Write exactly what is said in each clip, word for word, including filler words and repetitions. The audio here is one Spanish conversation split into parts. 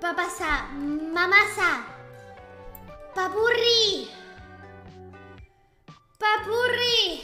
papasa, mamasa, papurri, papurri,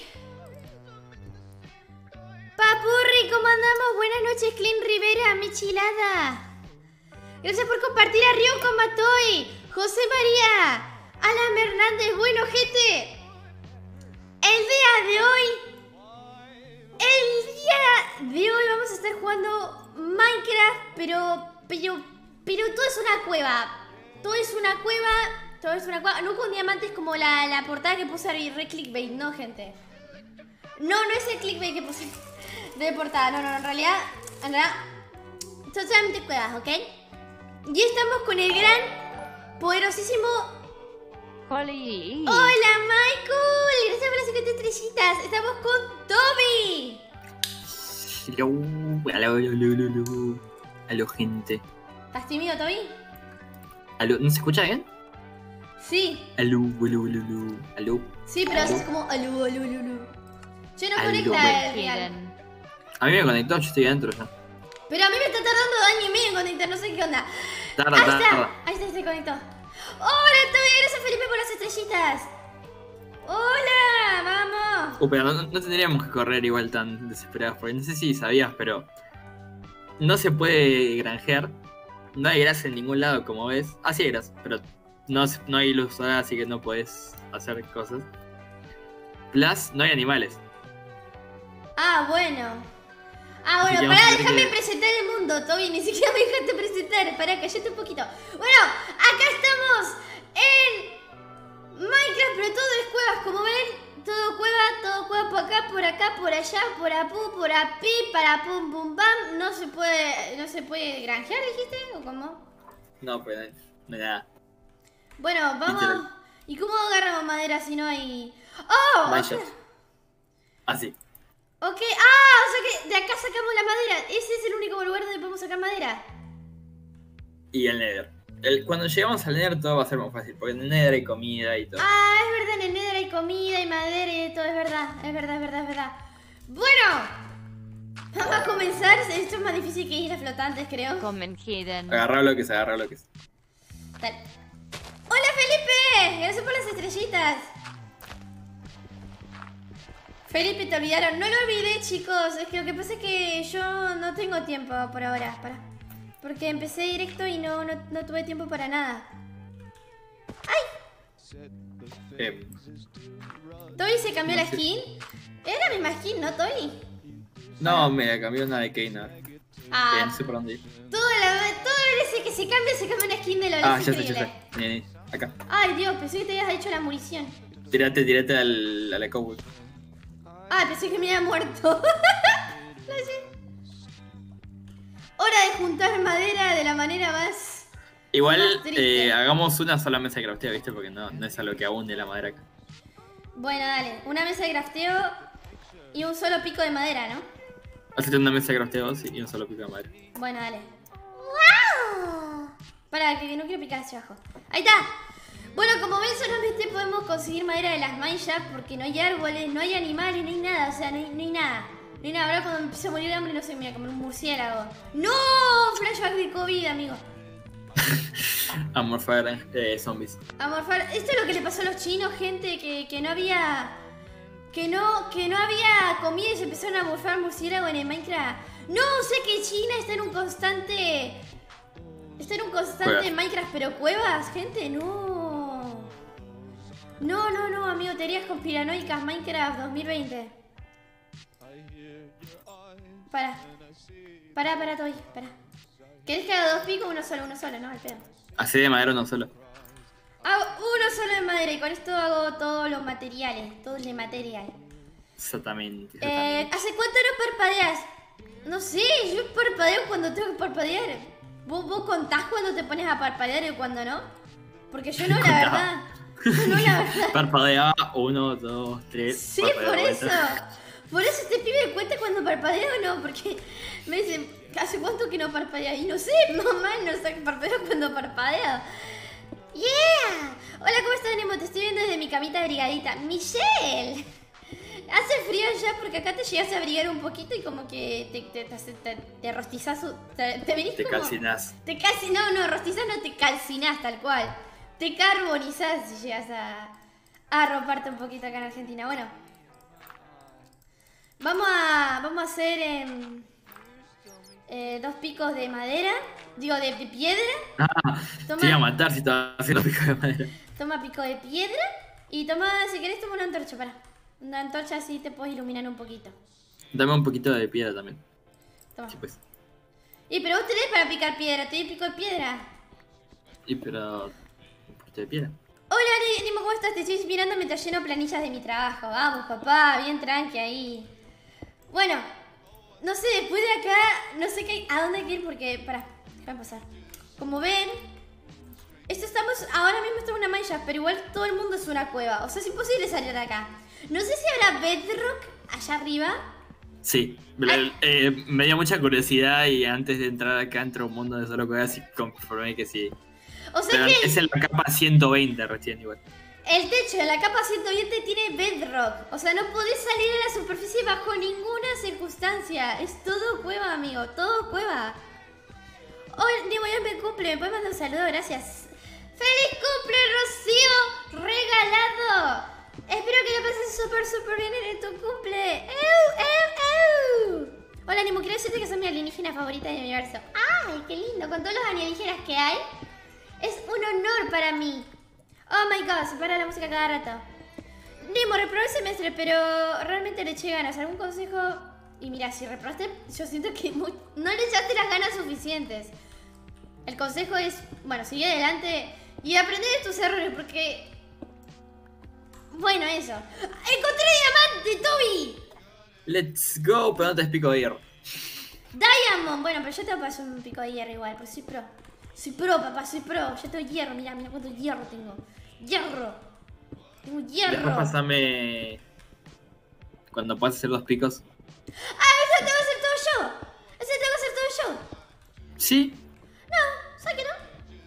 papurri, ¿cómo andamos? Buenas noches, Clean Rivera, mi chilada. Gracias por compartir a Río con Matoy, José María, Alan Hernández. Bueno, gente, el día de hoy, el día de hoy vamos a estar jugando Minecraft, pero, pero, pero todo es una cueva. Todo es una cueva, todo es una cueva. No con diamantes como la, la portada que puse ahí, re clickbait, no, gente. No, no es el clickbait que puse de portada, no, no, en realidad, en realidad, son solamente cuevas, ¿ok? Y estamos con el gran, poderosísimo... Oli. ¡Hola, Michael! Gracias por las cincuenta estrellitas. Estamos con Toby. Aló, aló, aló, aló, aló. Aló, gente. ¿Estás tímido, Toby? Aló, ¿no se escucha bien? Sí. Aló, aló, aló, aló. Aló. Sí, pero Aló. es como alú, alú, alú, alú. Yo no Aló, conecta el real. A mí me conectó, yo estoy adentro ya. Pero a mí me está tardando año y medio en conectar, no sé qué onda. Tarda, Ahí tarda. está, ahí está, se conectó. Hola, Toby, gracias Felipe por las estrellitas. Hola, vamos. Uh, pero no, no tendríamos que correr igual tan desesperados, porque no sé si sabías, pero no se puede granjear. No hay grasa en ningún lado, como ves. Ah, sí hay grasa, pero no, se- no hay luz solar, así que no puedes hacer cosas. Plus, no hay animales. Ah, bueno. Ah, Así bueno, que vamos pará, a tener déjame que- presentar el mundo, Toby. Ni siquiera me dejaste presentar. Pará, callate un poquito. Bueno, acá estamos en Minecraft, pero todo es cuevas, como ven. Todo cueva, todo cueva por acá, por acá, por allá, por apú, por api, para pum, pum, pam. No se puede, no se puede granjear, dijiste, o cómo. No, pero no hay- no hay nada. Bueno, vamos. Literal. ¿Y cómo agarramos madera si no hay...? ¡Oh! Vaya. o sea- Así. Ok, ah, o sea que de acá sacamos la madera. Ese es el único lugar donde podemos sacar madera. Y el Nether. El, cuando llegamos al Nether todo va a ser más fácil, porque en el Nether hay comida y todo. Ah, es verdad, en el Nether hay comida y madera y de todo, es verdad, es verdad, es verdad, es verdad. Bueno, vamos a comenzar. Esto es más difícil que islas flotantes, creo. Comen hidden. Agarrar lo que se agarra lo que es. Dale. ¡Hola, Felipe! Gracias por las estrellitas. Felipe, te olvidaron. No lo olvidé, chicos. Es que lo que pasa es que yo no tengo tiempo por ahora. Para. Porque empecé directo y no, no, no tuve tiempo para nada. Eh, ¿Toby se cambió la No sé. skin? Es la misma skin, ¿no, Toby? no, me cambió una de Keynor. Que Ah, no sé por dónde ir. todo, la, todo ese que se cambia, se cambia una skin de LOL. Ah, es ya sé, ya increíble. sé. Vení, acá. Ay, Dios, pensé que te habías hecho la munición. Tirate, tirate al, a la cowboy. Ay, pensé que me había muerto. No sé. Hora de juntar madera de la manera más... Igual, Más triste. eh, hagamos una sola mesa de crafteo, ¿viste? Porque no, no es a lo que abunde la madera acá. Bueno, dale. Una mesa de crafteo y un solo pico de madera, ¿no? Hacete una mesa de crafteo sí, y un solo pico de madera. Bueno, dale. ¡Wow! Pará, que no quiero picar hacia abajo. ¡Ahí está! Bueno, como ven, solamente podemos conseguir madera de las Minecraft porque no hay árboles, no hay animales, no hay nada. O sea, no hay, no hay nada. No hay nada. Ahora cuando empiece a morir de hambre, no sé, me voy a comer un murciélago. ¡No! Flashback de COVID, amigo. A morfar eh, zombies. A morfar. Esto es lo que le pasó a los chinos, gente, que, que no había... Que no, que no había comida y se empezaron a morfar murciélago en el Minecraft. No, sé que China está en un constante... Está en un constante Cuevas. Minecraft, pero cuevas, gente, no. No, no, no, amigo, teorías conspiranoicas, Minecraft dos mil veinte. Para. Para, para, Toy, para. ¿Querés que haga dos picos o uno solo? Uno solo, ¿no? Al pedo. Así de madera no solo. Hago uno solo de madera y con esto hago todos los materiales, todo el de material. Exactamente. Eh, exactamente. ¿Hace cuánto no parpadeas? No sé, yo parpadeo cuando tengo que parpadear. ¿Vos, vos contás cuando te pones a parpadear y cuando no? Porque yo no, la Contá. verdad. Yo no, la verdad. Parpadea, uno, dos, tres. Sí, parpadea por de eso. vuelta. Por eso este pibe me cuenta cuando parpadeo o no. Porque me dicen, ¿hace cuánto que no parpadea? Y no sé, mamá, no sé, parpadeo cuando parpadeo. ¡Yeah! Hola, ¿cómo estás, Nemo? Te estoy viendo desde mi camita brigadita. ¡Michelle! Hace frío ya porque acá te llegas a abrigar un poquito y como que te, te, te, te, te rostizás, te, te venís Te como... calcinás. Te calci... No, no, rostizás no, te calcinás tal cual. Te carbonizás si llegas a, a romperte un poquito acá en Argentina. Bueno. Vamos a, vamos a hacer eh, eh, dos picos de madera. Digo, de, de piedra. Ah, Toma. te iba a matar si estaba haciendo pico de madera. Toma pico de piedra. Y toma, si querés, toma una antorcha, para. Una antorcha así te puedes iluminar un poquito. Dame un poquito de piedra también. Toma. Sí, pues. Y pero vos tenés para picar piedra, te doy pico de piedra. Y pero... un poquito de piedra. Hola, Nimo, ¿cómo estás? Te estoy mirando mientras lleno planillas de mi trabajo. Vamos, papá, bien tranqui ahí. Bueno, no sé, después de acá, no sé qué, a dónde hay que ir porque... Pará, déjame pasar. Como ven, esto estamos, ahora mismo estamos en una malla, pero igual todo el mundo es una cueva. O sea, es imposible salir de acá. No sé si habrá bedrock allá arriba. Sí, me, eh, me dio mucha curiosidad y antes de entrar acá entró un mundo de solo cuevas y confirmé que sí. O sea Pero que es en la capa ciento veinte recién igual. el techo de la capa ciento veinte tiene bedrock. O sea, no podés salir a la superficie bajo ninguna circunstancia. Es todo cueva, amigo, todo cueva. Hoy, Nimo, ya me cumple, me puedes mandar un saludo, gracias. ¡Feliz cumple, Rocío! ¡Regalado! Espero que lo pases súper, súper bien en tu cumple. ¡Eu, eu, eu! Hola, Nimo, quiero decirte que soy mi alienígena favorita del universo. ¡Ay, qué lindo! Con todos los alienígenas que hay, es un honor para mí. Oh my god, se para la música cada rato. Nimo, reprobé el semestre, pero realmente le eché ganas. ¿Algún consejo? Y mira, si reprobaste, yo siento que muy... no le echaste las ganas suficientes. El consejo es, bueno, sigue adelante y aprende de tus errores, porque... Bueno, eso. ¡Encontré diamante, Toby! Let's go, pero no te explico de hierro. Diamond. Bueno, pero yo te paso un pico de hierro igual, pues soy pro. Soy pro, papá, soy pro. Yo tengo hierro, mira, mira cuánto hierro tengo. Hierro. Tengo hierro. Después pásame... cuando puedas hacer dos picos. ¡Ah, eso tengo que hacer todo yo! ¡Eso tengo que hacer todo yo! Sí. No, ¿sabes que no?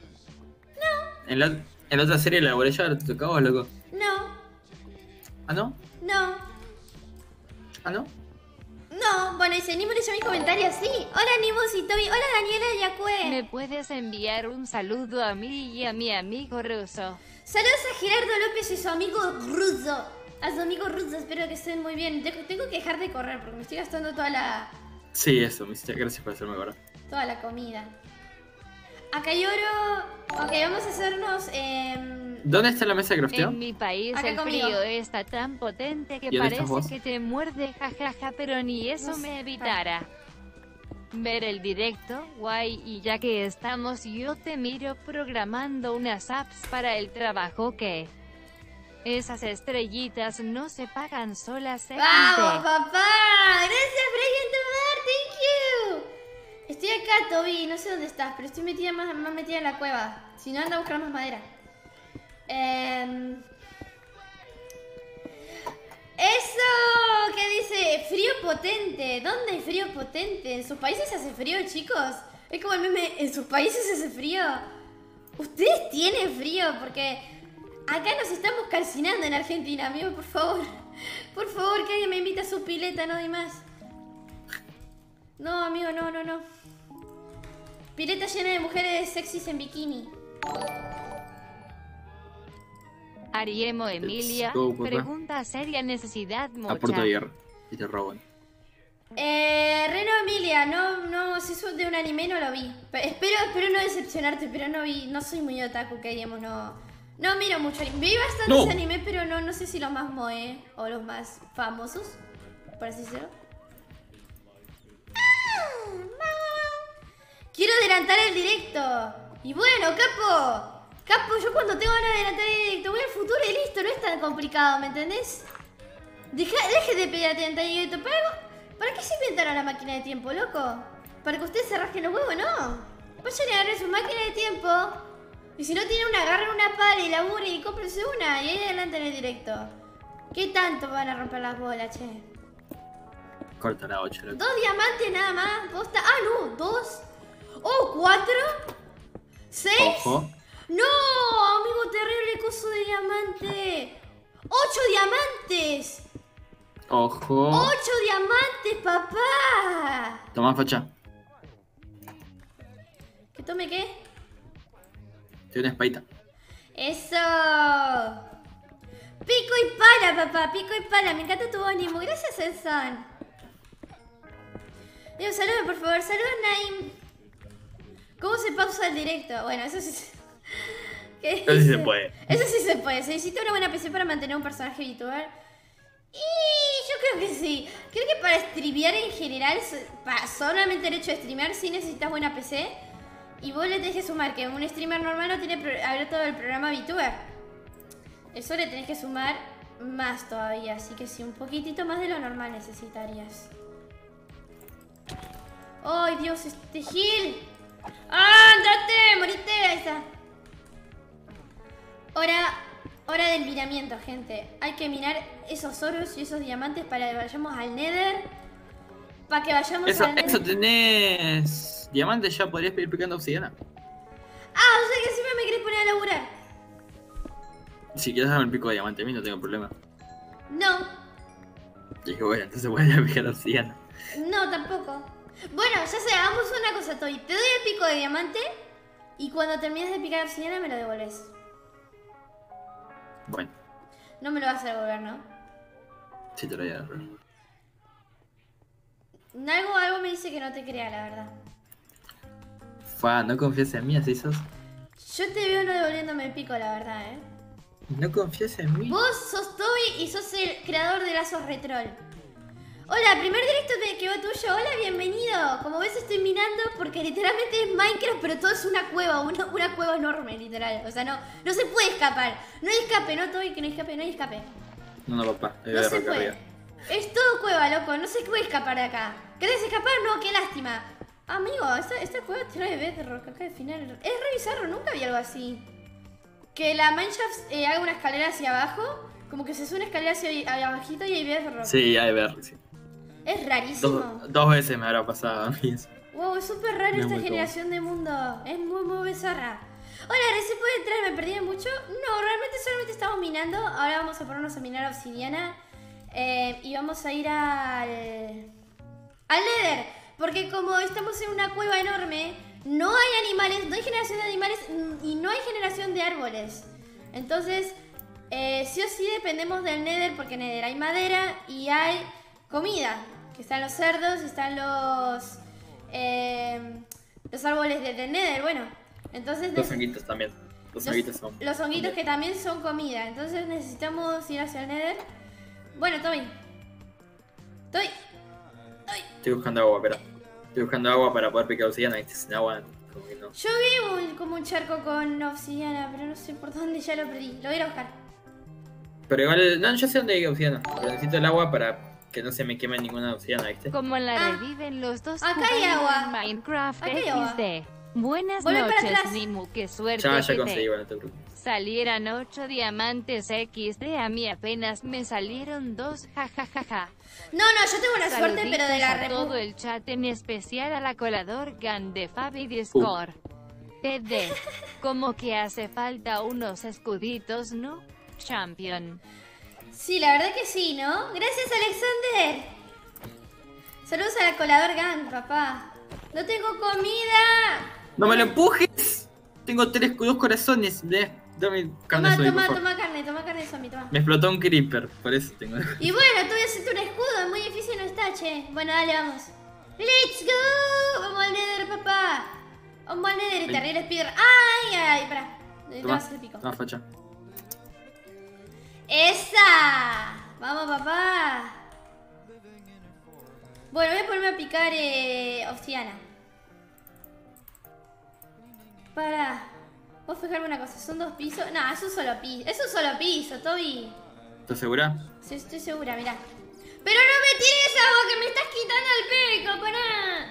No. En la, en la otra serie la elaboré yo, ahora te tocaba vos, loco. No. ¿Ah, no? No. ¿Ah, no? No. Bueno, dice, Nimo leyó mis comentarios, sí. Hola, Nimo y Toby. Hola, Daniela y Yacue. ¿Me puedes enviar un saludo a mí y a mi amigo ruso? Saludos a Gerardo López y su amigo Russo. A su amigo Russo, espero que estén muy bien. Tengo que dejar de correr porque me estoy gastando toda la... Sí, eso, me hiciste gracias por hacerme acordar. Toda la comida. Acá hay oro. Ok, vamos a hacernos... Eh... ¿Dónde está la mesa de crafteo? En mi país Acá el conmigo. frío está tan potente que ¿Y dónde estás parece vos? que te muerde, jajaja, pero ni eso No sé. me evitara ver el directo, guay, y ya que estamos yo te miro programando unas apps para el trabajo que... esas estrellitas no se pagan solas, se ¡Vamos, papá! ¡Gracias, Brian Thank you! Estoy acá, Toby. No sé dónde estás, pero estoy metida más, más metida en la cueva. Si no, anda a buscar más madera. Eh... Eso que dice frío potente. ¿Dónde hay frío potente? ¿En sus países hace frío, chicos? Es como el meme, ¿en sus países hace frío? ¿Ustedes tienen frío? Porque acá nos estamos calcinando en Argentina, amigo, por favor. Por favor, que alguien me invite a su pileta, no doy más. No, amigo, no, no, no. Pileta llena de mujeres sexys en bikini. Ariemo Emilia, go, papá. pregunta seria, necesidad mucha. Aporto hierro y te roban. Eh, Reno Emilia, no, no, si es de un anime no lo vi. Pe- espero, espero no decepcionarte, pero no vi, no soy muy otaku, que digamos, no. No miro mucho anime. Vi bastantes No. anime, pero no, no sé si los más moe o los más famosos, por así decirlo. Ah, no. Quiero adelantar el directo. Y bueno, capo. Capo, yo cuando tengo ganas de adelantar el directo voy al futuro y listo, no es tan complicado, ¿me entendés? Deja, deje de pedir adelantar el directo. ¿Para, ¿Para qué se inventaron la máquina de tiempo, loco? ¿Para que ustedes se rasquen los huevos? No. Vayan y agarren su máquina de tiempo. Y si no tienen una, agarren una pala y laburen y cómprense una. Y ahí adelantan el directo. ¿Qué tanto van a romper las bolas, che? Corta la ocho, loco. Dos diamantes nada más. ¿Posta? Ah, no, dos. Oh, cuatro. Seis. Ojo. No, amigo, terrible coso de diamante. ¡Ocho diamantes! Ojo. ¡Ocho diamantes, papá! Toma, facha. ¿Que tome qué? Tiene una espadita. ¡Eso! Pico y pala, papá, pico y pala. Me encanta tu ánimo. Gracias, Ensan. Dios, saludos, por favor. Saludos, Naim. ¿Cómo se pausa el directo? Bueno, eso sí se... ¿Qué Eso sí dice? se puede. Eso sí se puede. ¿Se necesita una buena P C para mantener un personaje VTuber? Y yo creo que sí. Creo que para streamear en general, para solamente el hecho de streamear, sí necesitas buena P C. Y vos le tenés que sumar que un streamer normal no tiene abierto el programa VTuber. Eso le tenés que sumar más todavía. Así que sí, un poquitito más de lo normal necesitarías. ¡Ay, Dios, este Gil! ¡Ah, andate! ¡Morite! Ahí está. Hora, hora del minamiento, gente. Hay que minar esos oros y esos diamantes para que vayamos al Nether. Para que vayamos Eso, al Nether. eso tenés. Diamantes, ya podrías pedir picando obsidiana. Ah, o sea que siempre me querés poner a laburar. Si quieres darme el pico de diamante a mí, no tengo problema. No, Y dije, bueno, entonces voy a ir a picar obsidiana. no, tampoco. Bueno, ya sé, hagamos una cosa, Toy. Te doy el pico de diamante y cuando termines de picar obsidiana me lo devolves. Bueno, No me lo vas a devolver, ¿no? sí te lo voy a dar. Algo, algo me dice que no te crea, la verdad. Fa, no confías en mí, así sos. Yo te veo no devolviéndome el pico, la verdad, ¿eh? No confías en mí. Vos sos Toby y sos el creador de Lazos Retrol. Hola, primer directo de que va tuyo. Hola, bienvenido. Como ves estoy minando porque literalmente es Minecraft, pero todo es una cueva, una, una cueva enorme, literal. O sea, no, no se puede escapar. No hay escape, no Toby, que no hay escape, no hay escape. No, no, papá. Te voy No a se dar roca puede. arriba. Es todo cueva, loco. No se puede escapar de acá. ¿Querés escapar? No, qué lástima. Amigo, esta, esta cueva tiene bedrock acá al final. Es re bizarro, nunca vi algo así. Que la Mineshaft eh, haga una escalera hacia abajo. Como que se sube una escalera hacia, hacia abajito y hay bedrock. Sí, ya de ver, sí. Es rarísimo. Dos, dos veces me habrá pasado a mí eso. Wow, es súper raro No es esta muy generación de mundo. Es muy, muy bizarra. Hola, ¿recién puede entrar? ¿Me perdí mucho? No, realmente solamente estamos minando. Ahora vamos a ponernos a minar obsidiana. Eh, y vamos a ir al... al Nether. Porque como estamos en una cueva enorme, no hay animales, no hay generación de animales y no hay generación de árboles. Entonces, eh, sí o sí dependemos del Nether porque en Nether hay madera y hay comida. Que están los cerdos y están los... Eh, los árboles de- del Nether, bueno. Entonces... Los neces- honguitos también. Los los, honguitos son. los honguitos que también son comida. Entonces necesitamos ir hacia el Nether. Bueno, Toby. Toby. Toby. Estoy buscando agua, espera. Estoy buscando agua para poder picar obsidiana. ¿Viste? Sin agua, como que no. Yo vi un- como un charco con obsidiana, pero no sé por dónde, ya lo perdí. Lo voy a ir a buscar. Pero igual, no, yo sé dónde hay obsidiana. Pero necesito el agua para que no se me queme ninguna obsidiana, ¿viste? Como la Ah, reviven los dos acá hay jugando agua. en Minecraft Acá hay agua. equis de. Buenas Volvé para noches, atrás. Nimu, qué suerte Ya, ya que conseguí, te bueno, no te preocupes. salieran ocho diamantes equis de. A mí apenas me salieron dos, jajajaja. No, no, yo tengo una suerte, Saluditos pero de la a todo República. el chat, en especial a la colador Gan de Fabi Discord. P D, como que hace falta unos escuditos, ¿no? Champion. Sí, la verdad que sí, ¿no? Gracias, Alexander. Saludos a la colador gang, papá. No tengo comida. ¡No me lo empujes! Tengo tres, dos corazones. De, dame carne Toma, zombie, toma, por favor. toma carne, toma carne de zombie, toma. Me explotó un creeper, por eso tengo. Y bueno, te voy a hacerte un escudo, es muy difícil no está, che. Bueno, dale, vamos. ¡Let's go! Vamos al Nether, papá. Vamos al Nether y te arregles piedra. ¡Ay, ay! Pará. Te Toma, vas a hacer pico. toma, facha. ¡Esa! Vamos, papá. Bueno, voy a ponerme a picar eh, obsidiana. Para. Vos fijarme una cosa, ¿son dos pisos? No, es un solo piso. Es un solo piso, Toby. ¿Estás segura? Sí, estoy segura, mirá. ¡Pero no me tires agua que me estás quitando el pico! ¡Pará!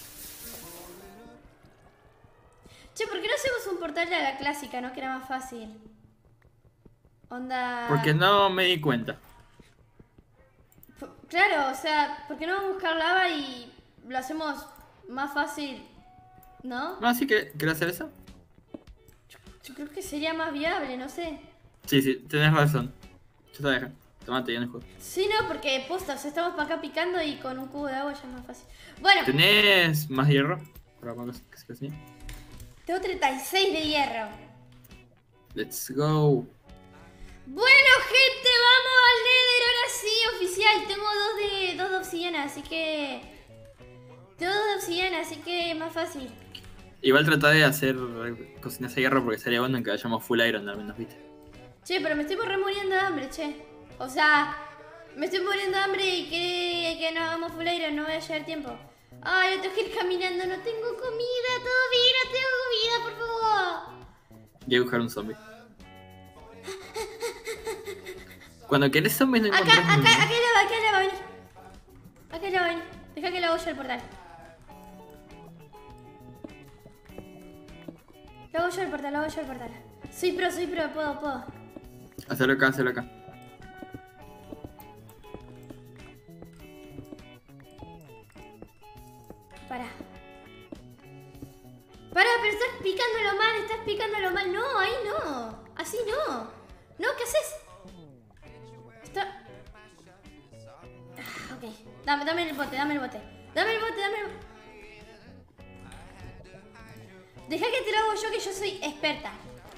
Che, ¿por qué no hacemos un portal a la clásica, no? Que era más fácil. Onda... Porque no me di cuenta. P- Claro, o sea, ¿por qué no vamos a buscar lava y lo hacemos más fácil? ¿No? ¿No? ¿Así que querés hacer eso? Yo creo que sería más viable, no sé. Sí, sí, tenés razón. Yo te dejo. Tomate, ya no juego. Sí, no, porque posta, o sea, estamos para acá picando y con un cubo de agua ya es más fácil. Bueno, ¿Tenés más hierro? Para cuando se se cocine. tengo treinta y seis de hierro. Let's go. Bueno, gente, vamos al Nether, ahora sí, oficial. Tengo dos de, dos de obsidiana, así que... Tengo dos de obsidiana, así que es más fácil. Igual trata de hacer cocinas a hierro porque sería bueno que vayamos full iron al menos, ¿viste? Che, pero me estoy re muriendo de hambre, che. O sea, me estoy muriendo de hambre y que, que nos hagamos full iron, no voy a llegar tiempo. Ay, yo tengo que ir caminando, no tengo comida todavía, no tengo comida, por favor. Voy a buscar un zombie. Cuando querés zombies no Acá, encontrás acá, ninguno. acá hay lava, acá hay lava, vení. Acá hay lava, vení. Deja que lo hago yo el portal. Lo hago yo el portal, lo hago yo el portal. Soy pro, soy pro, puedo, puedo. Hacelo acá, hacelo acá. Pará. Pará, pero estás picándolo mal, estás picándolo mal. No, ahí no. Así no. No, ¿qué haces? Está... Ah, ok. Dame, dame el bote, dame el bote. Dame el bote, dame el bote. Deja que te lo hago yo, que yo soy experta.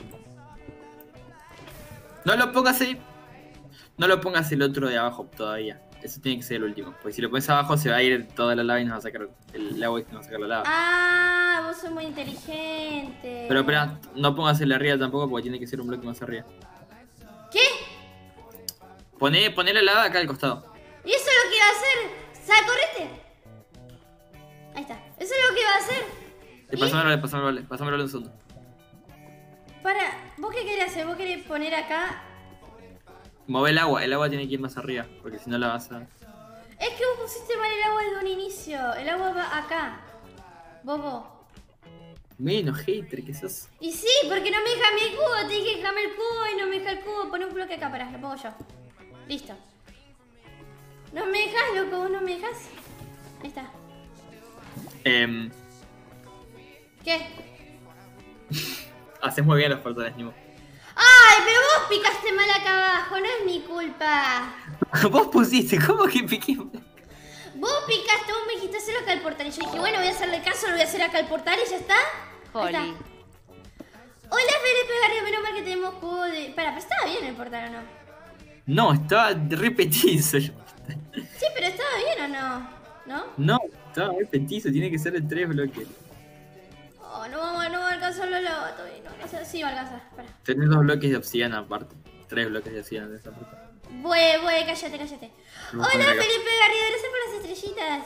No lo pongas ahí. No lo pongas el otro de abajo todavía. Eso tiene que ser el último. Porque si lo pones abajo se va a ir toda la lava y nos va a sacar el agua y nos va a sacar la lava. Ah, vos sos muy inteligente. Pero espera, no pongas el de arriba tampoco porque tiene que ser un bloque más arriba. ¿Qué? Poné, poné la lava acá al costado. ¿Y eso es lo que va a hacer? ¿Sabes, correte? Ahí está. Eso es lo que va a hacer. Eh, Pásamelo, vale, pásamelo, vale, pásamelo vale un segundo. Para, ¿vos qué querés hacer? ¿Vos querés poner acá? Move el agua, el agua tiene que ir más arriba. Porque si no la vas a... Es que vos pusiste mal el agua desde un inicio. El agua va acá. Bobo. Menos hater que sos. Y sí, porque no me deja mi cubo. Te dije que déjame el cubo y no me deja el cubo. Pon un bloque acá, pará, lo pongo yo. Listo. No me dejas, loco, vos no me dejas. Ahí está. Eh, ¿Qué? haces muy bien los portales, Nimo. ¡Ay, pero vos picaste mal acá abajo! No es mi culpa. Vos pusiste, ¿cómo que piqué? Vos picaste, vos me dijiste hacerlo acá al portal. Y yo dije, bueno, voy a hacerle caso, lo voy a hacer acá al portal y ya está. Ahí está. Joli. Hola, Felipe Garrido, menos mal que tenemos juego de... Para, pero estaba bien el portal, ¿o no? No, estaba re petizo. Sí, pero estaba bien, ¿o no? ¿No? No, estaba re petizo, tiene que ser de tres bloques. Oh, no vamos, no va a alcanzar la lava todavía. No alcanza. Sí, va a alcanzar. Para. Tenés dos bloques de obsidiana aparte. Tres bloques de obsidiana de esa parte. Bue, bue, cállate, cállate. Vamos a Hola, poner acá. Felipe Garrido, gracias por las estrellitas.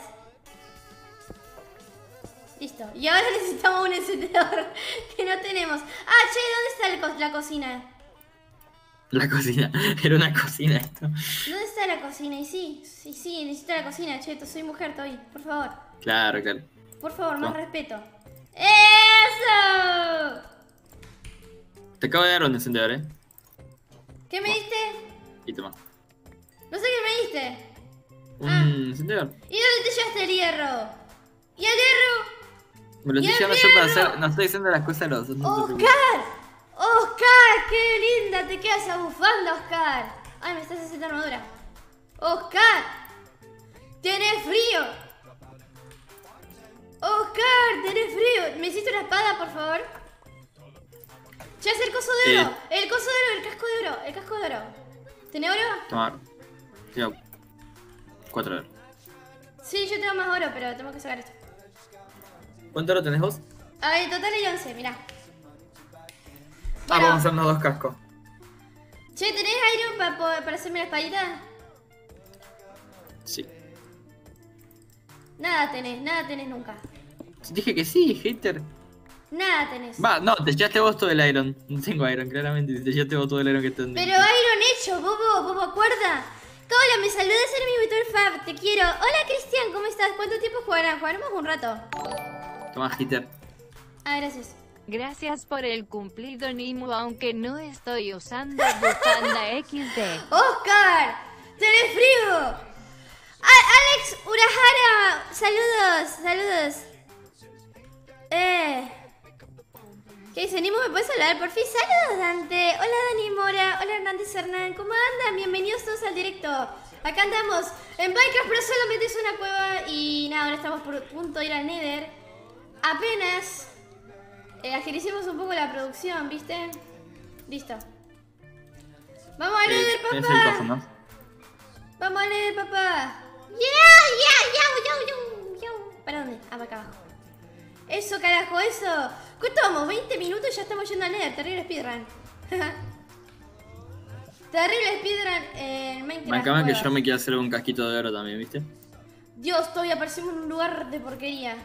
Listo. Y ahora necesitamos un encendedor que no tenemos. Ah, che, ¿dónde está el co- la cocina? La cocina, era una cocina esto. ¿Dónde está la cocina? Y sí, sí, sí, necesito la cocina, che, soy mujer todavía. Por favor, Claro, claro. por favor, más No. respeto. ¡Eso! Te acabo de dar un encendedor, eh. ¿Qué me diste? Y toma. No sé qué me diste. Un Ah. encendedor. ¿Y dónde te llevaste el hierro? ¿Y el hierro? Me lo ¡Y estoy el llevando yo para hierro! hacer. No estoy haciendo las cosas a los dos. No te preocupes. ¡Oscar! ¡Oscar! ¡Qué linda te queda esa bufanda, Oscar! Ay, me estás haciendo armadura. ¡Oscar! ¡Tenés frío! ¡Oscar! ¡Tenés frío! ¿Me hiciste una espada, por favor? Ya es el coso de oro. El coso de oro, el casco de oro. El casco de oro. ¿Tenés oro? Tomar. Tengo cuatro horas. Sí, yo tengo más oro, pero tengo que sacar esto. ¿Cuánto oro tenés vos? A ver, en total hay once, mirá. Ah, Bueno. vamos a hacernos dos cascos. Che, ¿tenés iron para, para hacerme la espadita? Sí. Nada tenés, nada tenés nunca. Dije que sí, hater. Nada tenés. Va, no, te llevaste vos todo el iron. No tengo iron, claramente. Te llevaste vos todo el iron que tengo. Pero Iron hecho, bobo, bobo, acuerda. Hola, me saludas, eres mi Víctor Fab, te quiero. Hola, Cristian, ¿cómo estás? ¿Cuánto tiempo jugarán? Jugaremos un rato. Toma, hater. Ah, gracias. Gracias por el cumplido, Nimu, aunque no estoy usando bufanda equis de. ¡Oscar! ¡Tenés frío! A- Alex Urahara, saludos, saludos. Eh. ¿Qué dice? Nimo, ¿me puedes hablar? Por fin, saludos, Dante. Hola, Dani Mora. Hola, Hernández Hernán. ¿Cómo andan? Bienvenidos todos al directo. Acá andamos en Minecraft, pero solamente es una cueva. Y nada, ahora estamos por punto de ir al Nether. Apenas eh, agilicemos un poco la producción, ¿viste? Listo. Vamos al Nether, Eh, es el papá. cojo, ¿no? Vamos al Nether, papá. ¡Yeah! ¡Yeah! ¡Yau! ¡Yau! ¡Yau! ¡Yau! ¿Para dónde? Ah, para acá abajo. Eso, carajo, eso. ¿Cuánto vamos? veinte minutos y ya estamos yendo al Nether. Terrible speedrun. Terrible speedrun en Minecraft. Me acaba que cuevas. yo me quiero hacer un casquito de oro también, ¿viste? Dios, todavía aparecimos en un lugar de porquería.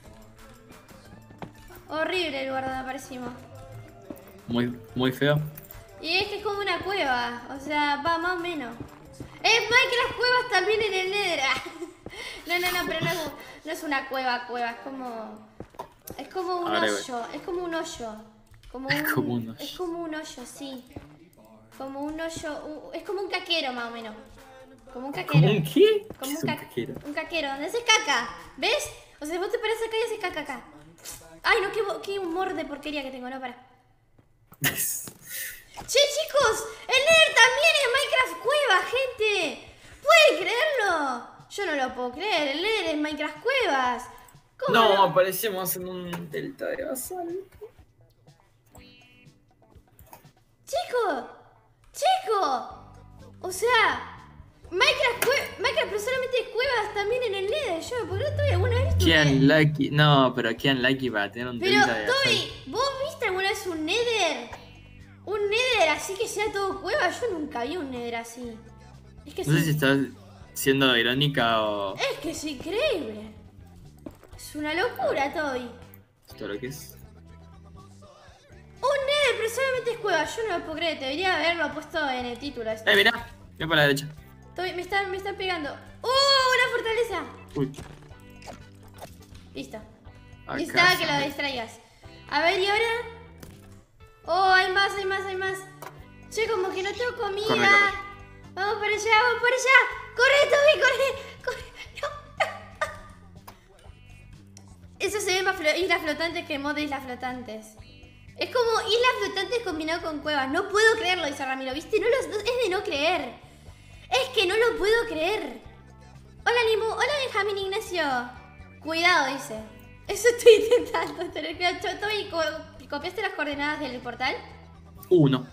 Horrible el lugar donde aparecimos. Muy, muy feo. Y es que es como una cueva. O sea, va más o menos. Es Minecraft cuevas también en el Nether. No, no, no, pero no es, no es una cueva, cueva. Es como... Es como un Ahora, hoyo. Es como un hoyo. Como Es un, como un hoyo. Es como un hoyo, sí. Como un hoyo... un- es como un caquero, más o menos. Como un caquero. ¿Cómo un qué? Como ¿Qué un, es un ca- caquero? un caquero, donde haces caca. ¿Ves? O sea, vos te parás acá y haces caca acá. Ay, no, qué, bo- qué humor de porquería que tengo, no, para. Che, chicos, el Nether también es Minecraft cueva, gente. ¿Pueden creerlo? Yo no lo puedo creer, el Nether es Minecraft cuevas. ¿Cómo No, no? aparecemos en un delta de basalto. Chico, chico. O sea, Minecraft, cue- Minecraft pero solamente es cuevas también en el Nether. Yo, ¿por qué no tuve alguna vez visto un Qué Nether? unlucky. No, pero qué unlucky para tener un Pero, delta de Toby, basalto. ¿vos viste alguna vez un Nether? Un Nether así que sea todo cueva. Yo nunca vi un Nether así. Es que No sé sí. si estás siendo irónica o... Es que es increíble. Es una locura, Toby. ¿Esto lo que es? Un Nether, pero solamente es cueva. Yo no lo puedo creer. Debería haberlo puesto en el título. Esto. Eh, mirá. Mira para la derecha. Toby, me están, me están pegando. ¡Oh! ¡Una fortaleza! Uy. Listo. Acá Necesitaba que lo sale. distraigas. A ver, ¿y ahora? Oh, hay más, hay más, hay más. Che, como que no tengo comida. Corre, corre. Vamos para allá, vamos para allá. ¡Corre, Toby, corre! ¡Corre! No. Eso se ve más flo- islas flotantes que mod de islas flotantes. Es como islas flotantes combinado con cuevas. No puedo creerlo, dice Ramiro. ¿Viste? No lo, no- es de no creer. Es que no lo puedo creer. Hola, Nimu. Hola, Benjamín Ignacio. Cuidado, dice. Eso estoy intentando. Tener cuidado. Cho- Toby, co- ¿copiaste las coordenadas del portal? Uno.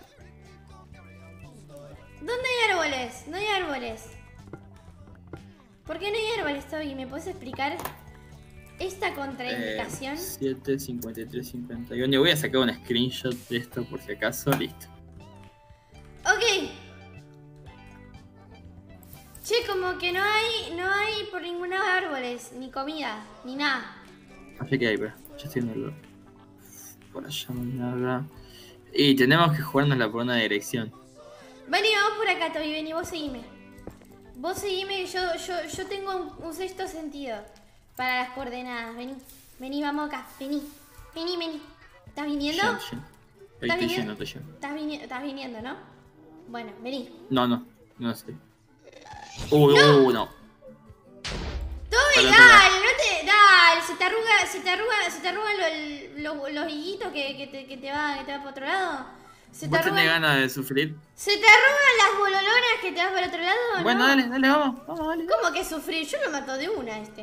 ¿Dónde hay árboles? No hay árboles. ¿Por qué no hay árboles, Toby? ¿Me puedes explicar esta contraindicación? siete, cincuenta y tres, cincuenta y uno. Y voy a sacar un screenshot de esto por si acaso. Listo. Ok. Che, como que no hay, no hay por ningún lado árboles, ni comida, ni nada. Así que hay, pero ya estoy en el... Por allá no hay nada. Y tenemos que jugárnosla por una dirección. Vení, vamos por acá, Toby, vení, vos seguime. Vos seguime, yo, yo, yo tengo un, un sexto sentido para las coordenadas. Vení, vení, vamos acá, vení. Vení, vení. ¿Estás viniendo? Yendo, yendo. Ahí ¿Estás estoy viniendo? yendo, estoy yendo. ¿Estás, vini- estás viniendo, ¿no? Bueno, vení. No, no, no sé. Uy, uh, no. Toby, Para otro dale, no te. Dale, se te arruga, se te arruga, se te arrugan los, los, los higuitos que, que, te, que te va, que te va para otro lado. Se te ¿Vos tenés arrugan. ganas de sufrir? ¿Se te arrugan las bololonas que te vas para otro lado? Bueno, ¿no? dale, dale, vamos, vamos, dale. ¿Cómo que sufrir? Yo lo mato de una este.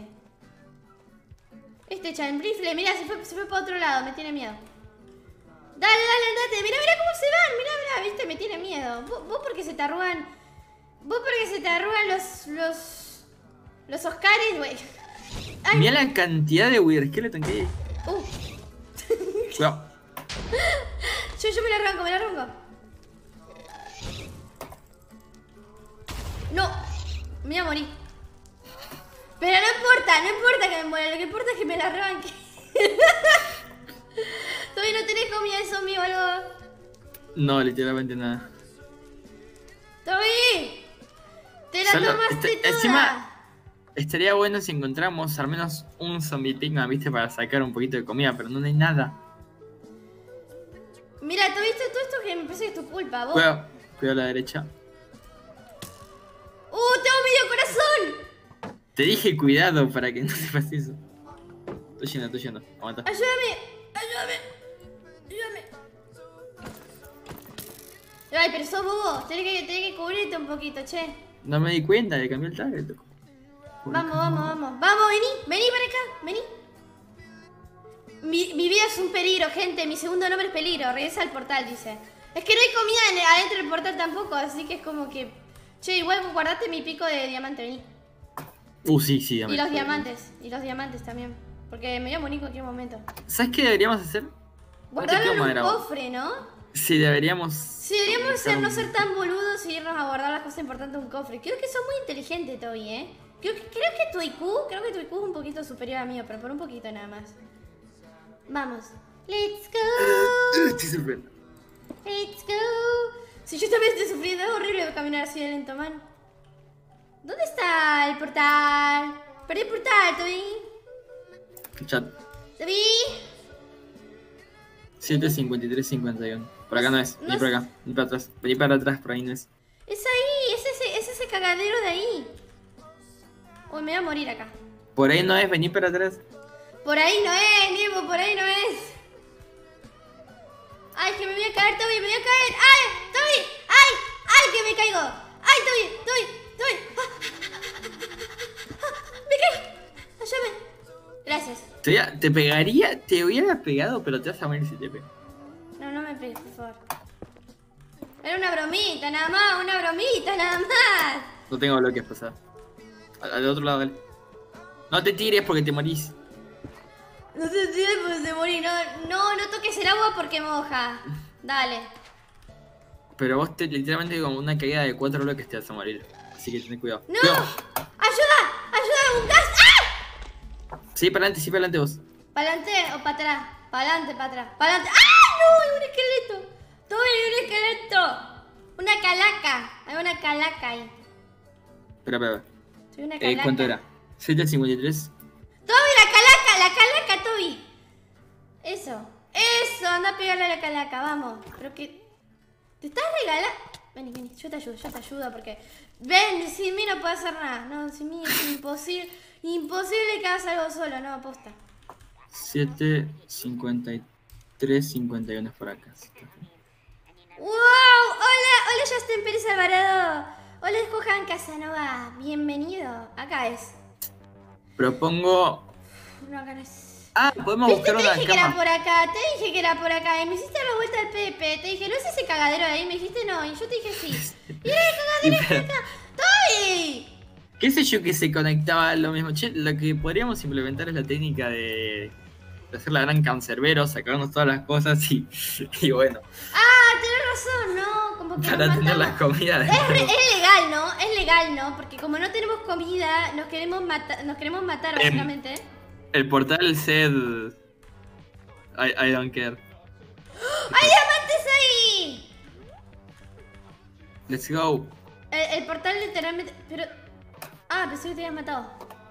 Este chanfrifle, mirá, se fue, se fue para otro lado, me tiene miedo. Dale, dale, andate. Mirá, mirá cómo se van, mirá, mirá, viste, me tiene miedo. Vos, vos porque se te arrugan. Vos porque se te arrugan los. los. los Oscares, güey. Ay, Mirá la cantidad de Weird Skeleton que hay. uh. Cuidado. Yo, yo me la arranco, me la arranco. No, me voy a morir. Pero no importa, no importa que me muera, lo que importa es que me la arranque. ¿Todavía no tenés comida de zombie o algo? No, literalmente nada. ¡Toby! ¡Te la Solo- tomaste este- toda! encima- Estaría bueno si encontramos al menos un zombie pigman, viste, para sacar un poquito de comida, pero no hay nada. Mira, ¿tú viste todo esto que me parece que es tu culpa, vos? Cuidado, cuidado a la derecha. ¡Uh, tengo medio corazón! Te dije cuidado para que no te pase eso. Estoy yendo, estoy yendo. Aguanta. ¡Ayúdame! ¡Ayúdame! ¡Ayúdame! Ay, pero sos bobo. Tenés que, tenés que cubrirte un poquito, che. No me di cuenta, le cambié el target, loco. Vamos, vamos, vamos. Vamos, vení, vení para acá, vení. Mi, mi vida es un peligro, gente. Mi segundo nombre es peligro. Regresa al portal, dice. Es que no hay comida en- adentro del portal tampoco, así que es como que... Che, igual guardate mi pico de diamante, vení. Uh, sí, sí. Y los diamantes, y los diamantes también. Porque me voy a morir en cualquier momento. ¿Sabes qué deberíamos hacer? Guardarlo tengo en un madera. cofre, ¿no? Sí, deberíamos... Sí, deberíamos ser, un- no ser tan boludos y irnos a guardar las cosas importantes en un cofre. Creo que sos muy inteligente, Toby, ¿eh? Creo que, creo que tu I Q, creo que tu I Q es un poquito superior al mío, pero por un poquito nada más. Vamos. Let's go. Estoy sufriendo. Let's go. Si yo también estoy sufriendo, es horrible caminar así de lento, man. ¿Dónde está el portal? Perdí el portal, Toby. Chat. Toby. siete cincuenta y tres cincuenta y uno. Por acá no es. No Vení por sé. acá. Vení para atrás. Vení para atrás, por ahí no es. Es ahí, es ese, es ese cagadero de ahí. Uy, me voy a morir acá. Por ahí no es, vení para atrás. Por ahí no es, Nemo, por ahí no es. Ay, que me voy a caer, Toby, me voy a caer. ¡Ay, Toby! ¡Ay! ¡Ay, que me caigo! ¡Ay, Toby! ¡Toby! ¡Toby! ¡Ah! ¡Ah! ¡Me caigo! ¡Ayúdame! Gracias. Te, voy a- te pegaría, te hubiera pegado, pero te vas a morir si te pego. No, no me pegues, por favor. Era una bromita, nada más, una bromita, nada más. No tengo bloques pasar. Al, al otro lado, dale. No te tires porque te morís. No te tires porque se morir, no, no, no toques el agua porque moja. Dale. Pero vos te, literalmente con una caída de cuatro bloques te vas a morir. Así que ten cuidado. ¡No! Cuidado. ¡Ayuda! ¡Ayuda! ¡Un gas! ¡Ah! Sí, para adelante, sí, para adelante vos. ¿Para adelante o para atrás? Para adelante, para atrás. ¡Para adelante! ¡Ah! ¡No! ¡Hay un esqueleto! ¡Todo hay un esqueleto! Una calaca. Hay una calaca ahí. Espera, espera. Soy una calaca. Eh, ¿Cuánto era? siete cincuenta y tres. ¡Toby, la calaca! ¡La calaca, Toby! Eso. Eso. Anda a pegarle a la calaca, vamos. Pero que... ¿Te estás regalando? Vení, vení. Yo te ayudo, yo te ayudo porque... Ven, sin mí no puedo hacer nada. No, sin mí es imposible. Imposible que hagas algo solo, no, aposta. siete cincuenta y tres cincuenta y uno es por acá. ¡Wow! Hola, hola Justin Pérez Alvarado. Hola Johan Casanova. Bienvenido. Acá es. Propongo... No, acá no es. Ah, podemos ¿Viste? buscar Te una dije que era cama. por acá, te dije que era por acá. Y me hiciste dar la vuelta al Pepe. Te dije, ¿no es ese cagadero de ahí? Me dijiste no. Y yo te dije sí. Y era el cagadero de acá. ¡Toby! ¿Qué sé yo que se conectaba a lo mismo? Che, lo que podríamos implementar es la técnica de, de hacer la gran cancerbero, sacarnos todas las cosas y, y bueno, Ah, tenés razón, ¿no? Como que para nos tener matamos. las comidas. Es, re- es legal, ¿no? Es legal, ¿no? Porque como no tenemos comida, nos queremos matar, nos queremos matar Em. básicamente. El portal said I, I don't care. ¡Hay diamantes ahí! Let's go. El, el portal literalmente... Pero... Ah, pensé que te habías matado.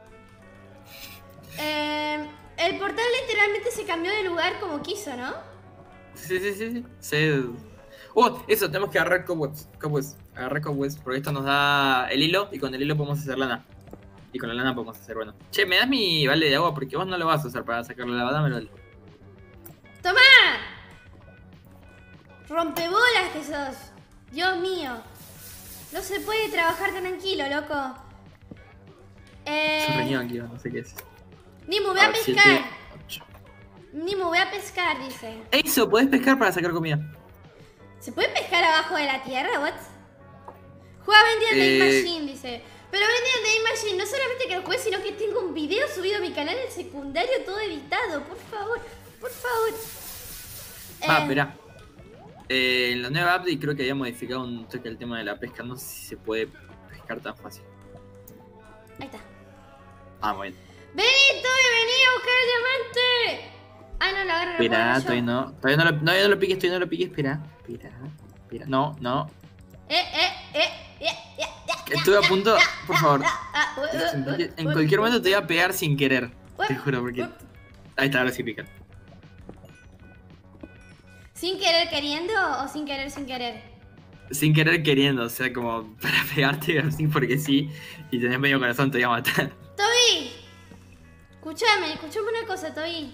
Eh, el portal literalmente se cambió de lugar como quiso, ¿no? Sí, sí, sí, sí. Said... Oh, eso, tenemos que agarrar cobwebs. Cobwebs. Agarrar cobwebs, porque esto nos da el hilo y con el hilo podemos hacer lana. Y con la lana podemos hacer, bueno. Che, ¿me das mi vale de agua? Porque vos no lo vas a usar para sacar la lavada, dámelo. ¡Toma! Rompebolas que sos. Dios mío. No se puede trabajar tranquilo, loco. Es un riñón Eh... aquí, no sé qué es. Nimu, voy a, A ver, pescar. siete, ocho. Nimu, voy a pescar, dice. Eso, podés pescar para sacar comida. ¿Se puede pescar abajo de la tierra, what? Juega Vendian Day Eh. Machine, dice. Pero Vendian Day Machine, no solamente que lo juegue, sino que tengo un video subido a mi canal en secundario, todo editado. Por favor, por favor. Ah, Eh, espera. Eh, en la nueva update creo que había modificado un toque el tema de la pesca. No sé si se puede pescar tan fácil. Ahí está. Ah, bueno. Vení, Toby, vení a buscar el diamante. Ah, no, lo agarro. lo puedo Espera, agarrar yo. todavía no. Todavía no lo, todavía no lo piques, todavía no lo piques. Espera, espera, espera. No, no. Eh, eh, eh, ya, ya, ya, Que estuve a ya, punto, ya, por ya, favor. ya, ah, uh, uh, uh, En uh, cualquier uh, momento te voy a pegar sin querer. uh, Te juro, porque. uh. Ahí está, ahora sí pica. ¿Sin querer queriendo o sin querer sin querer? Sin querer queriendo, o sea, como para pegarte así porque sí. Y tenés medio corazón, te voy a matar. Toby, escúchame, escúchame una cosa, Toby.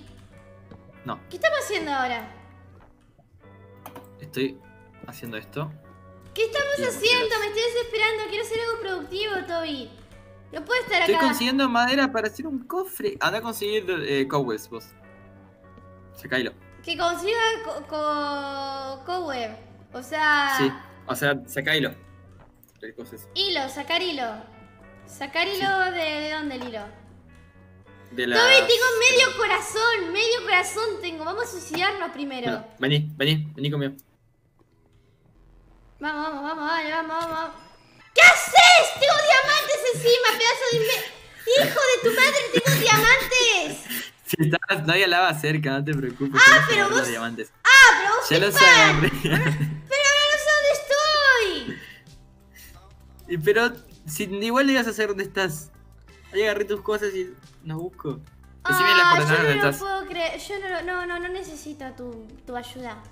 No, ¿Qué estamos haciendo ahora? estoy haciendo esto. ¿Qué estamos Sí, haciendo? gracias. Me estoy desesperando. Quiero hacer algo productivo, Toby. No puedo estar Estoy acá. consiguiendo madera para hacer un cofre. Anda a conseguir eh, cobwebs vos. Sacáilo. Que consiga co co cobweb. O sea, Sí. O sea, sacáilo. El coso ese. hilo, sacar hilo. Sacar hilo Sí. de, de dónde el hilo. De la. Toby, tengo medio corazón. Medio corazón tengo. Vamos a suicidarnos primero. Bueno, vení, vení, vení conmigo. Vamos, vamos, vamos, vale, vamos, vamos, vamos. ¿Qué haces? Tengo diamantes encima, pedazo de inve- ¡Hijo de tu madre, tengo diamantes! Si estás, no hay lava cerca, no te preocupes. Ah, tenés que pero agarrar vos- los diamantes. ¡Ah, pero vos Ya te los pa- agarré. ¡Pero ahora no sé dónde estoy! Y pero si igual le ibas a saber dónde estás. Ahí agarré tus cosas y nos busco. Decime las Ah, coordenadas yo dónde no lo estás. puedo creer. Yo no, lo- no, no, no necesito tu, tu ayuda.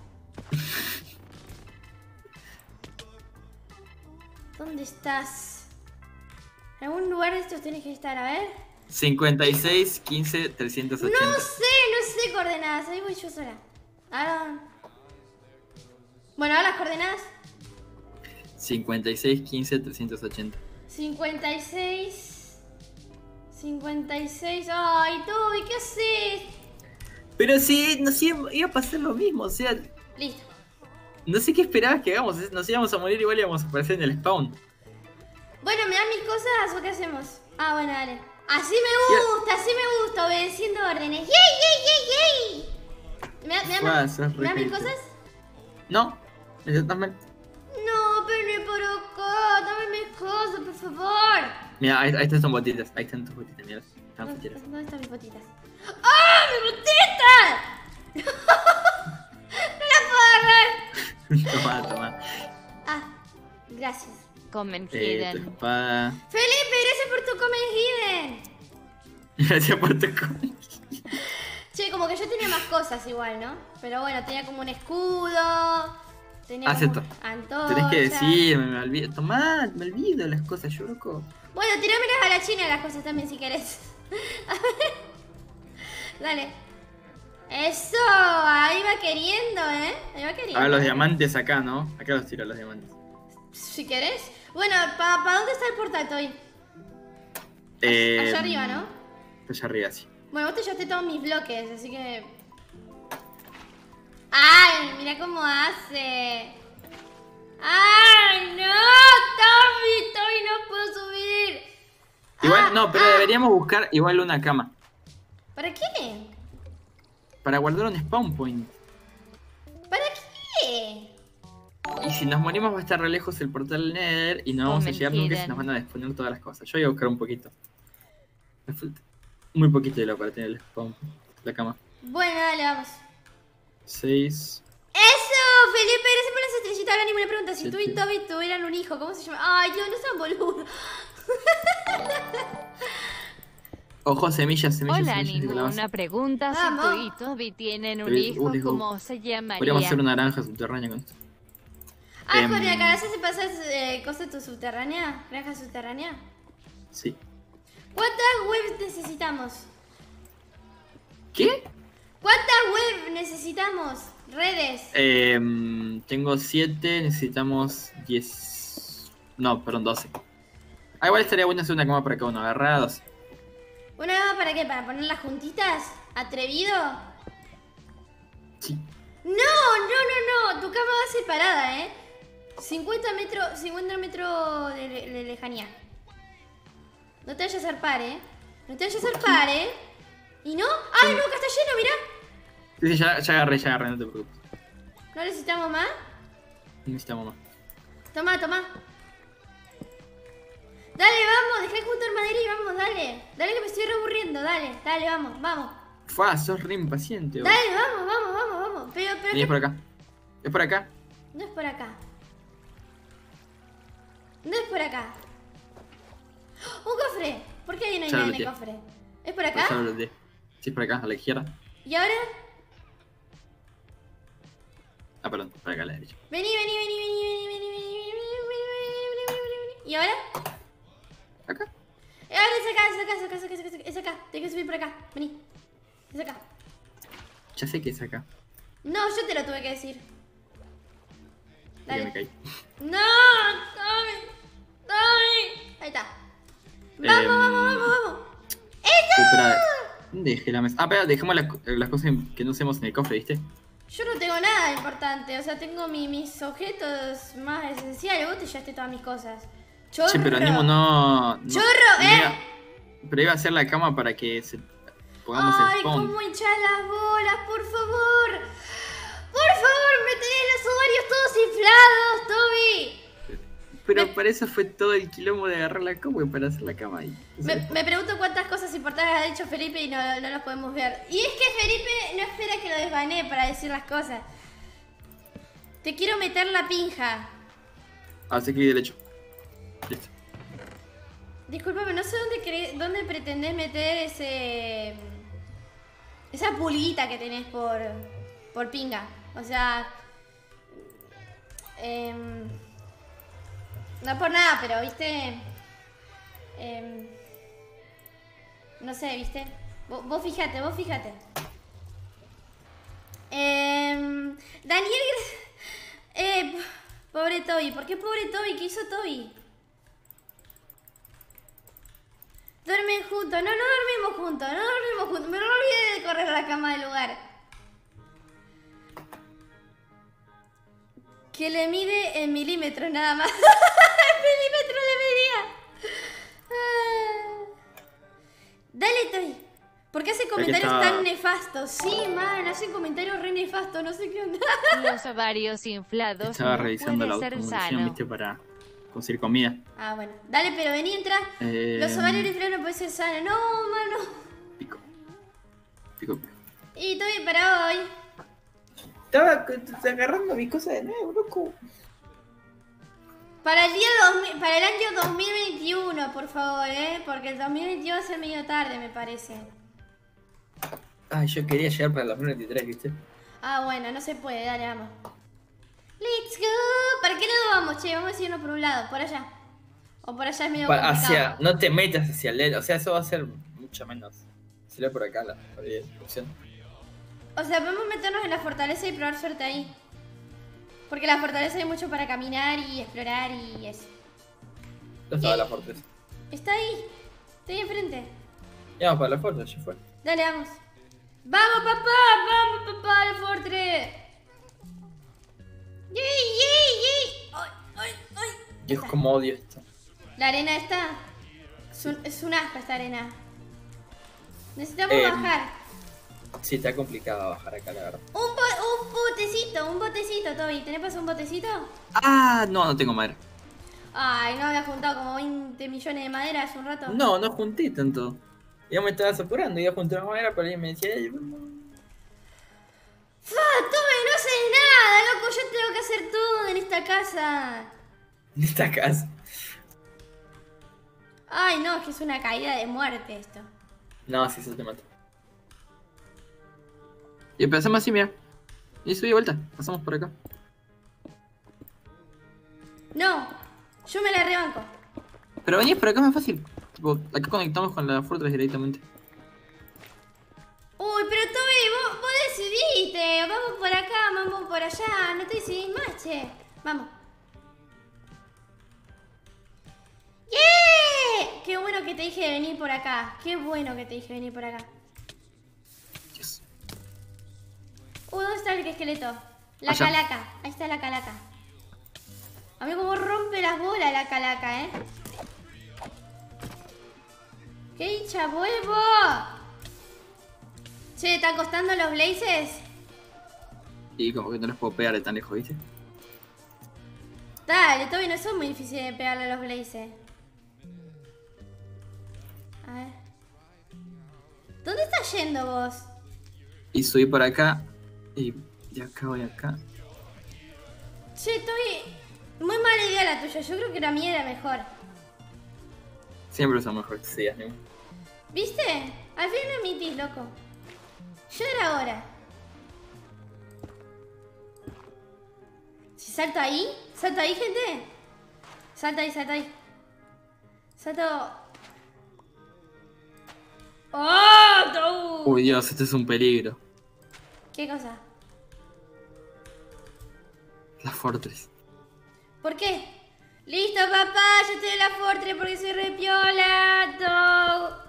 ¿Dónde estás? En algún lugar de estos tienes que estar, a ver. cincuenta y seis, quince, trescientos ochenta. No sé, no sé coordenadas. Ahí voy yo sola. Ahora. Bueno, ahora las coordenadas. cincuenta y seis, quince, trescientos ochenta. cincuenta y seis. cincuenta y seis. Ay, Toby, ¿qué haces? Pero sí, nos iba, iba a pasar lo mismo, o sea, Listo. no sé qué esperabas que hagamos, nos íbamos a morir igual íbamos a aparecer en el spawn. Bueno, ¿me dan mis cosas o qué hacemos? Ah, bueno, dale. Así me gusta, así me gusta, obedeciendo órdenes. ¡Yay, yay, yay, yay! ¿Me, da- me, dan- Guau, sos ¿me dan mis re cosas? No, exactamente. No, pero no por acá. Dame mis cosas, por favor. Mira, ahí, ahí están tus botitas, ahí están tus botitas, mira, están ¿Dónde, ficheras. dónde están mis botitas? ¡Ah, mis botitas! No las puedo agarrar. Toma, toma. Ah, gracias. Comen Eh, tu Hidden. espada. Felipe, gracias por tu Comen Hidden. Gracias por tu comida. Che, como que yo tenía más cosas igual, ¿no? Pero bueno, tenía como un escudo. Tenía Haz como esto. antorcha. Tenés que decirme, me olvido. Tomá, me olvido las cosas, yo loco. Bueno, tirámelas a la china las cosas también si querés. A ver. Dale. Eso, ahí va queriendo, ¿eh? Ahí va queriendo. Ahora los diamantes acá, ¿no? Acá los tiro los diamantes. Si querés. Bueno, ¿para pa dónde está el portal, Toy? Eh, Allá arriba, ¿no? Allá arriba, sí. Bueno, vos te llevaste todos mis bloques, así que... ¡Ay! Mira cómo hace. ¡Ay, no! ¡Tommy! ¡Tommy, no puedo subir! Igual, Ah, no, pero ah. deberíamos buscar igual una cama. ¿Para qué? Para guardar un spawn point. ¿Para qué? Y si nos morimos va a estar re lejos el portal del Nether y no vamos a Comen llegar nunca y se Hidden. nos van a disponer todas las cosas. Yo voy a buscar un poquito. Me falta muy poquito de lo para tener el spawn point. La cama. Bueno, dale, vamos. seis. ¡Eso! Felipe, gracias por las estrellitas. Ahora ni me pregunta si tú y Siete. Toby tuvieran un hijo. ¿Cómo se llama? ¡Ay, Dios, no sean boludos! Ojo, semillas, semillas, Hola, semillas de Nimu. calabaza. Una pregunta. Si Vamos. tú y Toby tienen un Eh, hijo, un hijo. ¿cómo se Podríamos llamaría? hacer una naranja subterránea con esto. Ah, Em, con la cabeza se pasa eh, cosa tu subterránea, granja subterránea. Sí. ¿Cuántas webs necesitamos? ¿Qué? ¿Cuántas webs necesitamos? Redes. Em, tengo siete, necesitamos diez. No, perdón, doce. Ah, igual estaría bueno hacer una cama para cada uno, agarrados. ¿Una cama para qué? ¿Para ponerlas juntitas? ¿Atrevido? Sí. No, no, no, no. Tu cama va separada, ¿eh? cincuenta metros, cincuenta metros de, le- de lejanía. No te vayas a zarpar, ¿eh? No te vayas a zarpar, ¿eh? ¿Y no? ¡Ay, no! Acá está lleno, mirá. Sí, sí, ya, ya agarré, ya agarré, no te preocupes. ¿No necesitamos más? Necesitamos más. Toma, toma. Dale, vamos, dejá de juntar madera y vamos, dale. Dale que me estoy reaburriendo, dale, dale, vamos, vamos. Fua, sos re impaciente, vos. Dale, vamos, vamos, vamos, vamos. Pero, pero, Vení, es por acá. Es por acá. no es por acá. No es por acá. ¡Un cofre! ¿Por qué ahí no hay Ya lo nada en el bloqueé. cofre? ¿Es por Por acá? eso lo de- Sí, es por acá, a la izquierda. ¿Y ahora? Ah, perdón, por acá a la derecha. Vení, vení, vení, vení, vení, vení, vení, vení, vení, vení, vení, vení, vení, vení. ¿Y ahora? Acá. Eh, Ahora es acá, es acá, es acá, es acá, es acá, es acá. Tengo que subir por acá. Vení. Es acá. Ya sé que es acá. No, yo te lo tuve que decir. Ya me Dale. caí. No, Tommy. Tommy. Ahí está. Vamos, Em, vamos, vamos, vamos. Uh, espera, ¿dónde dejé la mesa? Ah, espera, dejemos las, las cosas que no usemos en el cofre, ¿viste? Yo no tengo nada importante, o sea, tengo mi- mis objetos más esenciales. Vos te llevaste todas mis cosas. Chorro. Che, pero Nemo no... no- Chorro, no eh. iba- pero iba a hacer la cama para que se, pongamos Ay, el spawn. cómo hinchás las bolas, por favor. Por favor, me tenés los ovarios todos inflados, Toby. Pero me- para eso fue todo el quilombo de agarrar la cama para hacer la cama ahí. O sea, Me, me pregunto cuántas cosas importantes ha dicho Felipe y no, no las podemos ver. Y es que Felipe no espera que lo desvanee para decir las cosas. Te quiero meter la pinja. Hace clic derecho. Listo. Discúlpame, no sé dónde cre- dónde pretendés meter ese... Esa pulguita que tenés por... Por pinga. O sea... em, no por nada, pero viste... em, no sé, viste. Vos, vos fíjate, vos fíjate. Em, Daniel... Eh, pobre Toby. ¿Por qué pobre Toby? ¿Qué hizo Toby? Duermen juntos. No, no dormimos juntos. No dormimos juntos. Me olvidé de correr a la cama del lugar. Que le mide en milímetros nada más. En milímetros le medía. Ah. Dale, Toby. ¿Por qué hace comentarios está. tan nefastos? Sí, man, hacen comentarios re nefastos. No sé qué onda. Los ovarios inflados Estaba no revisando la puede ser automunición, sano. ¿viste? Para conseguir comida. Ah, bueno. Dale, pero vení, entra. Eh, Los ovarios inflados no pueden ser sanos. No, mano. Pico. Pico. Y Toby, para hoy. Estaba agarrando mi cosa de nuevo, loco. Para el día dos mil, para el año dos mil veintiuno, por favor, ¿eh? Porque el dos mil veintidós va a ser medio tarde, me parece. Ay, yo quería llegar para el dos mil veintitrés, ¿viste? Ah, bueno, no se puede, dale, vamos. Let's go. ¿Para qué lado vamos, che? Vamos a irnos por un lado, por allá. O por allá es medio Pa- complicado. hacia, no te metas hacia el, o sea, eso va a ser mucho menos. Sería por acá la opción. O sea, podemos meternos en la fortaleza y probar suerte ahí. Porque en la fortaleza hay mucho para caminar y explorar y eso. ¿Dónde estaba la fortaleza? Está ahí. Está ahí enfrente. Ya vamos para la fortaleza, ya fue. Dale, vamos. ¡Vamos, papá! ¡Vamos, papá, al Fortress! ¡Yay, yay, yay! ¡Ay, ay, ay! Dios, cómo odio esto. La arena está... Es un, es un asco esta arena. Necesitamos Eh, bajar. Sí, está complicado bajar acá, la verdad. Un, bo- un botecito, un botecito, Toby. ¿Tenés para hacer un botecito? Ah, no, no tengo madera. Ay, no había juntado como veinte millones de madera hace un rato. No, no junté tanto. Ya me estabas apurando, iba a juntar madera, pero alguien me decía, "Ey, vamos". ¡Fa, Toby, no haces nada, loco! Yo tengo que hacer todo en esta casa. En esta casa. Ay, no, es que es una caída de muerte esto. No, sí, eso te mata. Y empezamos así, mira. Y subí de vuelta, pasamos por acá. No, yo me la rebanco. Pero venís por acá más fácil. Tipo, acá conectamos con la Fortress directamente. Uy, pero Toby, vos, vos decidiste. Vamos por acá, vamos por allá. No te decidís más, che. Vamos. ¡Yeah! Qué bueno que te dije de venir por acá. Qué bueno que te dije de venir por acá. Yes. Uh, ¿dónde está el esqueleto? La Allá. calaca. Ahí está la calaca. A mí como rompe las bolas la calaca, ¿eh? ¡Qué hincha huevo! Che, ¿están costando los blazes? Y como que no les puedo pegar de tan lejos, ¿viste? Dale, todavía no son muy difíciles de pegarle a los blazes. A ver. ¿Dónde estás yendo vos? Y subí por acá. Y de acá voy acá. Che, estoy... Muy mala idea la tuya. Yo creo que la mía era mejor. Siempre son mejores que ideas, ¿no? ¿Viste? Al fin no emitís, loco. Ya era hora. Si salto ahí, salto ahí, gente. Salta ahí, salta ahí. Salto. ¡Oh! ¡Oh! Uy, Dios, este es un peligro. ¿Qué cosa? La Fortress. ¿Por qué? Listo, papá, yo estoy en la Fortress porque soy re piola. Dog.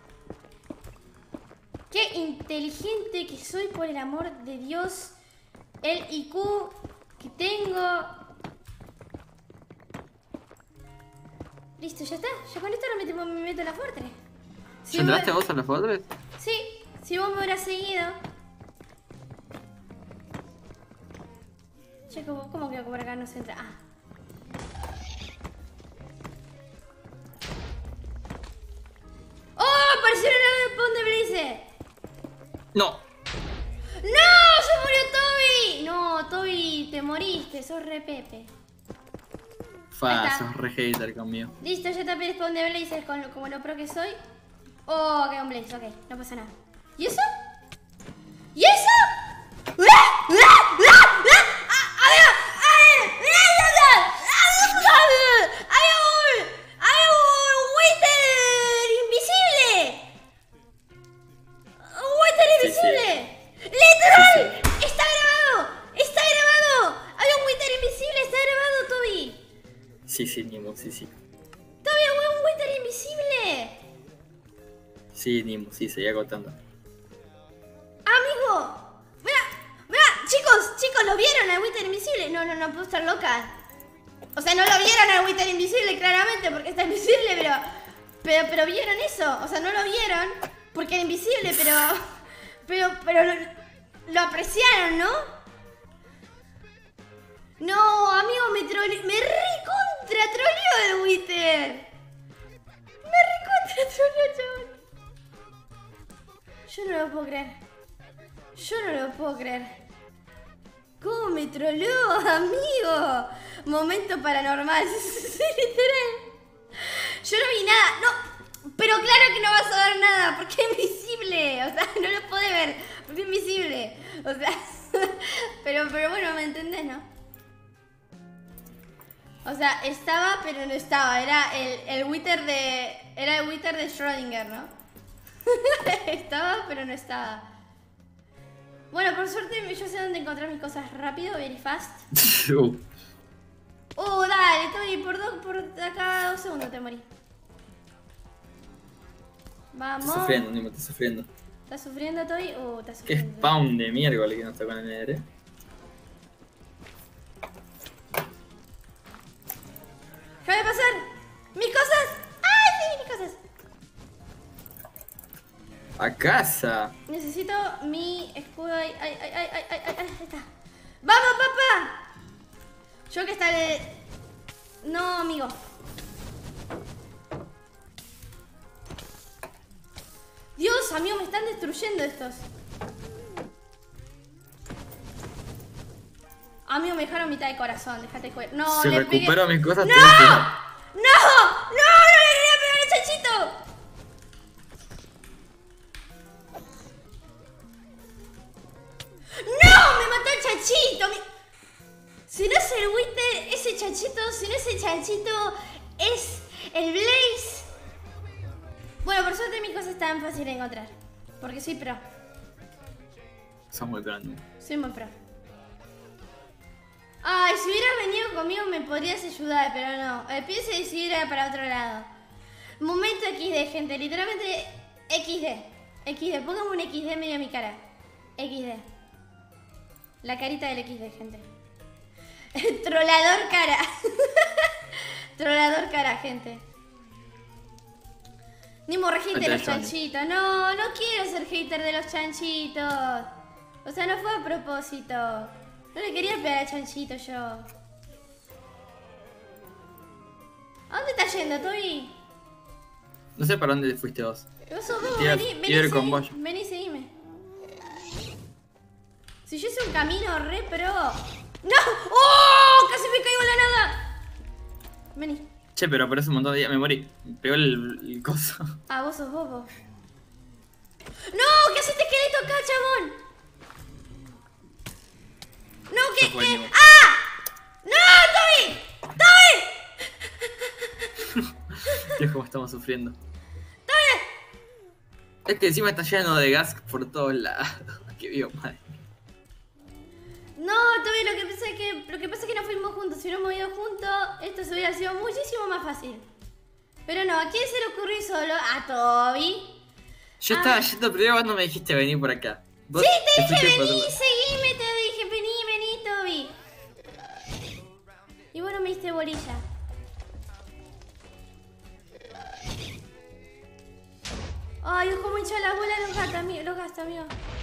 Qué inteligente que soy, por el amor de Dios. El I Q que tengo. Listo, ya está. Ya con esto no me, me meto en la Fortress. Si ¿Ya entraste vos... vos a la Fortress? Sí, si vos me hubieras seguido. Che, ¿cómo, cómo que por acá no se entra? Ah. ¡Oh! Apareció el lado de Spawn de Blaze. No. ¡No! ¡Se murió Toby! No, Toby, te moriste. Sos re Pepe. Fa, sos re hater conmigo. Listo, ya tapé el Spawn de Blaze con, como lo pro que soy. Oh, quedó un Blaze, ok, no pasa nada. ¿Y eso? ¿Y eso? ¡Ah! ¡Ah! ¡Ah! ¡Ah! ¡A ver! ¡A ver! ¡Hay un... hay un Wither invisible! ¡Un Wither invisible! Sí, sí. ¡Literal! Sí, sí. ¡Está grabado! ¡Está grabado! ¡Hay un Wither invisible! ¡Está grabado, Toby! Sí, sí, Nimo, sí, sí. ¡Toby, hay un Wither invisible! Sí, Nimo, sí, seguía contando. ¡Amigo! ¡Mira! ¡Mira! Chicos, chicos, ¿lo vieron al Wither invisible? No, no, no puedo estar loca. O sea, no lo vieron al Wither invisible, claramente, porque está invisible, pero, pero... Pero vieron eso. O sea, no lo vieron porque era invisible, pero... Pero, pero lo, lo apreciaron, ¿no? No, amigo, me trole... Me recontra troleó el Wither. Me recontra troleó, chaval. Yo no lo puedo creer. Yo no lo puedo creer. ¿Cómo me troleó, amigo? Momento paranormal. Sí, literal. Yo no vi nada. No, pero claro que no vas a ver nada porque es invisible. O sea, no lo podés ver porque es invisible. O sea, pero, pero bueno, ¿me entendés, no? O sea, estaba pero no estaba. Era el, el Wither de... Era el Wither de Schrödinger, ¿no? Estaba, pero no estaba. Bueno, por suerte yo sé dónde encontrar mis cosas rápido, very fast. uh. Oh, dale, estoy por dos, por acá dos segundos te morí. Vamos. Estás sufriendo, Nimo, estás sufriendo. ¿Estás sufriendo, Toby? Oh, estás Qué sufriendo. spawn de miércoles que nos tocó en el Nether, eh. Déjame pasar. Mis cosas. ¡Ay, sí, mis cosas! A casa. Necesito mi escudo. Ay, ay, ay, ay, ay, ay, ay, ahí está. ¡Vamos, papá! Yo que estaré... No, amigo. Dios, amigo, me están destruyendo estos. Amigo, me dejaron mitad de corazón. Déjate cuer... No, Se le recuperó pegué... mis cosas. ¡No! tenés que- ¡No! ¡No! ¡No le quería pegar al chanchito! ¡No! ¡Me mató el chanchito! Mi... Si no es el Wither, ese chanchito, si no es el chanchito, es el Blaze. Bueno, por suerte mis cosas estaban fáciles de encontrar. Porque soy pro. Sos muy grande. Soy muy pro. Ay, si hubieras venido conmigo me podrías ayudar, pero no. El pie se decidiera para otro lado. Momento equis de, gente. Literalmente equis de. equis de. Póngame un equis de medio a mi cara. equis de. La carita del equis de, gente. Trolador cara. Trolador cara, gente. Nimo, re hater de los chanchitos. No, no quiero ser hater de los chanchitos. O sea, no fue a propósito. No le quería pegar al chanchito yo. ¿A dónde estás yendo, Toby? No sé para dónde fuiste vos. Vos sos vos, Iba- vení, iba vení, a ir con seguí- vos. vení, seguime. Si yo hice un camino re pro. ¡No! ¡Oh! Casi me caigo en la nada. Vení. Che, pero por eso un montón de días me morí. Me pegó el, el coso. Ah, vos sos bobo. ¡No! ¿Qué haces este esqueleto acá, chabón? ¡No! ¿Qué? Se fue, ¿Qué? Nemo. ¡Ah! ¡No! ¡Toby! ¡Toby! Dios, cómo estamos sufriendo. ¡Toby! Es que encima está lleno de gas por todos lados. Qué vivo, madre. No, Toby, lo que pasa es que, lo que pasa es que no fuimos juntos. Si hubiéramos ido juntos, esto se hubiera sido muchísimo más fácil. Pero no, ¿a quién se le ocurrió ir solo? A Toby. Yo Ah. estaba yendo primero cuando me dijiste venir por acá. Vos Sí, te dije fuiste por vení, otro lado. seguime, te dije vení, vení, Toby. Y bueno, me diste bolilla. Ay, es como hincha la bola los gatos, amigo, los gastos, amigo.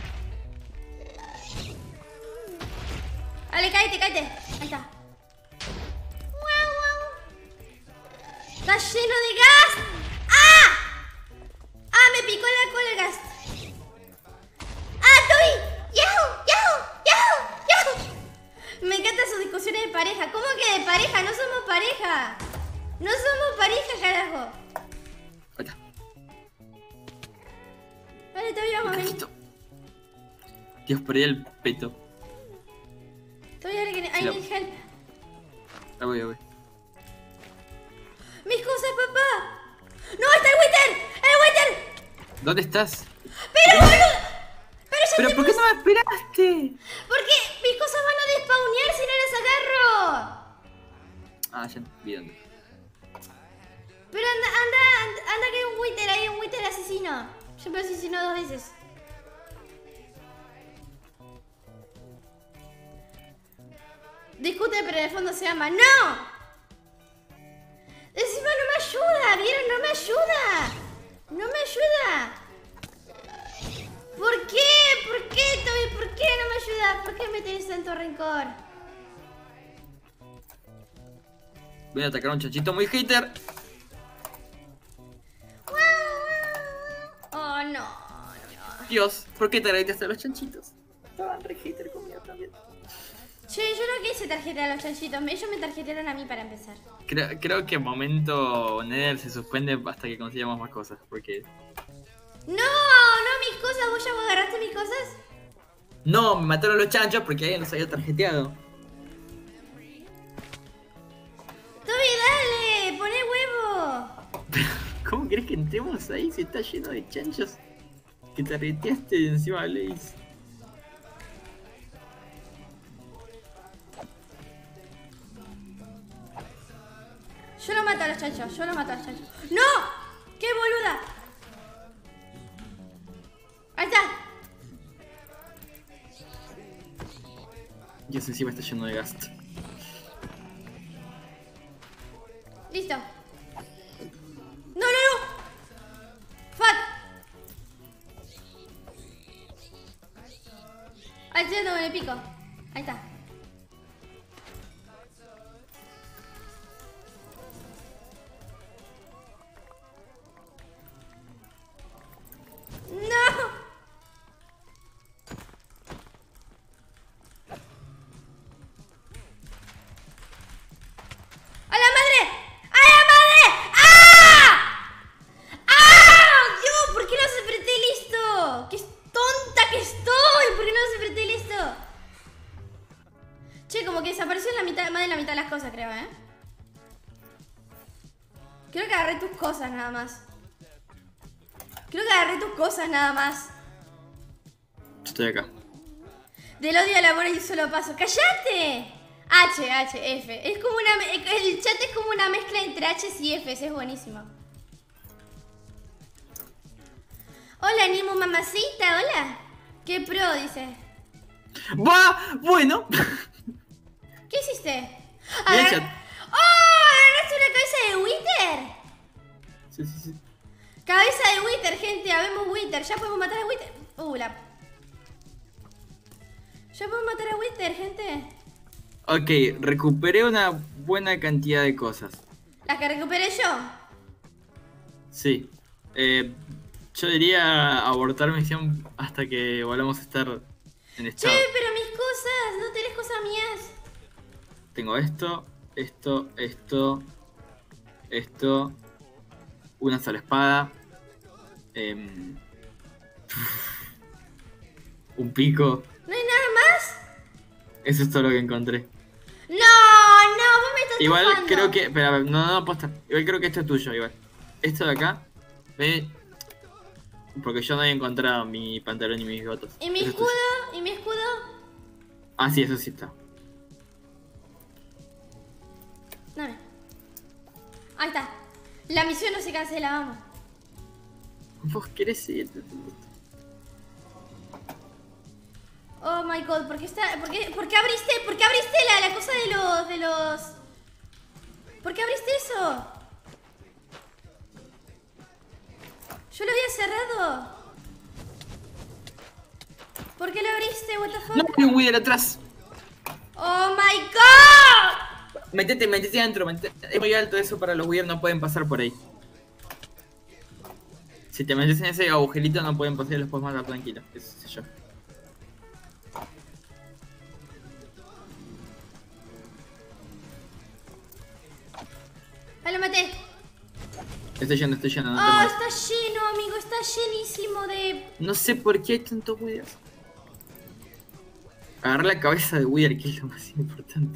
Dale, cállate, cállate. Ahí está. Guau, guau. Está lleno de gas. ¡Ah! ¡Ah, me picó la cola el gas! ¡Ah, Toby! ¡Yahoo! ¡Yahoo! ¡Yahoo! ¡Yahoo! Me encantan sus discusiones de pareja. ¿Cómo que de pareja? No somos pareja. No somos pareja, carajo. Ahí está. Vale, Toby, vamos, vení. Cachito. Dios, perdí el peto. Toby, dale que ne- I Sí, la- need help. Ahí voy, ahí voy. Mis cosas, papá. ¡No, está el Wither! ¡El Wither! ¿Dónde estás? ¡Pero, boludo! ¡Pero ya ¿Pero te por qué puse- no me esperaste? Porque mis cosas van a despawnear si no las agarro. Ah, ya vi dónde. Pero anda, anda, anda, anda que hay un Wither, hay un Wither asesino. Yo me asesinó dos veces. Discute, pero en el fondo se ama. ¡No! Encima no me ayuda, ¿vieron? No me ayuda. No me ayuda. ¿Por qué? ¿Por qué, Toby? ¿Por qué no me ayuda? ¿Por qué me tenés tanto rencor? Voy a atacar a un chanchito muy hater. Oh, no, no, no. Dios, ¿por qué te agradeciste a los chanchitos? Estaban re hater conmigo también. Che, yo no quise tarjetear a los chanchitos. Ellos me tarjetearon a mí para empezar. Creo, creo que momento Nether se suspende hasta que consigamos más cosas, porque... No, no, mis cosas. ¿Vos ya vos agarraste mis cosas? No, me mataron los chanchos porque alguien los había tarjeteado. Toby, dale, poné huevo. ¿Cómo crees que entremos ahí si está lleno de chanchos? Que tarjeteaste y encima Blaze. Yo lo mato a los chanchos, yo lo mato a los chanchos. ¡No! ¡Qué boluda! Ahí está. Dios, encima está lleno de gasto. Listo. ¡No, no, no! ¡Fuck! Ahí estoy dando con el pico. Ahí está. ¡No! ¡A la madre! ¡A la madre! ¡Ah! ¡Ah! Dios, ¿por qué no se apreté listo? ¡Qué tonta que estoy! ¿Por qué no se apreté listo? Che, como que desapareció en la mitad, más de la mitad de las cosas, creo, ¿eh? Creo que agarré tus cosas nada más. Creo que agarré tus cosas nada más. Estoy acá. Del odio al amor y un solo paso. ¡Cállate! H, H, F. Es como una... El chat es como una mezcla entre H's y F's. Es buenísimo. Hola, Nimu mamacita. Hola. Qué pro, dice. ¡Va! Bueno. ¿Qué hiciste? Mira el Agar- chat. ¡Oh! ¿Agarraste una cabeza de Wither? Sí, sí, sí. Cabeza de Wither, gente. Habemos Wither. Ya podemos matar a Wither. Uh, la... Ya podemos matar a Wither, gente. Ok, recuperé una buena cantidad de cosas. ¿Las que recuperé yo? Sí. Eh, yo diría abortar misión hasta que volvamos a estar en Che, estado. pero mis cosas. ¿No tenés cosas mías? Tengo esto, esto, esto, esto, una sola espada, em, un pico. ¿No hay nada más? Eso es todo lo que encontré. No, no, vos me estás Igual estafando. creo que, espera, no, no, no, posta. Igual creo que esto es tuyo, igual. Esto de acá, ve, porque yo no había encontrado mi pantalón y mis botas. ¿Y mi Eso es tuyo. escudo? ¿Y mi escudo? Ah, sí, eso sí está. Dame. Ahí está. La misión no se cancela, vamos. ¿Vos querés ir? Oh my god, ¿por qué está? ¿Por qué, por qué abriste? ¿Por qué abriste la, la cosa de los. de los. ¿Por qué abriste eso? Yo lo había cerrado. ¿Por qué lo abriste? What the fuck? No, hay un Wither atrás. Oh my god. Metete, metete adentro, metete. Es muy alto eso para los Wither, no pueden pasar por ahí. Si te metes en ese agujerito no pueden pasar y los puedes matar tranquilo. Eso sé yo. Ah, lo maté. Estoy yendo, estoy yendo, no te Oh, muevas. está lleno, amigo. Está llenísimo de... No sé por qué hay tantos Withers. Agarrar la cabeza de Wither, que es lo más importante.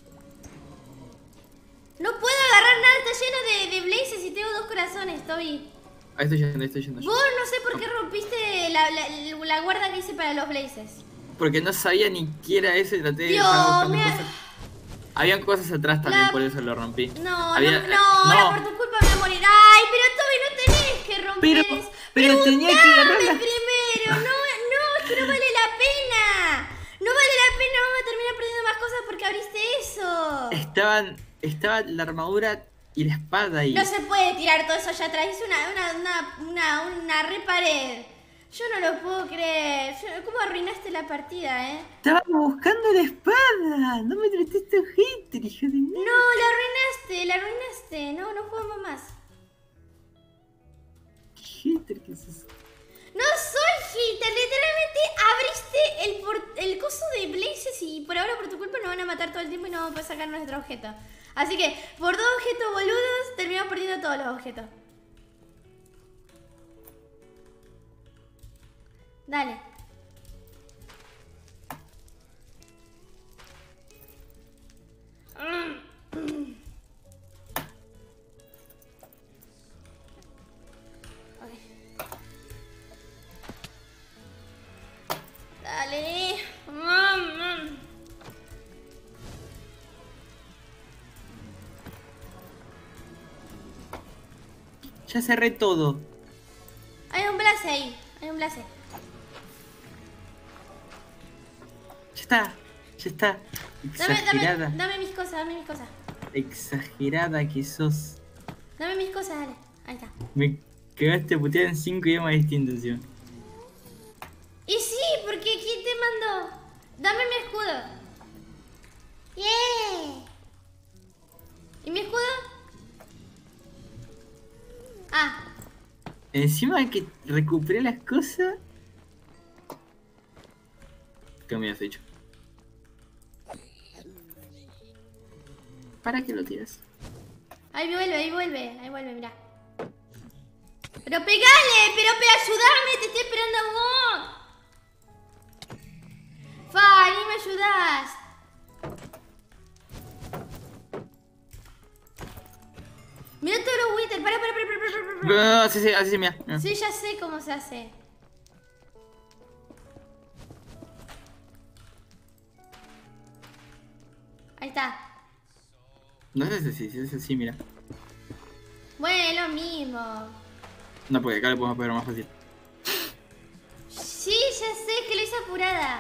No puedo agarrar nada. Está lleno de, de blazes y tengo dos corazones, Toby. Ahí estoy yendo, ahí estoy yendo. Vos no sé por qué rompiste la, la, la guarda que hice para los blazes. Porque no sabía ni qué era eso y traté de Dios, estar buscando me- cosas. Habían cosas atrás también, La- por eso lo rompí. No, Había- no, no, ahora por tu culpa me voy a morir. Ay, pero Toby, no tenés que romper Pero- eso. pero tenía que Preguntame agarrarla. primero. No, no, es que no vale la pena. No vale la pena, vamos a terminar perdiendo más cosas porque abriste eso. Estaban. Estaba la armadura y la espada ahí. No se puede tirar todo eso allá atrás. Hice una, una, una, una, una re pared. Yo no lo puedo creer. Yo- ¿Cómo arruinaste la partida, eh? Estaba buscando la espada. No me trataste un hater, hijo de mí. No, la arruinaste, la arruinaste. No, no jugamos más. ¿Qué hater que sos? No soy hater, literalmente abriste el, por- el coso de blazes y por ahora por tu culpa nos van a matar todo el tiempo y no vamos a poder sacar nuestro objeto. Así que, por dos objetos boludos, terminamos perdiendo todos los objetos. Dale. Ok. Dale. Mm, mm. Ya cerré todo. Hay un blaze ahí. Hay un blaze. Ya está. Ya está. Dame, Exagerada. dame, dame mis cosas, dame mis cosas. Exagerada que sos. Dame mis cosas, dale. Ahí está. Me cagaste a putear en cinco idiomas distintos encima. Y sí, porque ¿quién te mandó? Dame mi escudo. Yeah. ¿Y mi escudo? Ah, Encima de que recuperé las cosas. ¿Qué me has dicho? ¿Para qué lo tiras? ahí vuelve, ahí vuelve, ahí vuelve, mirá. Pero pegale, pero pe, ayudame, te estoy esperando a vos. Fa, ni me ayudás. Mirá todos los Winter, pará, pará, pará, pará, pará, pará, pará. No, no, sí, sí, así sí, mira. mira. Sí, ya sé cómo se hace. Ahí está. No es así, sí, es así, mira. Bueno, es lo mismo. No, porque acá le podemos pegar más fácil. Sí, ya sé que lo hice apurada.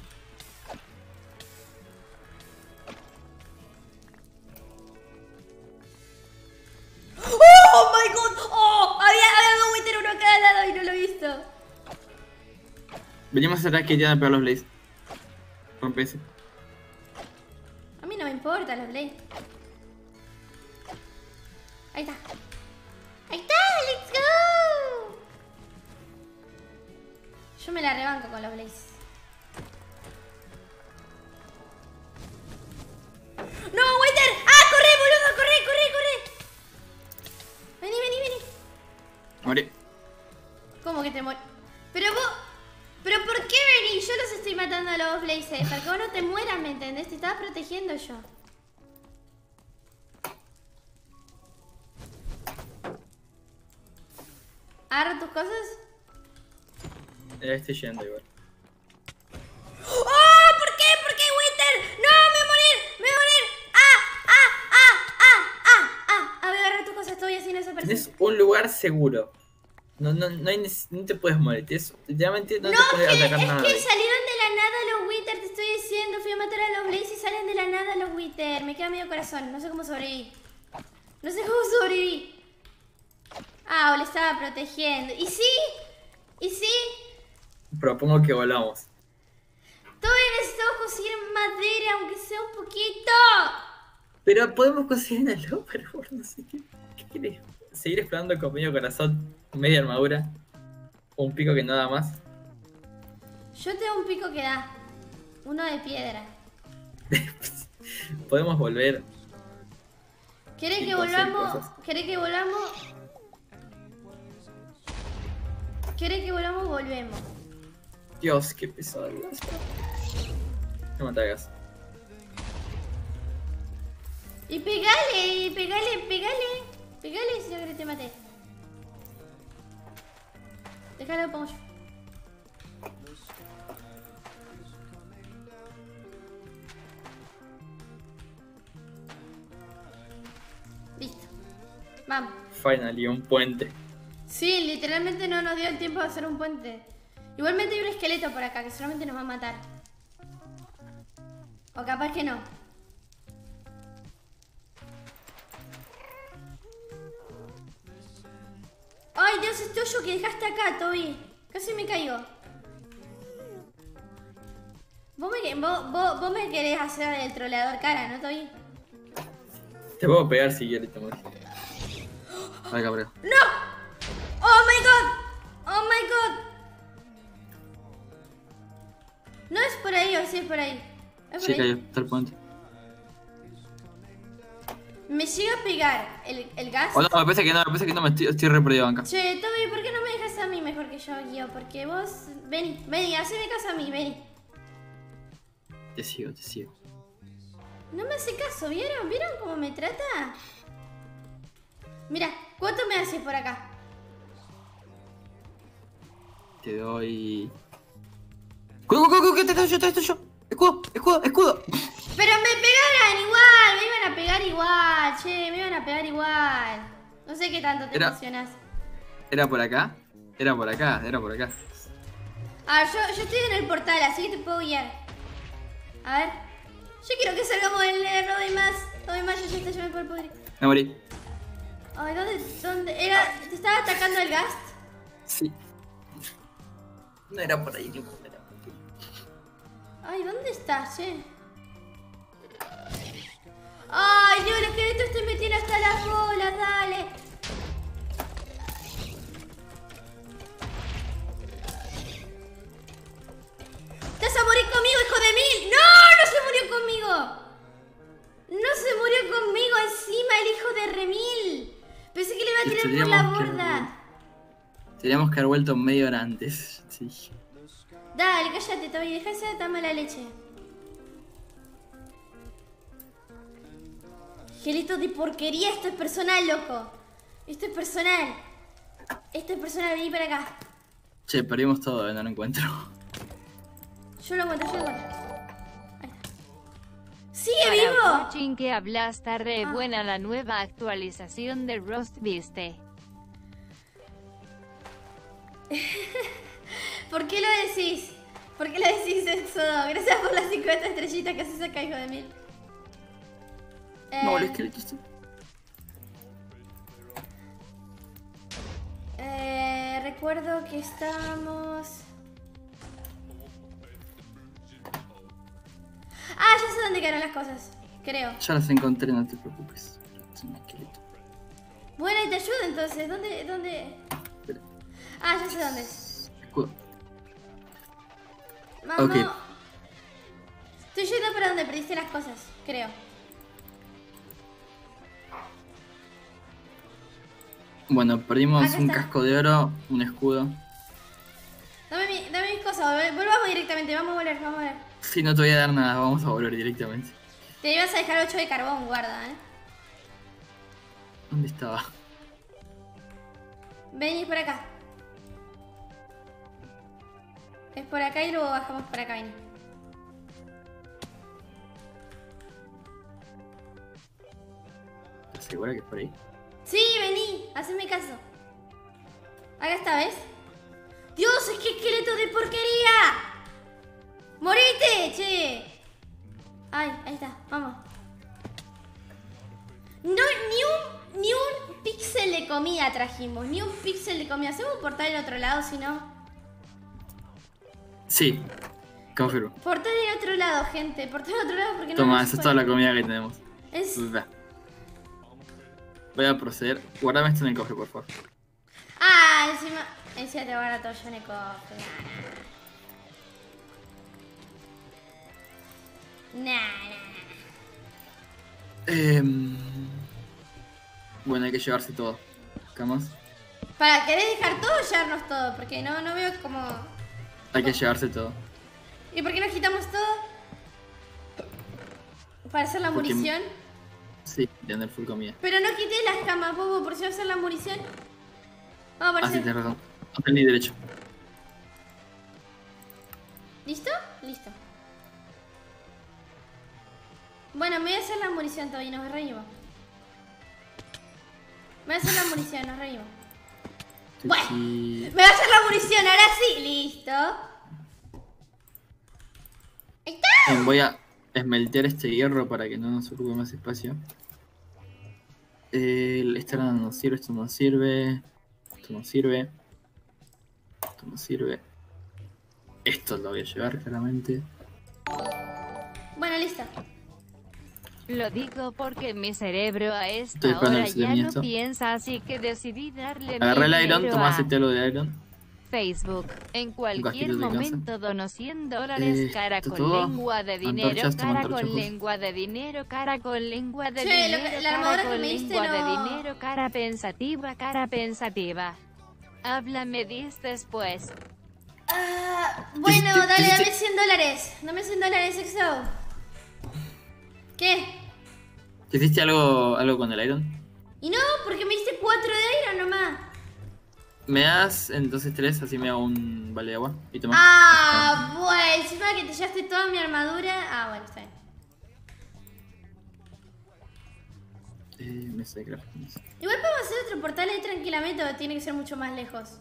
¡Oh, my God! ¡Oh! Había, había dos Winter, uno a cada lado y no lo he visto. Venimos atrás que ya a pegar los blades. Rompe ese. A mí no me importa los Blaze. Ahí está. Ahí está, let's go. Yo me la rebanco con los Blaze. ¡No, Winter! ¡Ah, corre, boludo! ¡Corre, corre, corre! Vení, vení, vení. Morí. ¿Cómo que te mueres? Pero vos... ¿Pero por qué vení? Yo los estoy matando a los Blazes. Para que vos no te mueras, ¿me entendés? Te estaba protegiendo yo. ¿Agarro tus cosas? Ya estoy yendo igual. ¡Oh! ¿Por qué? ¿Por qué? tenés un lugar seguro. No, no, no, hay nece- no te puedes morir. Es, literalmente no, No, te puedes es que, atacar es nada. que ahí. salieron de la nada los Wither, te estoy diciendo. Fui a matar a los Blaze y salen de la nada los Wither. Me queda medio corazón, no sé cómo sobreviví. No sé cómo sobreviví. Ah, o le estaba protegiendo. ¿Y sí? ¿Y sí? Propongo que volvamos. Todavía necesitamos conseguir madera, aunque sea un poquito. Pero podemos conseguir en el overboard, no sé qué. ¿Qué querés? ¿Seguir explorando con medio corazón, media armadura? ¿O un pico que no da más? Yo tengo un pico que da. Uno de piedra. Podemos volver. ¿Querés Y que conseguir volvamos? cosas. ¿Querés que volvamos? ¿Querés que volvamos? Volvemos. Dios, qué pesado el gas. No me ataques. Y pegale, y pegale, pegale. Pegale si no querés te maté. Déjalo pongo yo. Listo. Vamos. Finally, un puente. Sí, literalmente no nos dio el tiempo de hacer un puente. Igualmente hay un esqueleto por acá que solamente nos va a matar. O capaz que no. Ay, Dios, este hoyo que dejaste acá, Toby. Casi me caigo. Vos me, vos, vos, vos me querés hacer el troleador cara, ¿no, Toby? Te puedo pegar si quieres, te morís. Ay, cabrón. ¡No! ¡Oh, my God! ¡Oh, my God! No es por ahí, o sí es por ahí. ¿Es por Sí, ahí? cayó, está el puente. Me llega a pegar el, el gas. Oh, no, me parece que no, me parece que no, me estoy, estoy re perdido acá. Che, Toby, ¿por qué no me dejas a mí mejor que yo, Guío? Porque vos... Vení, vení, haceme caso a mí, vení. Te sigo, te sigo. No me hace caso, ¿vieron? ¿Vieron cómo me trata? Mira, ¿cuánto me haces por acá? Te doy. ¡Cuidado, cuidado, cuidado! ¡Te estoy yo, te estoy yo! ¡Escudo, escudo, escudo! Pero me pegaran igual, me iban a pegar igual, che, me iban a pegar igual. No sé qué tanto te Era- emocionas. ¿Era por acá? Era por acá, era por acá. Ah, yo, yo estoy en el portal, así que te puedo guiar. A ver. Yo quiero que salgamos del Nether, no doy más. No doy más, yo ya está, yo me puedo pudrir. Me morí. Ay, ¿dónde, dónde? Era, ¿te estaba atacando el ghast? Sí. No era por ahí, no era por ahí. Ay, ¿dónde estás, che? Ay, Dios, los esqueletos te metieron hasta las bolas, dale. ¿Te vas a morir conmigo, hijo de mil? ¡No! ¡No se murió conmigo! ¡No se murió conmigo encima el hijo de Remil! Pensé que le iba a tirar por la Teníamos que- borda. Teníamos que haber vuelto media hora antes. Sí. Dale, cállate, Toby, deja esa tan mala leche. Gelito de porquería, esto es personal, loco. Esto es personal. Esto es personal, vení para acá. Che, perdimos todo, eh, no lo encuentro. Yo lo encuentro, yo lo encuentro. Ahí está. ¡Sigue Para vivo! Fortune que habla está re Ah. buena la nueva actualización de Rust, ¿viste? ¿Por qué lo decís? ¿Por qué lo decís eso? Gracias por las cincuenta estrellitas que haces acá, hijo de mil. No, el Eh, esqueleto está. eh, recuerdo que estábamos... Ah, ya sé dónde quedaron las cosas. Creo. Ya las encontré, no te preocupes. Es un esqueleto. Bueno, y te ayudo entonces. ¿Dónde? ¿Dónde? Espera. Ah, ya sé dónde es. Escudo. Vamos. Ok. Estoy yendo para donde perdiste las cosas, creo. Bueno, perdimos Acá un está. casco de oro, un escudo. Dame, mi- dame mis cosas, vol- volvamos directamente, vamos a volver, vamos a volver. Si no te voy a dar nada, vamos a volver directamente. Te ibas a dejar ocho de carbón, guarda, eh. ¿Dónde estaba? Venís por acá. Es por acá y luego bajamos por acá, vení. ¿Estás segura que es por ahí? Sí, vení. haceme caso. Acá está, ¿ves? ¡Dios, es que esqueleto de porquería! ¡Morite, che! Ay, ahí está, vamos. No, ni un, ni un píxel de comida trajimos, ni un píxel de comida. ¿Hacemos un portal del otro lado, si no? Sí, confirmo. Portal del otro lado, gente. Portal del otro lado porque no. Toma, no esa se es toda puede. la comida que tenemos. Es... Voy a proceder. Guardame esto en el cofre, por favor. Ah, encima... Encima te guarda todo yo en el cofre. Nah, nah. Eh, bueno, hay que llevarse todo. ¿Qué más? Para, ¿querés dejar todo o llevarnos todo? Porque no, no veo como... Hay que llevarse todo. ¿Y por qué nos quitamos todo? ¿Para hacer la Porque- munición? Sí, tener full comida. Pero no quité las camas, bobo, por si va a hacer la munición. Vamos a Ah, sí, aparecer. tenés razón. No tenés derecho. ¿Listo? Listo. Bueno, me voy a hacer la munición todavía, nos reímos. Me voy a hacer la munición, nos reímos. Bueno, Sí. me voy a hacer la munición, ahora sí, listo. Ahí está. Bien, voy a esmeltear este hierro para que no nos ocupe más espacio. Eh, este no nos sirve, esto no sirve. Esto no sirve. Esto no sirve. Esto lo voy a llevar claramente. Bueno, listo. Lo digo porque mi cerebro a esta Estoy esperando hora que se ya termine no esto. piensa, así que decidí darle mi Agarré el iron, dinero toma a hacete algo de iron. Facebook. En cualquier cajito de casa. momento dono cien dólares, Eh, cara ¿está con todo? lengua de dinero, Antorchas, toma cara antorchas, con pues. lengua de dinero, cara con lengua de Che, lo que- dinero, la armadura cara que con me diste lengua de no- dinero, cara pensativa, cara pensativa. Háblame dis después. Ah, bueno, ¿Qué- qué- dale, qué- dame qué- cien dólares. Dame cien dólares, Exo. ¿Qué? ¿Hiciste algo, algo con el iron? Y no, porque me diste cuatro de iron nomás. Me das entonces tres, así me hago un vale de agua. Y toma. Ah, bueno, encima que te llevaste toda mi armadura. Ah, bueno, está bien. Eh, mesa de craft. Igual podemos hacer otro portal ahí tranquilamente o tiene que ser mucho más lejos.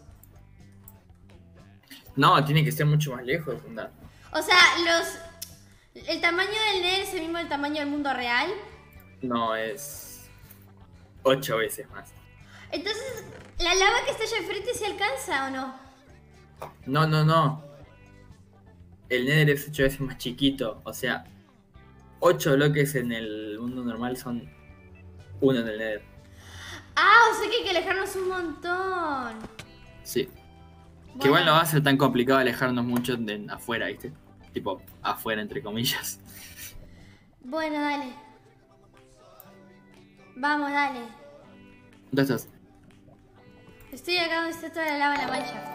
No, tiene que ser mucho más lejos, onda. O sea, los... El tamaño del Nether es el mismo del tamaño del mundo real. No, es ocho veces más. Entonces, ¿la lava que está allá enfrente se alcanza o no? No, no, no. El Nether es ocho veces más chiquito. O sea, ocho bloques en el mundo normal son uno en el Nether. Ah, o sea que hay que alejarnos un montón. Sí. Bueno. Que igual no va a ser tan complicado alejarnos mucho de afuera, ¿viste? Tipo, afuera, entre comillas. Bueno, dale. Vamos, dale. ¿Dónde estás? Estoy acá donde está toda la lava en la mancha.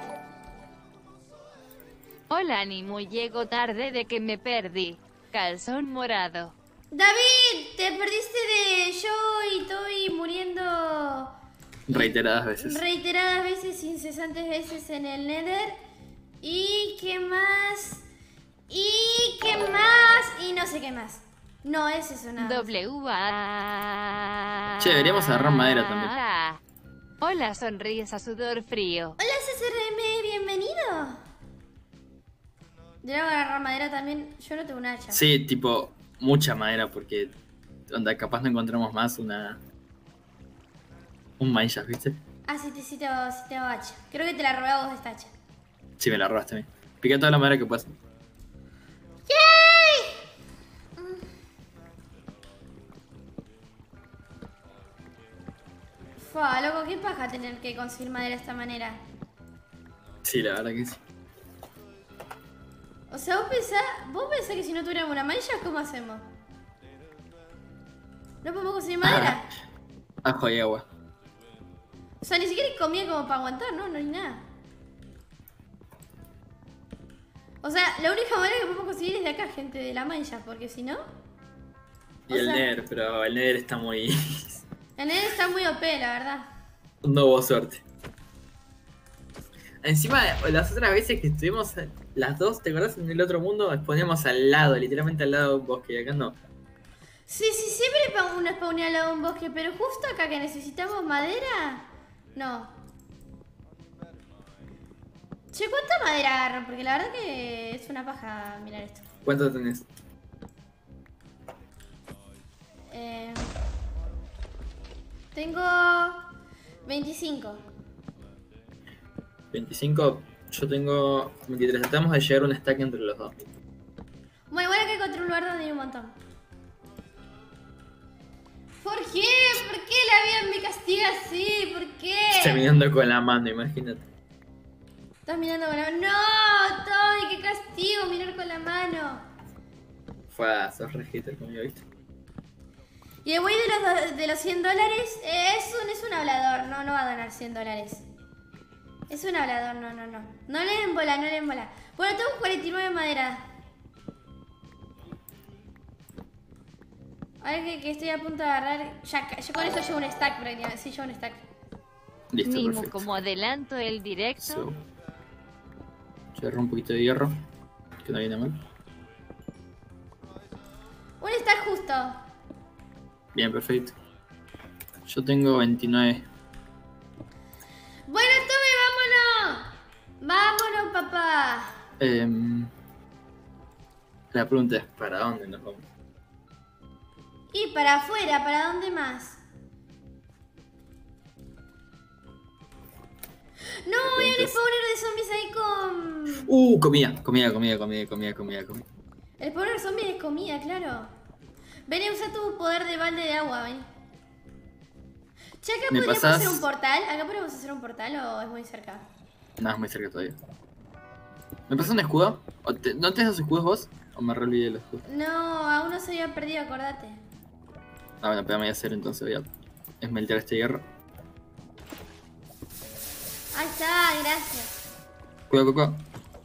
Hola Nimu, llego tarde de que me perdí. Calzón morado. David, te perdiste de yo y Toby muriendo Reiteradas veces. reiteradas veces, incesantes veces en el Nether. ¿Y qué más? ¿Y qué más? Y no sé qué más. No es eso nada más. W A. Che, deberíamos agarrar madera también. Hola, sonrisa, sudor frío. Hola C C R M, bienvenido. Yo voy a agarrar madera también. Yo no tengo un hacha. Sí, tipo, mucha madera porque onda, capaz no encontramos más una... Un Minecraft, ¿viste? Ah, sí, te, sí, te, hago- sí te hago hacha. Creo que te la robé a vos esta hacha. Sí, me la robaste a mí. Pica toda la madera que puedas. ¡Yay! Fua, loco, qué paja tener que conseguir madera de esta manera. Sí, la verdad que sí. O sea, vos pensás, vos pensás que si no tuviéramos una mancha, ¿cómo hacemos? ¿No podemos conseguir madera? Ajo y agua. O sea, ni siquiera hay comida como para aguantar, ¿no? No hay nada. O sea, la única manera que podemos conseguir es de acá, gente, de la mancha, porque si no... Y O el sea- Nether, pero el Nether está muy... El Nether está muy O P, la verdad. No hubo suerte. Encima, las otras veces que estuvimos las dos, ¿te acordás? En el otro mundo nos poníamos al lado, literalmente al lado de un bosque. Y acá no. Sí, sí, siempre pa- uno spawnea al lado de un bosque, pero justo acá que necesitamos madera, No. Che, ¿cuánta madera agarro? Porque la verdad que es una paja mirar esto. ¿Cuánto tenés? Eh, tengo veinticinco. veinticinco, yo tengo veintitrés. Tratamos de llegar a un stack entre los dos. Muy bueno que encontré un lugar donde hay un montón. ¿Por qué? ¿Por qué la vida me castiga así? ¿Por qué? Está mirando con la mano, imagínate. Estás mirando con la mano. ¡No! ¡Toby! ¡Qué castigo mirar con la mano! Fue a sos re hater conmigo, ¿viste? Y el güey de los, do- de los cien dólares eh, es, un, es un hablador. No, no va a donar cien dólares. Es un hablador, no, no, no. No le den bola, no le den bola. Bueno, tengo cuarenta y nueve madera. A ver que, que estoy a punto de agarrar. Ya, ya con esto llevo un stack prácticamente. Sí, llevo un stack. Listo, Mismo perfecto. como adelanto el directo. So, yo agarro un poquito de hierro, que no viene mal. Un stack justo. Bien, perfecto. Yo tengo veintinueve. Bueno, Tommy, vámonos. Vámonos, papá. Em, la pregunta es, ¿para dónde nos vamos? Y para afuera, ¿para dónde más? No, hay un pregunta es- spawner de zombies ahí con... Uh, comida, comida, comida, comida, comida, comida, comida. El spawner de zombies es comida, claro. Ven y usa tu poder de balde de agua, ven. Che, acá ¿Me podríamos pasás? hacer un portal. ¿Acá podríamos hacer un portal o es muy cerca? No, es muy cerca todavía. ¿Me pasas un escudo? ¿O te- ¿No tenés los escudos vos? ¿O me re olvidé los escudos? No, aún no se había perdido, acordate. Ah, bueno, pero me voy a hacer entonces, voy a esmeltar este hierro. Ahí está, gracias. Cuidado, Coco.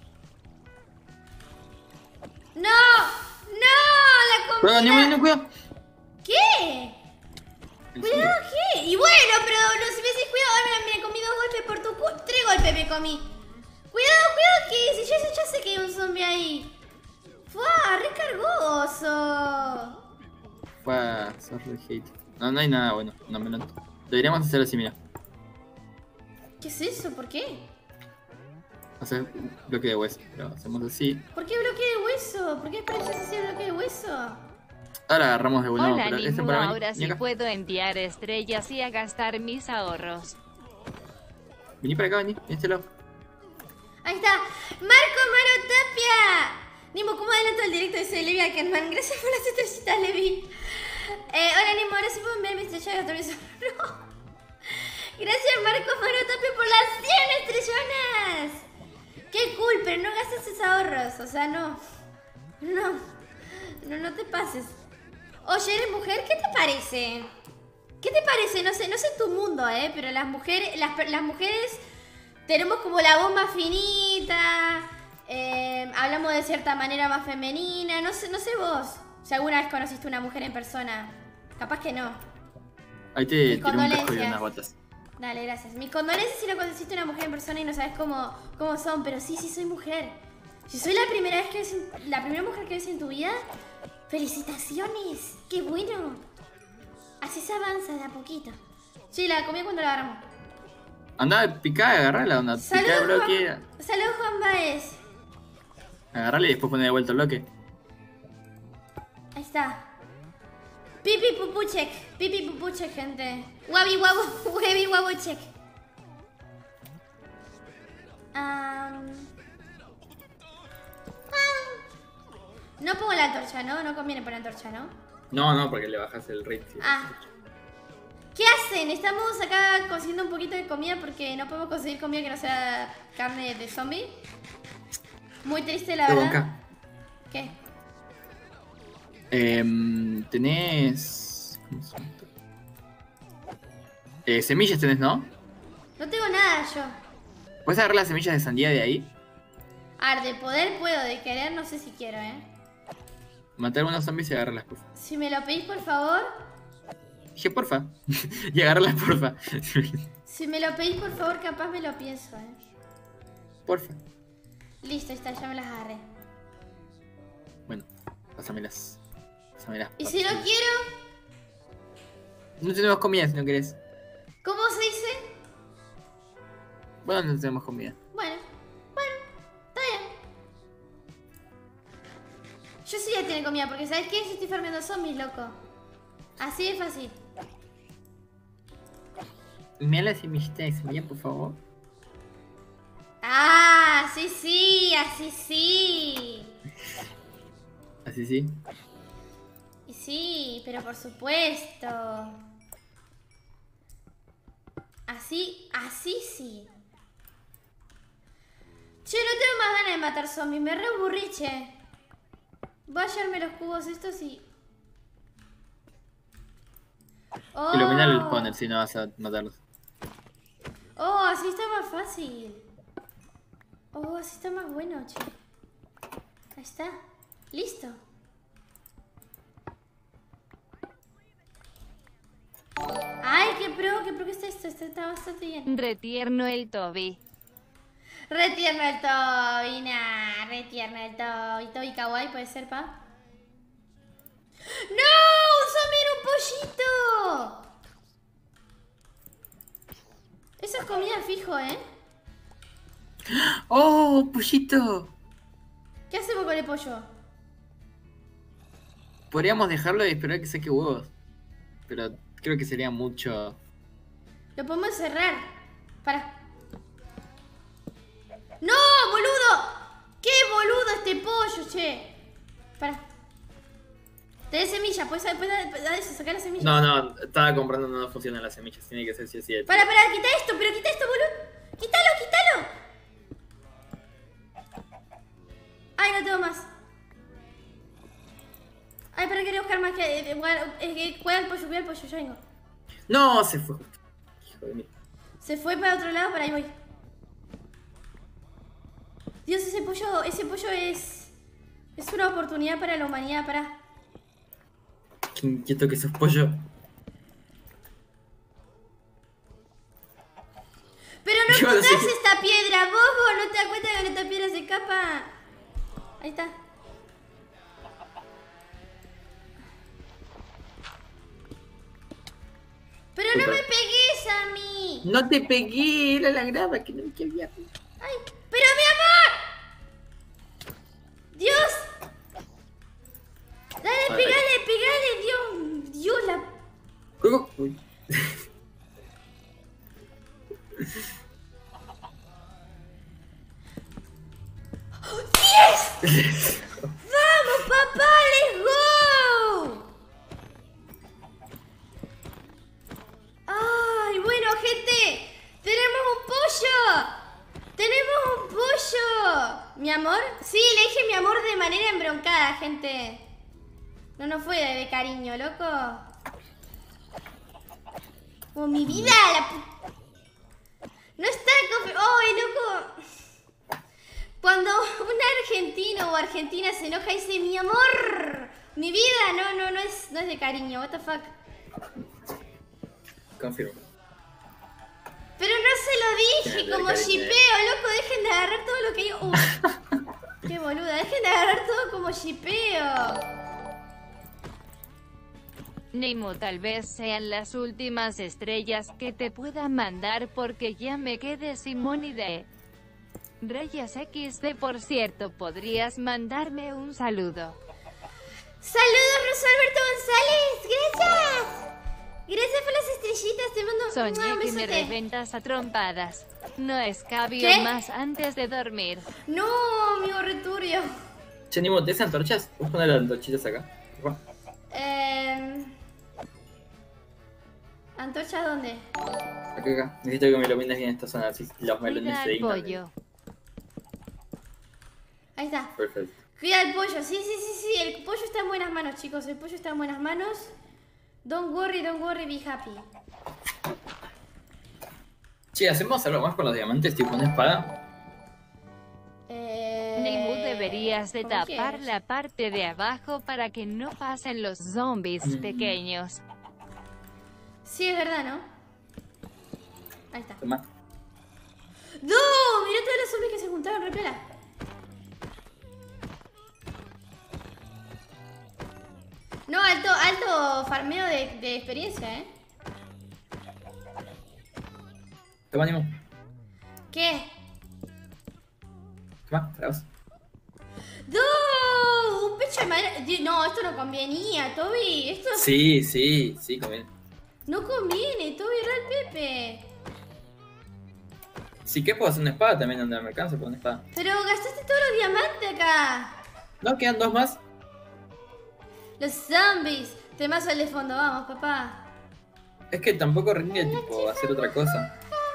¡No! ¡No! ¡La Cuidado, comida! no, no, cuidado. ¿Qué? ¿En ¿Cuidado serio? qué? Y bueno, pero no, si me decís cuidado, ahora me, me comí dos golpes por tu cu... Tres golpes me comí. Cuidado, cuidado que si yo, ya sé que hay un zombie ahí. ¡Fua! ¡Recargoso! Fue a sos re hater. No, no hay nada bueno, no me lo. Deberíamos hacer así, mira. ¿Qué es eso? ¿Por qué? Hacer bloque de hueso. Lo hacemos así. ¿Por qué bloque de hueso? ¿Por qué pareces así bloque de hueso? Ahora agarramos de vuelo. Hola, pero este Nimu, para mí. ahora Vení sí acá. puedo enviar estrellas y a gastar mis ahorros. Vení para acá, vení. En este lado. Ahí está. ¡Marco Maro Tapia! Nimo, ¿cómo adelanto el directo? Dice Levi Ackerman. Gracias por las estrellitas, Levi. Eh, hola, Nimo. Ahora sí puedo enviar mi estrella de autorización. No. Gracias, Marco Maro Tapia, por las cien estrellonas. Qué cool, pero no gastes esos ahorros. O sea, no. No. No, no te pases. Oye, ¿eres mujer? ¿Qué te parece? ¿Qué te parece? No sé, no sé tu mundo, ¿eh? Pero las mujeres, las, las mujeres tenemos como la voz más finita, eh, hablamos de cierta manera más femenina. No sé, no sé vos, si alguna vez conociste una mujer en persona. Capaz que no. Ahí te Mis tiro un casco y condolencias. unas botas. Dale, gracias. Mis condolencias si no conociste una mujer en persona y no sabes cómo, cómo son, pero sí, sí soy mujer. Si soy la primera vez que ves en- la primera mujer que ves en tu vida, felicitaciones. ¡Qué bueno! Así se avanza de a poquito. Sí, la comí cuando la agarramos. Andá, picá, agarrala, onda. Picá el Saludos, bloque. Juan, saludos, Juan Baez. Agarrala y después poné de vuelta el bloque. Ahí está. Pipi pupu check. Pipi pupu check, gente. Wabi wabu, wabi wabu check. Am. Ah. No pongo la antorcha, ¿no? No conviene poner antorcha, ¿no? No, no, porque le bajas el rate. sí. Ah. ¿Qué hacen? Estamos acá consiguiendo un poquito de comida porque no podemos conseguir comida que no sea carne de zombie. Muy triste, la Te verdad. banca. ¿Qué? Em, tenés. ¿Cómo se llama esto? Eh, semillas tenés, ¿no? No tengo nada yo. ¿Puedes agarrar las semillas de sandía de ahí? A ver, de poder puedo, de querer no sé si quiero, ¿eh? Matar unos zombies y agarrarlas, porfa. Si me lo pedís, por favor. Dije, porfa. Y agarrarlas, porfa. Si me lo pedís, por favor, capaz me lo pienso, ¿eh? Porfa. Listo, ahí está, ya me las agarré. Bueno, pásamelas. Pásamelas. Y si no quiero, No tenemos comida si no querés. ¿cómo se dice? Bueno, no tenemos comida. Bueno, bueno, está bien. Yo sí ya tiene comida, porque ¿sabes qué? Yo estoy farmeando zombies, loco. Así de fácil. Mira las semillitas de semilla, por favor. Ah, sí, sí, así sí. Así sí. Y sí, pero por supuesto. Así, así sí. Che, no tengo más ganas de matar zombies, me re aburrí, che. Voy a llevarme los cubos estos y... Oh. Ilumina el spawner si no vas a matarlos. Oh, así está más fácil. Oh, así está más bueno, che. Ahí está. Listo. Ay, qué pro, qué pro que está esto. Esto está bastante bien. Retierno el Toby. Retierno el Toby, nah. Retierno el Toby. Toby kawaii puede ser, pa. ¡No! ¡Un zombie era un pollito! Eso es comida fijo, ¿eh? ¡Oh, pollito! ¿Qué hacemos con el pollo? Podríamos dejarlo y esperar que saque huevos. Pero creo que sería mucho. Lo podemos cerrar. Para. ¡No, boludo! ¡Qué boludo este pollo, che! Para. Tenés semilla, puedes dar eso, sacar la semilla. No, no, estaba comprando, no funcionan las semillas. Tiene que ser sí o sí. Para, para, quita esto, pero quita esto, boludo. Quítalo, quítalo. Ay, no tengo más. Ay, para querer buscar más que. Eh, eh, cuida el pollo, cuida el pollo, yo vengo. No, se fue. Hijo de mí. Se fue para otro lado, para ahí voy. Dios, ese pollo, ese pollo es. Es una oportunidad para la humanidad, para. Qué inquieto que sos, pollo. Pero no Yo no pongas sé. esta piedra, bobo. ¿No te das cuenta que con esta piedra se escapa? Ahí está. Pero no me pegues a mí. No te pegué, era la grava que no me quería. Ay, pero mi amor. Dios. Dale, Ay. pegale, pegale, Dios. Dios, la... Uy. ¡Yes! ¡Vamos, papá! ¡Let's go! ¡Ay, bueno, gente! ¡Tenemos un pollo! ¡Tenemos un pollo! ¿Mi amor? Sí, le dije mi amor de manera embroncada, gente. No, no fue de, de cariño, loco. Oh, mi vida, la pu... No está confi... ¡Ay, loco! Cuando un argentino o argentina se enoja y dice mi amor, mi vida, no, no, no es, no es de cariño, what the fuck. Confirmo. Pero no se lo dije Tiene como cariño, shipeo, loco, dejen de agarrar todo lo que digo. Uh, qué boluda, dejen de agarrar todo como shipeo. Nemo, tal vez sean las últimas estrellas que te pueda mandar porque ya me quedé sin money. Reyes equis de, por cierto, podrías mandarme un saludo. Saludos, Rosa Alberto González, gracias. Gracias por las estrellitas, te mando un Soñé que me besote. reventas a trompadas. No escabio ¿Qué? más antes de dormir. No, amigo returbio. Che, Nimo, ¿te hacen antorchas? ¿Puedes poner las antorchitas acá? Por favor. Eh... ¿Antorcha dónde? Acá, acá. Necesito que me ilumines bien esta zona, así los melones Cuida se al dignan. pollo. Ahí está. Perfecto. Cuida el pollo. Sí, sí, sí, sí. El pollo está en buenas manos, chicos. El pollo está en buenas manos. Don't worry, don't worry, be happy. Che, ¿hacemos algo más con los diamantes? ¿Tipo una espada? Eh... Nemo, deberías de como tapar quieras. la parte de abajo para que no pasen los zombies Mm. pequeños. Sí, es verdad, ¿no? Ahí está. Toma. ¡No! Mirá todas las zombies que se juntaron, repela. No, alto, alto farmeo de, de experiencia, ¿eh? Toma, Nimo. ¿Qué? ¿Qué? ¿Qué más? Para vos. ¡No! Un pecho de madera. Di- No, esto no convenía, Toby. Esto Sí, sí, sí, conviene. no conviene, Toby, real Pepe. Si que puedo hacer una espada también donde me alcanza por una espada. Pero gastaste todos los diamantes acá. No, quedan dos más. Los zombies. Temazo al de fondo, vamos, papá. Es que tampoco rinde tipo hacer otra cosa.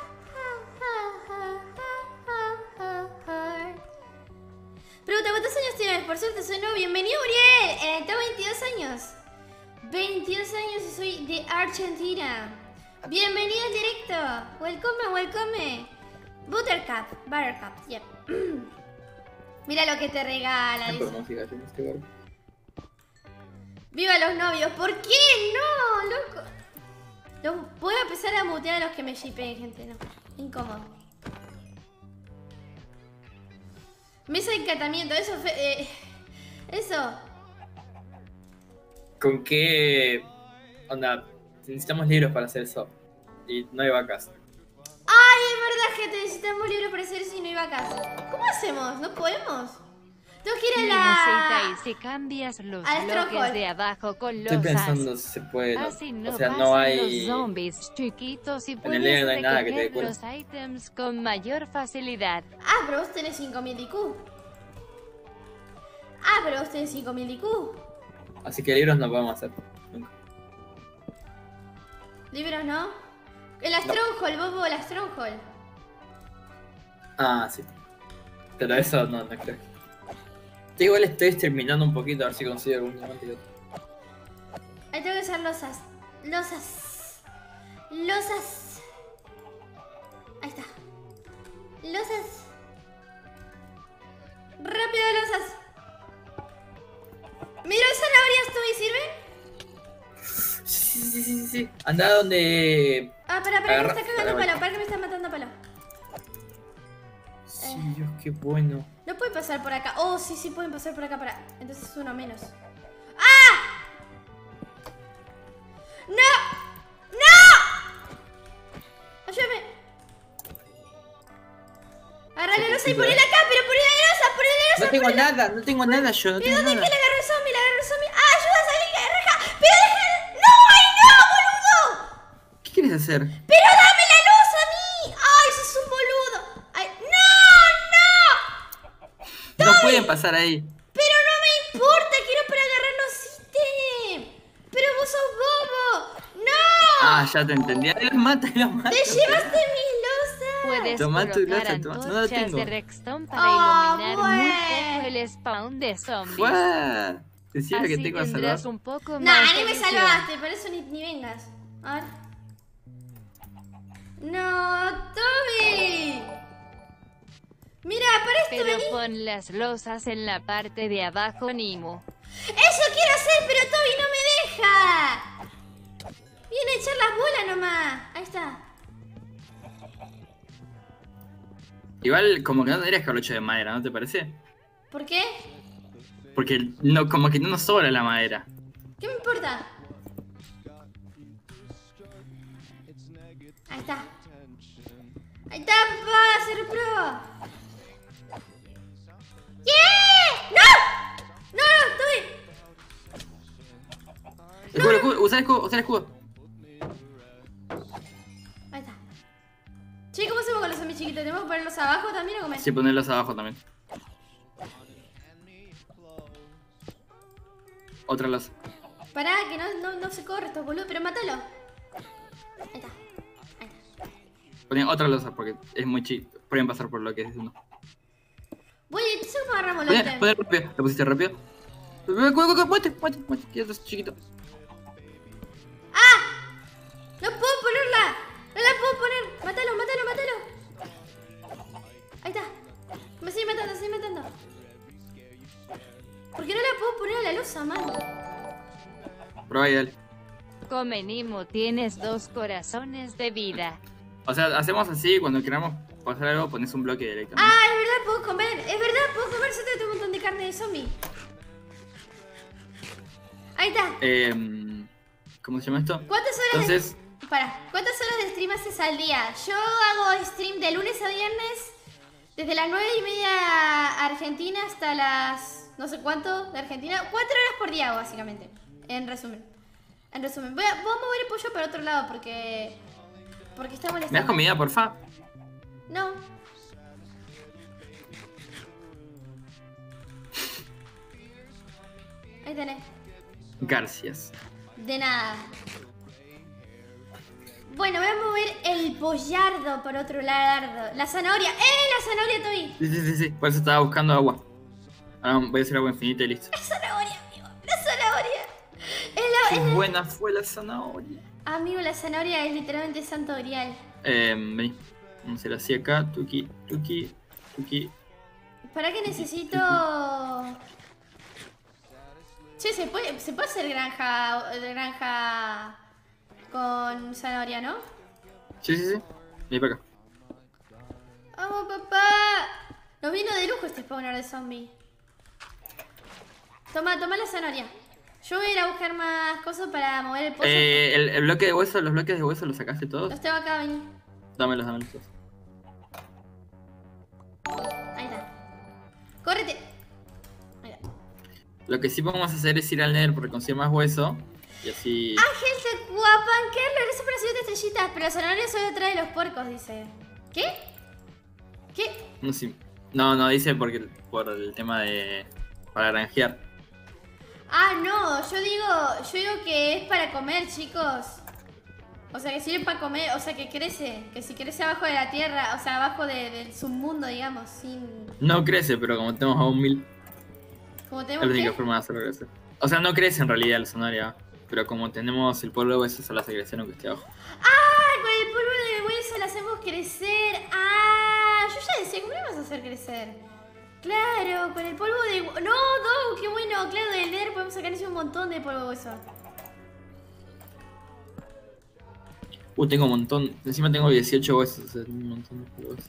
Pregunta, ¿cuántos años tienes? Por suerte soy nuevo. Bienvenido, Uriel. Eh, tengo veintidós años. veintidós años y soy de Argentina. Bienvenido al directo. Welcome, welcome. Buttercup, Buttercup, yep. Mira lo que te regala. No Dice. podemos ir en este barco. ¡Viva los novios! ¿Por qué? No, loco. Los, voy a empezar a mutear a los que me shippeen, gente. No, incómodo. Mesa de encantamiento, eso fue... Eh, eso. ¿Con qué onda? Necesitamos libros para hacer eso. Y no hay vacas. ¡Ay, es verdad, gente! Necesitamos libros para hacer eso y no hay vacas. ¿Cómo hacemos? ¿No podemos? Tengo que ir a la... Y si cambias los al bloques Stronghold. de abajo con los Estoy pensando as. si se puede. No. Así no O sea, pasan no hay. los zombies chiquitos y el puedes Nether no hay nada que te dé recoger cuenta. los ítems con mayor facilidad. Ah, pero vos tenés cinco mil de I Q. Ah, pero vos tenés cinco mil de I Q. Así que libros no podemos hacer. Nunca. Libros, ¿no? El Stronghold, Bobo, el Stronghold. Ah, sí. Pero eso no, no creo. Yo igual estoy terminando un poquito a ver si consigo algún diamante y otro. Ahí tengo que usar losas. Losas. Losas. Ahí está. Losas. Rápido, losas. Mira, zanahorias, ¿tú y sirven? Sí, sí, sí, sí, sí. Anda donde. Ah, espera, espera, que me Agarra- está cagando agarra- palo. Para que me está matando palo. Sí, Dios, qué bueno. No pueden pasar por acá. Oh, sí, sí pueden pasar por acá para. Entonces es uno menos. ¡Ah! ¡No! ¡No! Ayúdame. Agarra la losa y ponela acá, pero ponela la losa, ponela la losa. No tengo ponela- nada, no tengo nada yo, no ¿De tengo dónde nada. que le agarró el zombie? Le agarró el zombie. ¡Ah, ayuda a salir, que raja! ¡Pero deja! ¡No! ¡Ay, no, boludo! ¿Qué quieres hacer? ¡Pero dame la luz a mí! ¡Ay, sos un boludo! ¡Ay, no, no! No pueden pasar ahí. Pero no me importa, quiero para agarrar los ítems. Pero vos sos bobo. ¡No! Ah, ya te entendí. Ahí los mata, ahí los mata. ¡Te llevaste mis losas! Puedes Toma tu colocar losa, toma- no la antorchas tengo. de redstone para Ah, iluminar bueno. muy poco el spawn de zombies. ¡Fua! Decía que Así tengo a salvar. tendrás un poco Nah, más ni de me visión. salvaste, por eso ni, ni vengas. A ver. ¡No, Toby! Mira, para esto Pero vení. pon las losas en la parte de abajo, Nimo. ¡Eso quiero hacer, pero Toby no me deja! Viene a echar las bolas nomás. Ahí está. Igual, como que no tendrías que haberlo hecho de madera, ¿no te parece? ¿Por qué? Porque no, como que no nos sobra la madera. ¿Qué me importa? Ahí está. Ahí está, papá, se reprueba. ¡Yeah! ¡No! ¡No, no, Toby! Escudo, el escudo, usa el escudo, usa el escudo. Ahí está. Che, ¿cómo hacemos con los zombies chiquitos? ¿Tenemos que ponerlos abajo también o comer? Sí, ponerlos abajo también. Otra losa. Pará, que no, no, no se corre estos boludos, pero mátalo. Ahí está. Ahí está. Ponen otra losa porque es muy chido. Pueden pasar por lo que es uno. Voy, ¿sabes cómo agarramos los Poner, ítems? poner rápido. ¿Lo pusiste rápido? Muévete, muévete, muévete. Ya estás chiquito. ¡Ah! ¡No puedo ponerla! ¡No la puedo poner! ¡Mátalo, mátalo, mátalo! Ahí está. Me sigue matando, me sigue matando. ¿Por qué no la puedo poner a la losa, man? Prueba y dale. Come, Nimo, tienes dos corazones de vida. O sea, hacemos así, cuando queramos pasar algo, pones un bloque directamente. ¡Ah, es verdad, puedo comer! ¡Es verdad, puedo comer! Yo tengo un montón de carne de zombie. Ahí está. Eh, ¿Cómo se llama esto? ¿Cuántas horas Entonces, Para, ¿cuántas horas de stream haces al día? Yo hago stream de lunes a viernes, desde las nueve y media Argentina hasta las no sé cuánto de Argentina. Cuatro horas por día, básicamente. En resumen. En resumen. Voy a, voy a mover el pollo para otro lado porque. Porque está molestando. ¿Me das comida, porfa? No. Ahí tenés. Gracias. De nada. Bueno, voy a mover el pollardo por otro lado. La zanahoria. ¡Eh! La zanahoria, Toby. Sí, sí, sí, sí. Por eso estaba buscando agua. Ahora voy a hacer agua infinita y listo. La zanahoria, amigo. La zanahoria. Es la, Qué es la... buena fue la zanahoria. Amigo, la zanahoria es literalmente santo grial. Eh, vení. Vamos a hacer así acá. Tuki, tuki, tuki. ¿Para qué necesito...? Che, ¿se puede, se puede hacer granja, granja con zanahoria, ¿no? Sí, sí, sí. Vení para acá. ¡Vamos, papá! Nos vino de lujo este spawner de zombie. Toma, toma la zanahoria. Yo voy a ir a buscar más cosas para mover el pollo. Eh, el, el bloque de hueso, los bloques de hueso los sacaste todos. Los tengo acá, vení. Dámelos, dámelos todos. Ahí está. ¡Córrete! Ahí está. Lo que sí podemos hacer es ir al Nether porque consigue más hueso. Y así. Ángel se guapanquearlo, gracias por las siete estrellitas. Pero la zanahoria solo trae los puercos, dice. ¿Qué? ¿Qué? No, sí. no, no, dice porque por el tema de. Para granjear. Ah, no, yo digo, yo digo que es para comer, chicos. O sea, que sirve para comer, o sea, que crece. Que si crece abajo de la tierra, o sea, abajo de- del submundo, digamos, sin... No crece, pero como tenemos a un mil, Como es tenemos la única que... forma de hacerlo crecer. O sea, no crece en realidad la zanahoria. Pero como tenemos el polvo de hueso, solo hace crecer aunque esté abajo. ¡Ah! Con el polvo de hueso la hacemos crecer. ¡Ah! Yo ya decía, ¿cómo le vas a hacer crecer? Claro, con el polvo de hueso... ¡No, no! ¡Qué bueno! Claro, del Nether podemos sacar ese un montón de polvo de hueso. Uh, tengo un montón. Encima tengo dieciocho huesos. O sea, un montón de polvo de hueso.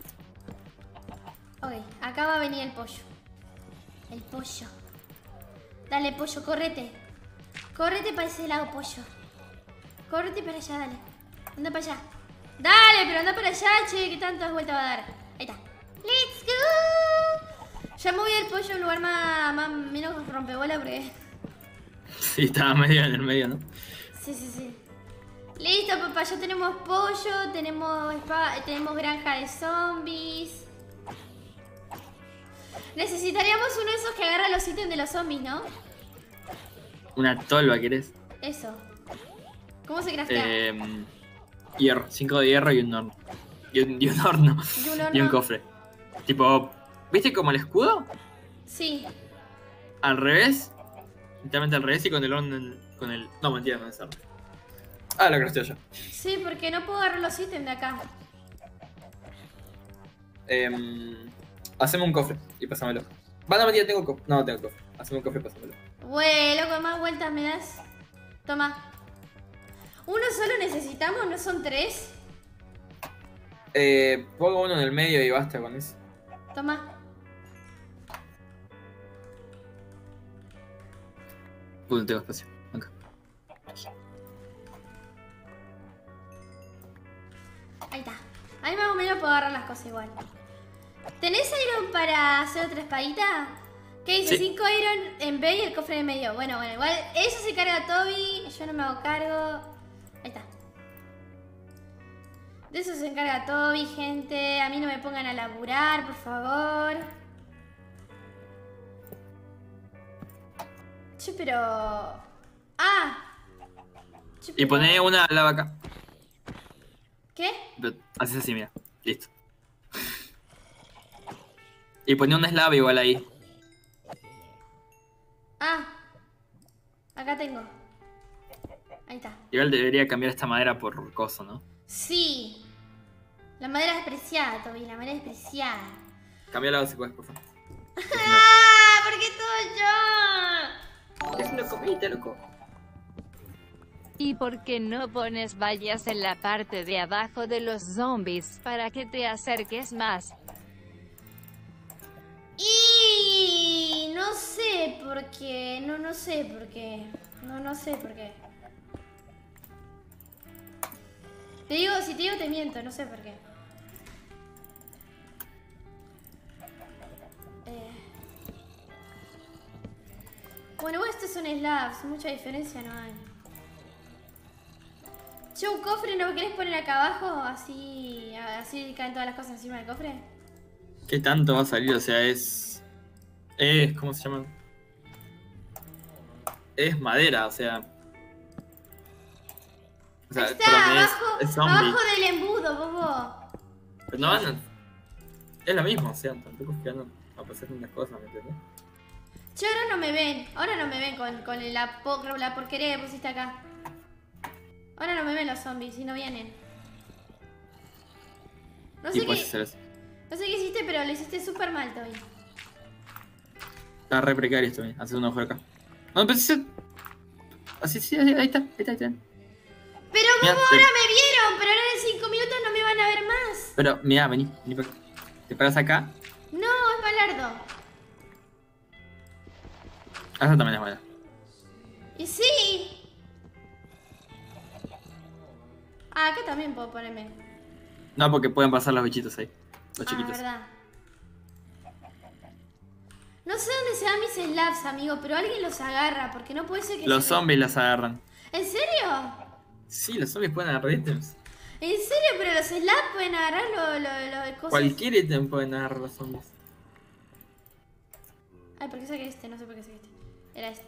Ok, acá va a venir el pollo. El pollo. Dale, pollo, correte. Correte para ese lado, pollo. Correte para allá, dale. Anda para allá. Dale, pero anda para allá, che, que tantas vueltas va a dar. Ahí está. ¡Let's go! Ya moví el pollo a un lugar más, más menos rompebola porque... Sí, estaba medio en el medio, ¿no? Sí, sí, sí. Listo, papá, ya tenemos pollo, tenemos, spa- tenemos granja de zombies. Necesitaríamos uno de esos que agarra los ítems de los zombies, ¿no? Una tolva, ¿querés? Eso. ¿Cómo se craftea? Eh, hierro. cinco de hierro y un horno. Y un, y un horno. Y un horno. Y un cofre. Tipo, ¿viste como el escudo? Sí. Al revés. Literalmente al revés y con el horno en- con el. No, mentira, no es al revés. Ah, lo crafteo yo. Sí, porque no puedo agarrar los ítems de acá. Eh, haceme un cofre y pásamelo. Va, no, mentira, tengo cofre. No, no tengo cofre. Haceme un cofre y pásamelo. Güey, loco, más vueltas me das. Toma. ¿Uno solo necesitamos? ¿No son tres? Eh, pongo uno en el medio y basta con eso. Toma. Uh, no tengo espacio. Acá. Ahí está. Ahí más o menos puedo agarrar las cosas igual. ¿Tenés iron para hacer otra espadita? ¿Qué dice? Sí. cinco iron en B y el cofre en medio. Bueno, bueno, igual eso se carga Toby. Yo no me hago cargo. Ahí está. De eso se encarga Toby, gente. A mí no me pongan a laburar, por favor. Che, pero... Ah. Che, Y pero- poné una lava acá. ¿Qué? Pero haces así, mira. Listo. Y poné una slab igual ahí. Ah. Acá tengo. Ahí está. Igual debería cambiar esta madera por coso, ¿no? Sí. La madera es preciada, Toby. La madera es preciada. Cambia la base, pues, por favor. ¡Ah! ¿Por qué todo yo? Es una comida, loco. ¿Y por qué no pones vallas en la parte de abajo de los zombies para que te acerques más? Y no sé por qué. No, no sé por qué. No, no sé por qué. Te digo, si te digo te miento, no sé por qué. Eh... Bueno, bueno, estos son slabs, mucha diferencia no hay. Che, un cofre, ¿no querés poner acá abajo? Así, así caen todas las cosas encima del cofre. ¿Qué tanto va a salir? O sea, es... Es... ¿Cómo se llama? Es madera, o sea... O sea, Está perdón, abajo, es, es zombie. abajo del embudo, bobo. Pero no van a... Es lo mismo, o sea, tampoco es que van a pasar unas cosas, ¿me entiendes? Che, ahora no me ven. Ahora no me ven con, con la, po la porquería que pusiste acá. Ahora no me ven los zombies y no vienen. No sé Y qué... puedes hacer eso. No sé qué hiciste, pero lo hiciste súper mal, Toby. Está re precario esto, mira. Haces un agujero acá. No, pero sí... Así, sí, ahí está, ahí está, ahí está. Pero Mirá, ¿cómo te- ahora me vieron? Pero ahora en cinco minutos no me van a ver más. Pero, mira, vení, vení para acá. Te paras acá. No, es malardo. Esa también es buena. Y sí. Ah, acá también puedo ponerme. No, porque pueden pasar los bichitos ahí. Los Ah, chiquitos. verdad. No sé dónde se dan mis slabs, amigo, pero alguien los agarra, porque no puede ser que Los se... zombies las agarran. ¿En serio? Sí, los zombies pueden agarrar ítems. ¿En serio? Pero los slabs pueden agarrar lo, lo, lo de cosas. Cualquier ítem pueden agarrar los zombies. Ay, ¿por qué saqué este? No sé por qué saqué este. Era este.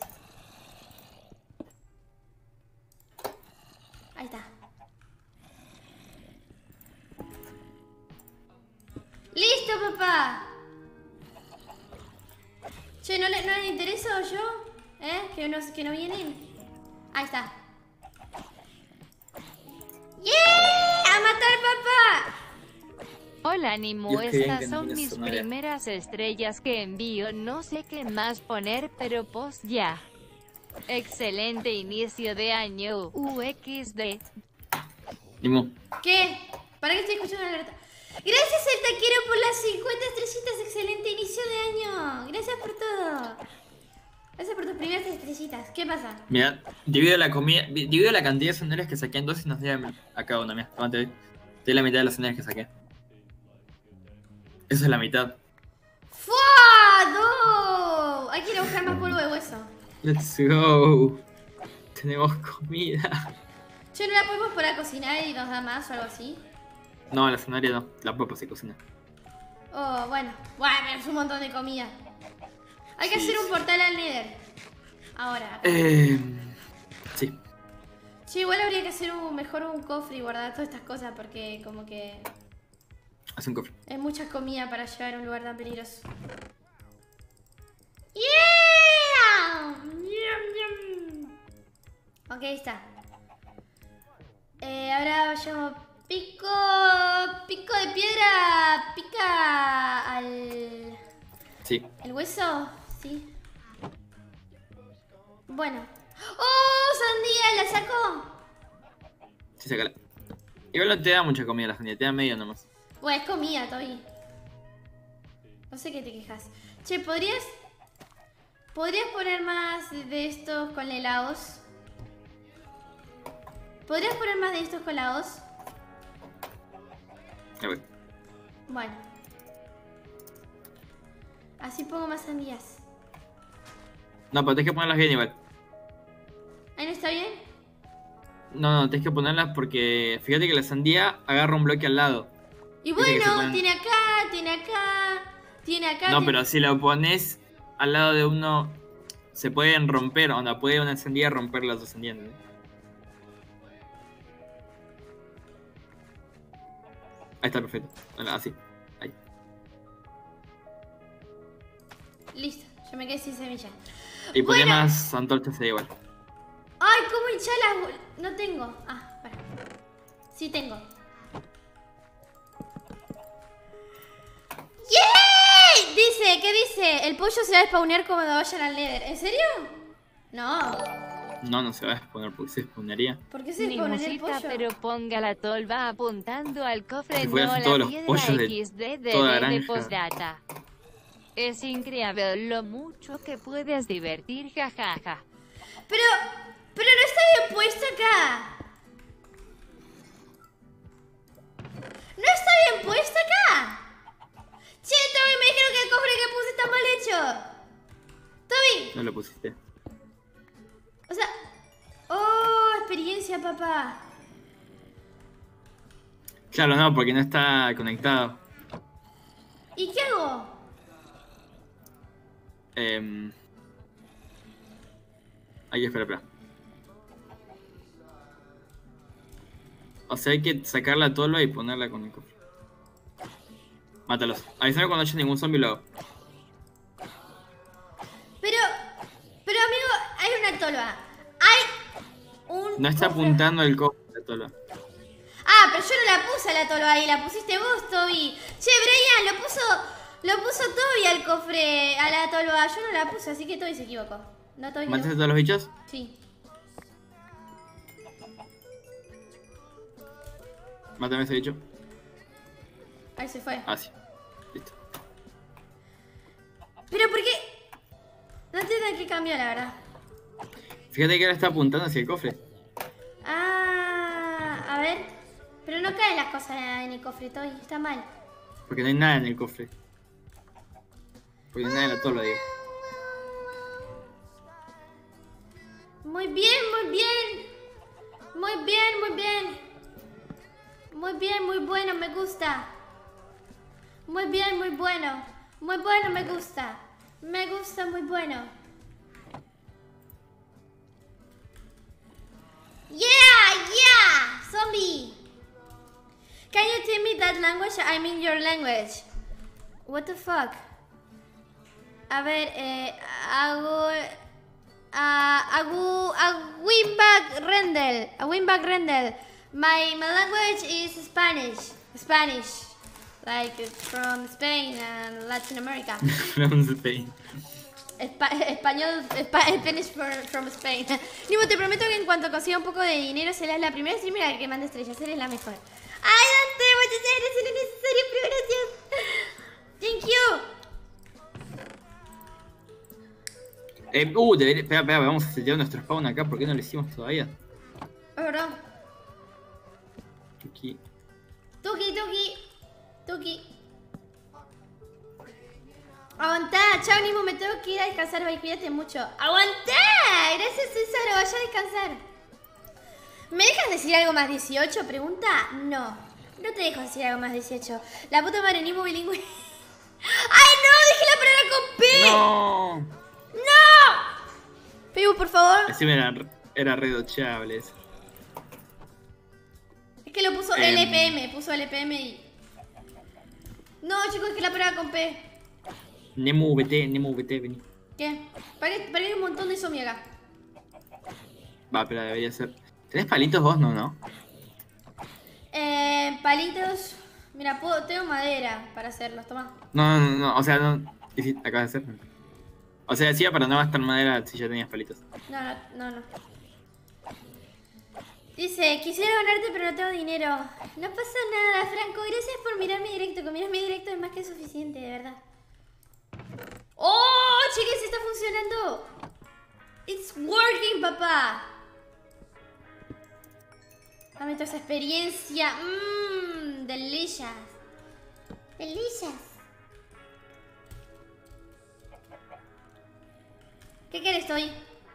Ahí está. ¡Listo, papá! Che, ¿no, le, ¿no les interesa o yo? ¿Eh? ¿Que no, que no vienen? Ahí está. ¡Yeah! ¡A matar, papá! Hola Nimu, Dios, qué bien estas que no son tienes mis sonaria. primeras estrellas que envío, no sé qué más poner, pero post ya. Excelente inicio de año, U X D. Nimu. ¿Qué? ¿Para qué estoy escuchando la alerta? Gracias, el taquero, por las cincuenta estrellitas. Excelente inicio de año. Gracias por todo. Gracias por tus primeras estrellitas. ¿Qué pasa? Mira, divido la comida, di- divido la cantidad de sonarias que saqué en dos y nos da a cada una. Mira, tómate. Te doy la mitad de las sonarias que saqué. Eso es la mitad. ¡Fua! ¡No! Hay que ir a buscar más polvo de hueso. Let's go. Tenemos comida. Che, ¿no la podemos poner a cocinar y nos da más o algo así? No, la zanahoria no. La papa se cocina. Oh, bueno. Bueno, es un montón de comida. Hay que Sí, hacer un sí. portal al Nether. Ahora. Eh. Sí. Che, igual habría que hacer un, mejor un cofre y guardar todas estas cosas porque como que Haz un cofre. es mucha comida para llevar a un lugar tan peligroso. ¡Yeah! Yum, yum. Ok, está. Eh, ahora vayamos pico... Pico de piedra. Pica al... Sí. ¿El hueso? Sí. Bueno. ¡Oh, sandía! ¿La sacó? Sí, sácala. Igual no te da mucha comida la sandía, te da medio nomás. Bueno, es comida, Toby. No sé qué te quejas. Che, ¿podrías... ¿Podrías poner más de estos con helados? ¿Podrías poner más de estos con helados? Ya voy. Bueno. Así pongo más sandías. No, pero tenés que ponerlas bien igual. ¿Ahí no está bien? No, no, tenés que ponerlas porque fíjate que la sandía agarra un bloque al lado. Y Viste que se bueno, ponen- tiene acá, tiene acá, tiene acá. No, tiene- pero si lo pones al lado de uno, se pueden romper, onda, puede una sandía romper las dos sandías, ¿entendés? Ahí está, perfecto. Bueno, así, ahí. Listo, yo me quedé sin semilla. Y poné Bueno. más antorchas ahí igual. Ay, ¿cómo hinchar las bol- No tengo. Ah, para. Sí tengo. ¡Yay! Dice, ¿qué dice? El pollo se va a spawnear cuando vayan al Nether. ¿En serio? No. No, no se va a exponer porque se exponería. ¿Por qué se spawnearía el Nimusita, pollo? pero ponga la tolva apuntando al cofre, Si fuera no a así la todos los piedra pollos de equis de de toda de granja. postdata. Es increíble lo mucho que puedes divertir, jajaja. Pero, pero no está bien puesto acá. ¿No está bien puesto acá? Che, Toby, me dijeron que el cofre que puse está mal hecho. Toby. No lo pusiste. O sea... Oh, experiencia, papá. Claro, no, porque no está conectado. ¿Y qué hago? Eh... Hay que esperar, espera. O sea, hay que sacar la tolva y ponerla con el cofre. Mátalos. Avísame cuando no haya ningún zombie, lo hago. Pero... Pero, amigo, hay una tolva. Hay un... No está cofre. apuntando el cofre la tolva. Ah, pero yo no la puse a la tolva ahí, la pusiste vos, Toby. Che, Brian, lo puso... Lo puso Toby al cofre, a la tolva. Yo no la puse, así que Toby se equivocó. ¿No, Toby? ¿Mataste a todos los bichos? Sí. Mátame a ese bicho. Ahí se fue. Ah, sí. Listo. Pero ¿por qué? No entiendo qué cambió, la verdad. Fíjate que ahora está apuntando hacia el cofre. Ah, a ver. Pero no caen las cosas en el cofre, Toby. Está mal. Porque no hay nada en el cofre. Porque no hay nada en la tolva, digo. Muy bien, muy bien. Muy bien, muy bien. Muy bien, muy bueno, me gusta. Muy bien, muy bueno. Muy bueno, me gusta. Me gusta, muy bueno. Yeah, yeah, zombie. Can you tell me that language? I mean your language. What the fuck? A ver, eh, hago... Uh, agu, Aguinback Rendel. Aguinback Rendel. My, my language is Spanish. Spanish. Like from Spain and Latin America. From Spain. Espa español, espa Spanish for, from Spain. Nimo, te prometo que en cuanto consiga un poco de dinero serás la primera streamer que mande estrellas. Eres la mejor. Ay, Dante, muchas gracias, es necesario, pero gracias. Thank you. Eh, uh, debería, espera, espera, vamos a sellar nuestro spawn acá. ¿Por qué no lo hicimos todavía? Es verdad. Aquí. Tuki, tuki. Tuki. Aguantá, chao Nimo, me tengo que ir a descansar, bye, cuídate mucho. ¡Aguantá! Gracias, César, vaya a descansar. ¿Me dejas decir algo más dieciocho? Pregunta. No, no te dejo decir algo más dieciocho. La puta madre, Nimo bilingüe. ¡Ay, no! Dije la palabra con P. ¡No! ¡No! Pibu, por favor. Así era, era redochable eso. Es que lo puso Em. L P M, puso L P M y... No, chicos, es que la palabra con P. Nemu, vete, Nemu, vete, vení. ¿Qué? Para que hay un montón de zombies acá. Va, pero debería ser. ¿Tenés palitos vos? No, no. Eh, palitos... Mira, puedo, tengo madera para hacerlos, toma. No, no, no, o sea, no. ¿Y si acabas de hacer? O sea, decía para no gastar madera si ya tenías palitos. No, no, no, no. Dice, quisiera ganarte pero no tengo dinero. No pasa nada, Franco, gracias por mirar mi directo. Con mirar mi directo es más que suficiente, de verdad. ¡Oh, chicas, está funcionando! It's working, papá. Dame toda esa experiencia. Mmm, delicious. Delicious. ¿Qué quieres hoy?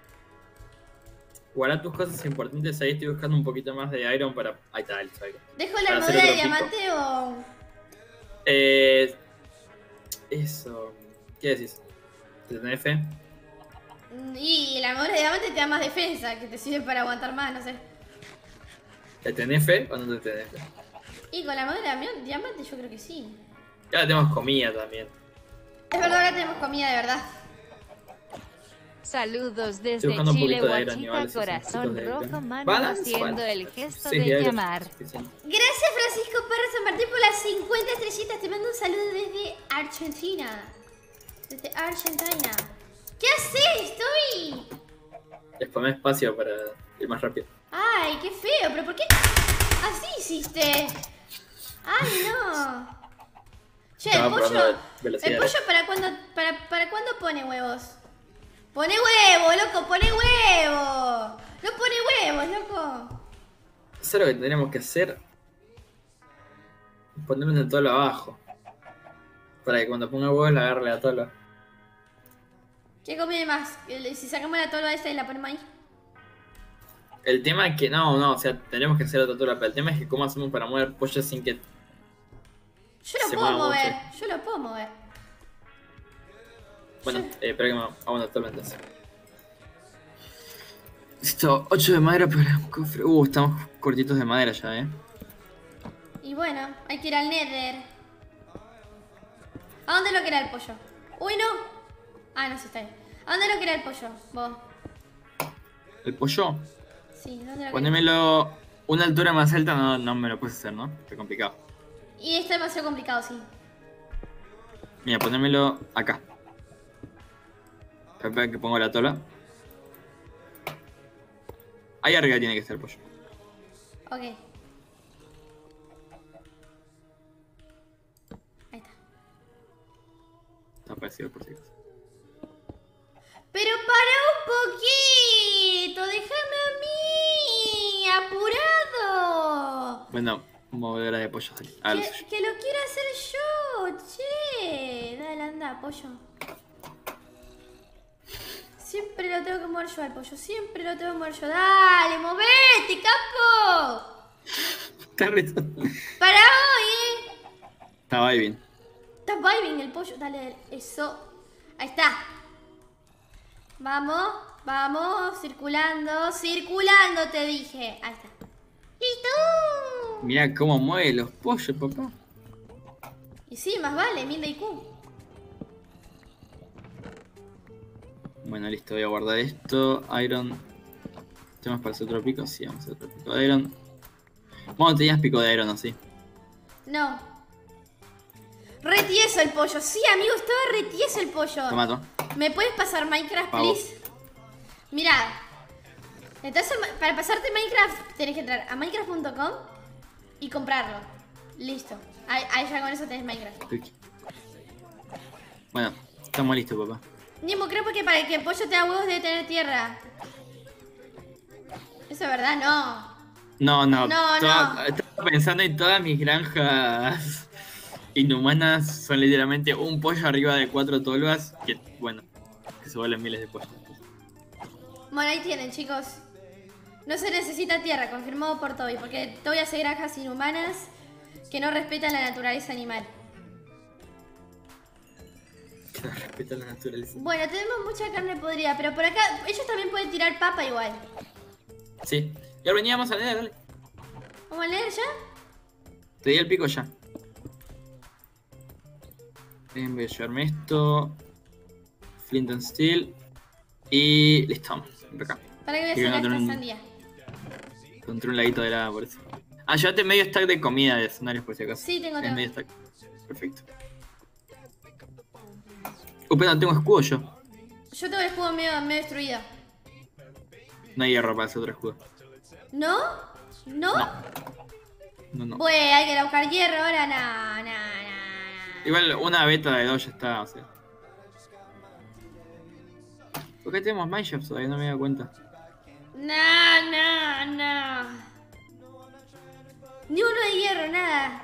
Guarda tus cosas importantes ahí, estoy buscando un poquito más de iron para... Ahí está, el iron. ¿Dejo la Para hacer armadura de otro diamante o...? Eh... Eso... ¿Qué decís? ¿Te tenés fe? Y la armadura de diamante te da más defensa, que te sirve para aguantar más, no sé. ¿Te tenés fe o no te tenés fe? Y con la armadura de diamante yo creo que sí. Ya tenemos comida también. Es verdad, ahora tenemos comida de verdad. Saludos Estoy desde buscando un Chile, poquito de Guachita, animales, corazón chicos de- rojo, mano, Balance, haciendo balance. el gesto Sí, de ya, llamar. suficiente. Gracias Francisco Perro San Martín por las cincuenta estrellitas. Te mando un saludo desde Argentina. Desde Argentina. ¿Qué haces? Estoy... Les ponés espacio para ir más rápido. Ay, qué feo. ¿Pero por qué así hiciste? Ay, no. Che, el Estaba pollo... probando velocidad. ¿El pollo para cuándo, para, para cuándo pone huevos? ¡Pone huevo, loco! ¡Pone huevo! ¡No pone huevos, loco! Eso es lo que tenemos que hacer. Ponerle una tolo abajo. Para que cuando ponga huevos la agarre la tolo. ¿Qué conviene más? Si sacamos la tolva esta y la ponemos ahí. El tema es que no, no, o sea, tenemos que hacer otra tolo, pero el tema es que cómo hacemos para mover pollo sin que... Yo lo se puedo mueva mover, mucho. yo lo puedo mover. Bueno, Yo- eh, espera que me hago una tolo entonces. Listo, ocho de madera para un cofre. Uh, estamos cortitos de madera ya, eh. Y bueno, hay que ir al Nether. ¿A dónde lo queda el pollo? Uy, no. Ah, no, sí está bien. ¿A dónde lo queda el pollo? Vos. El pollo, Sí, ¿dónde lo querés? ponémelo una altura más alta, no, no me lo puedes hacer, ¿no? Está complicado. Y esto es demasiado complicado, sí. Mira, ponémelo acá. Espera que pongo la tola. Ahí arriba tiene que estar el pollo. Ok. Ahí está. Está parecido por si acaso. Pero para un poquito, déjame a mí, apurado. Bueno, movedora de pollo. Ah, lo Que, suyo. que lo quiero hacer yo, che. Dale, anda, pollo. Siempre lo tengo que mover yo al pollo, siempre lo tengo que mover yo. Dale, movete, capo. Está re... Para hoy, eh. Está bien. Está vibing el pollo, dale, dale, eso. Ahí está. Vamos, vamos, circulando, circulando te dije. Ahí está. ¡Listo! Mira cómo mueve los pollos, papá. Y sí, más vale, mil de I Q. Bueno, listo, voy a guardar esto. Iron. ¿Tenemos para hacer otro pico? Sí, vamos a hacer otro pico de Iron. Bueno, tenías pico de Iron así. No. Retieso el pollo. Sí, amigo, estaba retieso el pollo. Toma, toma. ¿Me puedes pasar Minecraft, Pago. please? Mirá. Entonces, para pasarte Minecraft, tenés que entrar a minecraft punto com y comprarlo. Listo. Ahí, ahí ya con eso tenés Minecraft. Bueno, estamos listos, papá. Nimo, creo que para que el pollo tenga huevos debe tener tierra. Eso es verdad, no. No, no. No, toda- no. Estaba pensando en todas mis granjas inhumanas. Son literalmente un pollo arriba de cuatro tolvas. Que, bueno, que se vuelven miles de pollos. Bueno, ahí tienen, chicos. No se necesita tierra, confirmado por Toby, porque Toby hace granjas inhumanas que no respetan la naturaleza animal. Que no respetan la naturaleza. Bueno, tenemos mucha carne podrida, pero por acá ellos también pueden tirar papa igual. Sí. Y ahora veníamos a leer, dale. ¿Vamos a leer ya? Te di el pico ya. Bien, voy a llevarme esto. Flint and Steel. Y listo. Por acá. Para que voy a Sí, sacar no, esta no, no. sandía. Encontré un laguito de lava por eso. Ah, llévate medio stack de comida de escenarios por si acaso. Sí, tengo, Es tengo. medio stack. Perfecto. Uh, pero no tengo escudo yo. Yo tengo el escudo medio, medio destruido. No hay hierro para hacer otro escudo. ¿No? ¿No? No. No, no. Bueno, hay que ir a buscar hierro ahora. No, no, no, no. Igual una beta de dos ya está, o sea. ¿Por qué tenemos mineshaft todavía? No me he dado cuenta. No, no, no. Ni uno de hierro, nada.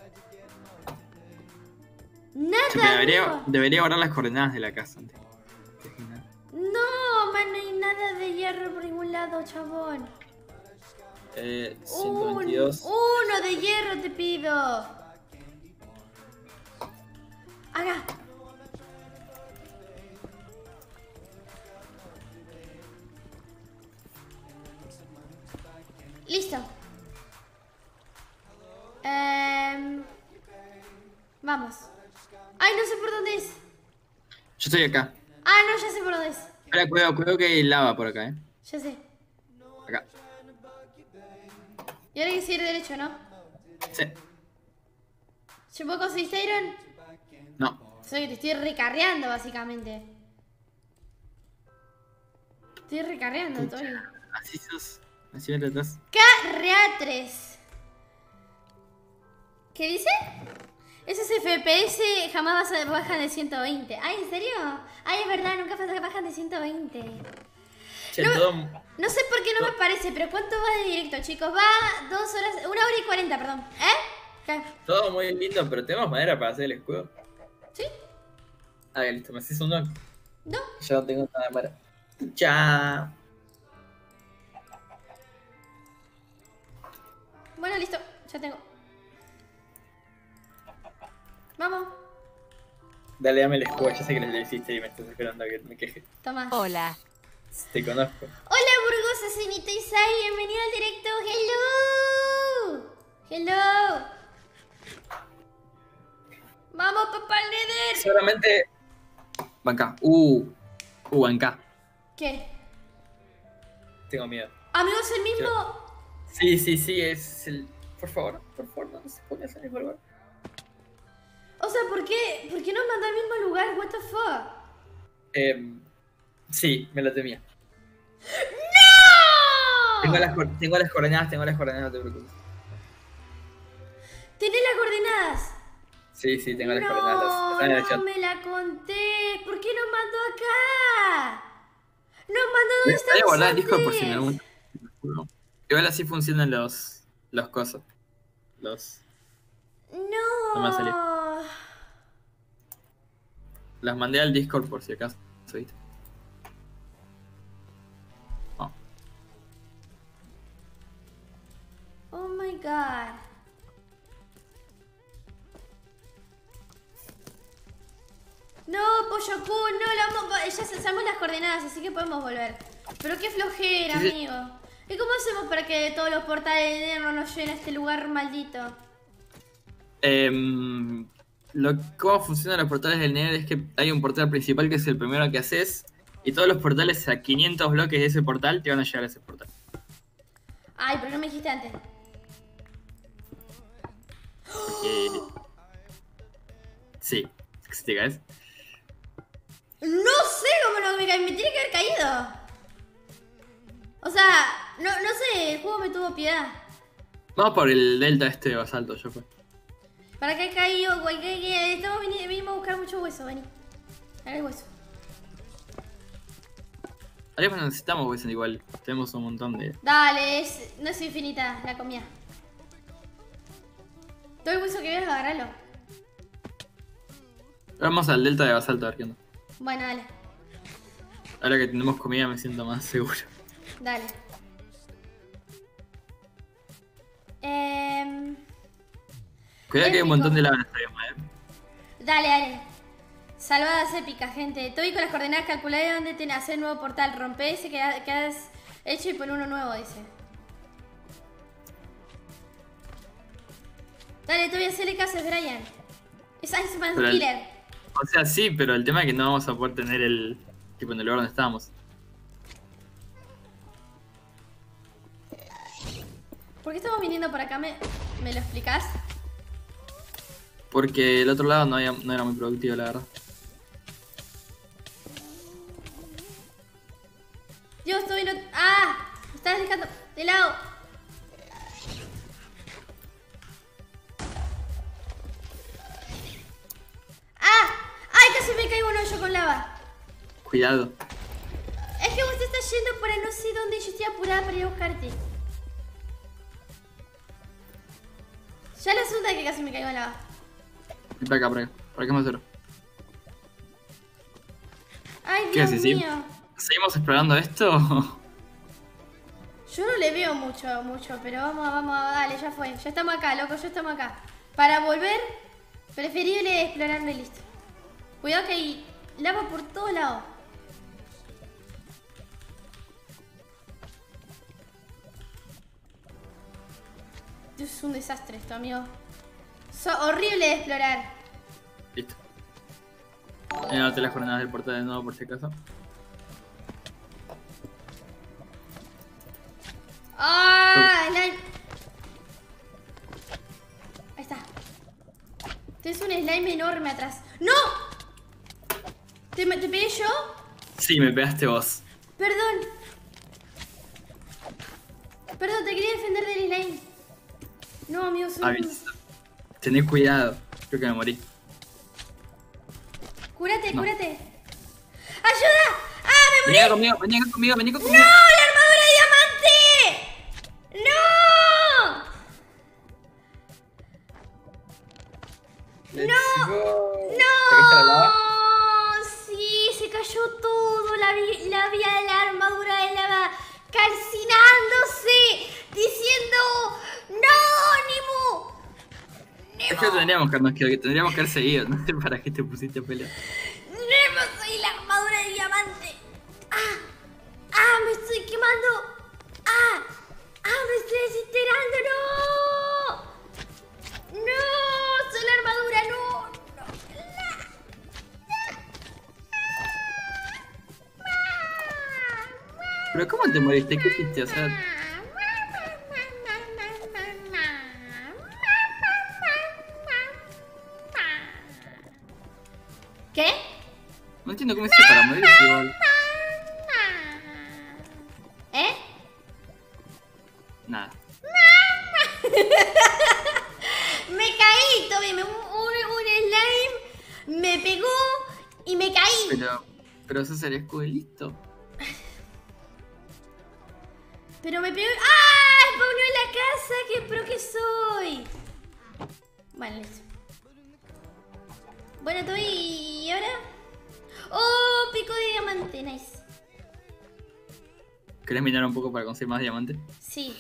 Nada. Che, pero debería, amigo. debería guardar las coordenadas de la casa antes. Antes que nada. No, man, no hay nada de hierro por ningún lado, chabón. Eh, Un- ciento veintidós. uno de hierro te pido. Acá. Listo. Em, vamos. Ay, no sé por dónde es. Yo estoy acá. Ah, no, ya sé por dónde es. Espera, cuidado, cuidado que hay lava por acá, eh. Ya sé. Acá. Y ahora hay que seguir derecho, ¿no? Sí. ¿Yo puedo conseguir Iron? No. Soy, te estoy recarreando, básicamente. Estoy recarreando, Toby. Así sos. Así me tratás. Carreatres. ¿Qué dice? Esos F P S jamás vas a- bajan de ciento veinte. Ay, ¿en serio? Ay, es verdad, nunca bajan de ciento veinte. Che, No. todo. No sé por qué no me parece, pero ¿cuánto va de directo, chicos? Va dos horas, una hora y cuarenta, perdón. ¿Eh? ¿Qué? Todo muy lindo, pero tenemos madera para hacer el escudo. ¿Sí? Ah, listo, me haces uno. ¿No? Yo no tengo nada para. ¡Chao! Bueno, listo. Ya tengo. Vamos. Dale, dame el escudo. Ya sé que lo hiciste y me estás esperando a que me queje. Toma. Hola. Te conozco. Hola, Burgosa, señorita Isai. Bienvenida al directo. Hello. Hello. Vamos, papá al Nether. Seguramente. Banca. Uh. Uh, banca. ¿Qué? Tengo miedo. Amigos, el mismo... Sí, sí, sí, es el. Por favor, por favor, no se pone a hacer el favor. O sea, ¿por qué? ¿Por qué nos mandó al mismo lugar? What the fuck? Eh, sí, me lo temía. ¡No! Tengo las, co- tengo las coordenadas, tengo las coordenadas, no te preocupes. ¿Tenés las coordenadas? Sí, sí, tengo las coordenadas. las- están en el No, chat. no me la conté. ¿Por qué nos mandó acá? Nos mandó donde Voy a estamos guardar el Discord por si antes. en algún. Igual así funcionan los. los cosas. Los. No. No me va a salir. Las mandé al Discord por si acaso. ¿Viste? Oh. Oh my god. No, Pollo Kun, no, la vamos, ya sabemos las coordenadas, así que podemos volver. Pero qué flojera, Sí, sí. amigo. ¿Y cómo hacemos para que todos los portales de Nether no nos llenen este lugar maldito? Em, lo, cómo funcionan los portales del Nether es que hay un portal principal que es el primero que haces. Y todos los portales a quinientos bloques de ese portal te van a llegar a ese portal. Ay, pero no me dijiste antes. Porque. Sí, si te caes. No sé cómo no me caí, me tiene que haber caído. O sea, no, no sé, el juego me tuvo piedad. Vamos por el delta este de basalto, yo fue. ¿Para qué caído, güey? ¿Qué, qué? Estamos vini- vinimos a buscar mucho hueso, vení. Dale el hueso. Además necesitamos hueso igual. Tenemos un montón de. Dale, es, no es infinita la comida. Todo el hueso que veas, agárralo. Vamos al delta de basalto a ver qué onda. Bueno, dale, Ahora que tenemos comida me siento más seguro. dale. Eh, Cuidado que hay un Épico. montón de lava en esta bioma, eh. dale, dale. Salvadas épicas, gente. Estoy con las coordenadas calculadas donde te hacer el nuevo portal. Rompe ese que, ha- que has hecho y pon uno nuevo, dice. Dale, te voy a hacerle caso, es Brian. Es Iceman Pero el- Killer. O sea, sí, pero el tema es que no vamos a poder tener el. Tipo en el lugar donde estábamos. ¿Por qué estamos viniendo por acá? ¿Me, me lo explicás? Porque el otro lado no, había- no era muy productivo, la verdad. Dios, estoy no... ¡Ah! Me estás dejando de lado. ¡Ah! ¡Ay, casi me caigo en un hoyo con lava! Cuidado. Es que vos te estás yendo para no sé dónde y yo estoy apurada para ir a buscarte. Ya la asunta es que casi me caigo en lava. Ven para acá, para acá. ¿Para qué más hacer? ¡Ay, ¿Qué Dios haces, sí? mío! ¿Seguimos explorando esto? Yo no le veo mucho, mucho, pero vamos, vamos, dale, ya fue. Ya estamos acá, loco, ya estamos acá. Para volver, preferible explorarlo y listo. Cuidado que hay lava por todos lados. Dios, es un desastre esto, amigo. Es horrible de explorar. Listo. Voy a anotar las coordenadas del portal de nuevo por si acaso. ¡Ah! Slime. Ahí está. Tienes un slime enorme atrás. ¡No! ¿Te, te pegué yo? Sí, me pegaste vos. Perdón. Perdón, te quería defender del slime. No, amigo, soy un... Avisa. Tenés cuidado. Creo que me morí. Cúrate, No. cúrate. ¡Ayuda! ¡Ah, me morí! Vení acá conmigo, vení acá conmigo, vení acá ¡No! conmigo. ¡La armadura de diamante! ¡No! la vi, la vi a la armadura de lava calcinándose, diciendo, ¡no, Nimu! Es que tendríamos que habernos quedado, que tendríamos que haber seguido. No sé para qué te pusiste a pelear. ¡Nemo, soy la armadura de diamante! ¡Ah! ¡Ah, me estoy quemando! ¡Ah! ¡Ah, me estoy desintegrando! ¡No! ¡No! ¡Soy la armadura! ¡No! ¡No! Pero ¿cómo te moriste? ¿Qué hiciste? O sea, ¿qué? no entiendo cómo hiciste para morir igual. ¿Eh? Nada. Me caí, Toby, me, un, un, un slime me pegó y me caí. Pero, pero sos el escudo y listo. Pero me pegó. ¡Ah! Spawnó en la casa, qué pro que soy. Bueno, listo. Bueno, Toby, ¿y ahora? ¡Oh! Pico de diamante, nice. ¿Querés minar un poco para conseguir más diamantes? Sí.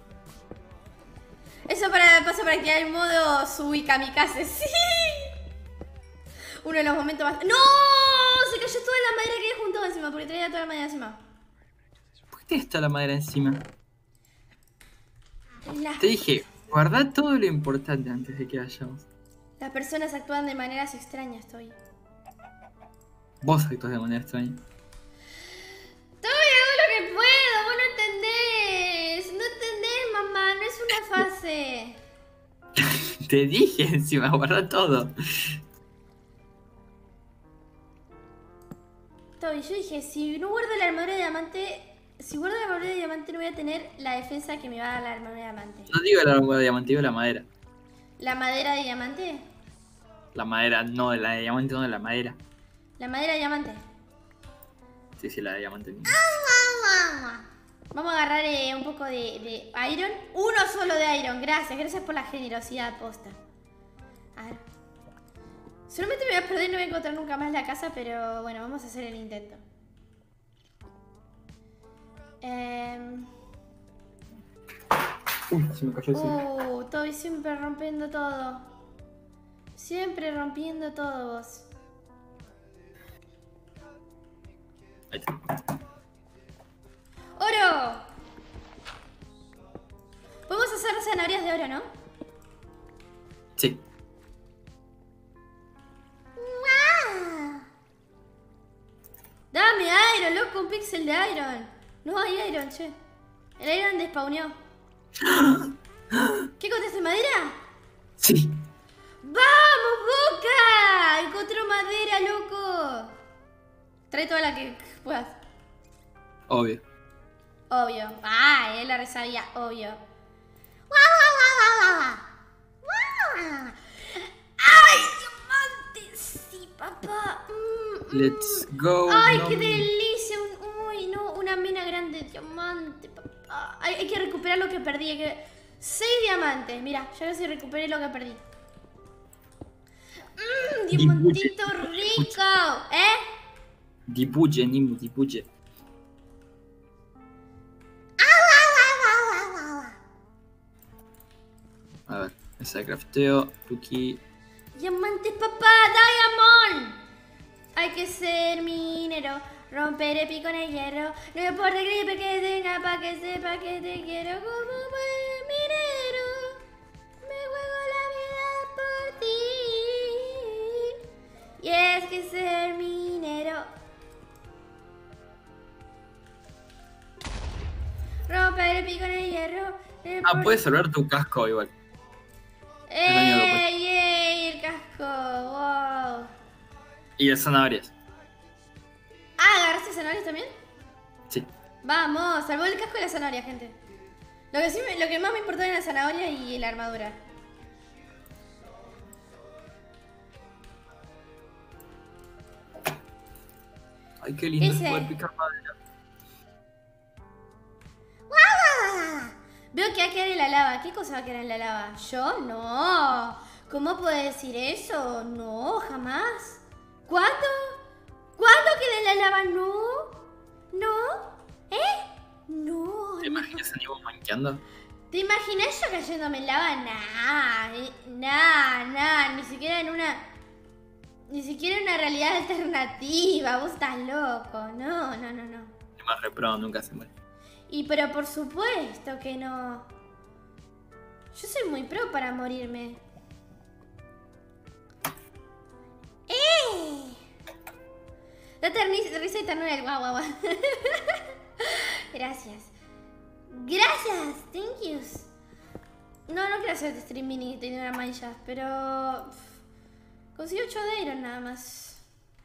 Eso para, pasa para activar el modo Sui Kamikaze. ¡Sí! Uno de los momentos más... ¡No! Se cayó toda la madera que juntó encima, porque traía toda la madera encima. ¿Por qué te está la madera encima? La... Te dije, guarda todo lo importante antes de que vayamos. Las personas actúan de maneras extrañas, Toby. Vos actúas de manera extraña. Toby, hago lo que puedo, vos no entendés. No entendés, mamá, no es una fase. Te dije encima, guarda todo. Toby, yo dije, si no guardo la armadura de diamante... Si guardo la armadura de diamante no voy a tener la defensa que me va a dar la armadura de diamante. No digo la armadura de diamante, digo la madera. ¿La madera de diamante? La madera, no, la de diamante, no de la madera. La madera de diamante. Sí, sí, la de diamante. Vamos a agarrar eh, un poco de, de iron. Uno solo de iron, gracias, gracias por la generosidad, posta. A ver. Solamente me voy a perder y no voy a encontrar nunca más la casa, pero bueno, vamos a hacer el intento. Eh... Uy, se me cayó el cine. Uh, Toby siempre rompiendo todo. Siempre rompiendo todo vos. Ahí está. ¡Oro! Podemos hacer zanahorias de oro, ¿no? Sí. ¡Wow! Dame iron, loco, un píxel de iron. No hay iron, che. El iron despawneó. ¿Qué encontraste, madera? Sí. ¡Vamos, Boca! Encontró madera, loco. Trae toda la que puedas. Obvio. Obvio. Ah, él la resabía, obvio. ¡Guau, guau, guau, guau, guau! ¡Ay, diamante! Sí, papá. Mm, mm. Let's go. ¡Ay, no. qué delicia! Un, uy, no, una mina grande de diamante, papá. Hay, hay que recuperar lo que perdí. Hay que... Seis diamantes. Mira, ya casi recuperé lo que perdí. Mmm, diamantito rico. ¿Eh? Dipuche, Nimu, dipuche. A ver, esa de crafteo, Tuki. Diamantes, papá, Diamond. Hay que ser minero, romper el pico en el hierro. No importa el gripe que tenga, pa' que sepa que te quiero como buen minero. Me juego la vida por ti. Y es que ser minero. Romper el pico en el hierro. No Ah, puedes salvar tu casco igual. ¡Ey, ey! El casco, wow. Y las zanahorias. Ah, ¿agarraste zanahorias también? Sí. Vamos, salvó el casco y la zanahoria, gente. Lo que, sí me- lo que más me importó era la zanahoria y la armadura. Ay, qué lindo Ese. poder picar madera. Veo que va a quedar en la lava. ¿Qué cosa va a quedar en la lava? ¿Yo? No. ¿Cómo puede decir eso? No, jamás. ¿Cuándo? ¿Cuándo queda en la lava? No. ¿Te imaginas a Nemo manqueando? ¿Te imaginas yo cayéndome en lava? Nah, eh, nah, nah, ni siquiera en una... Ni siquiera en una realidad alternativa, vos estás loco. No, no, no, no. El más repro nunca se muere. Y pero por supuesto que no. Yo soy muy pro para morirme. ¡Eh! Date risa y ternura del guau, guau, guau. Gracias. Gracias, thank yous. No, no quiero hacerte streaming y tener una mancha, pero... Consigo ocho de Iron nada más.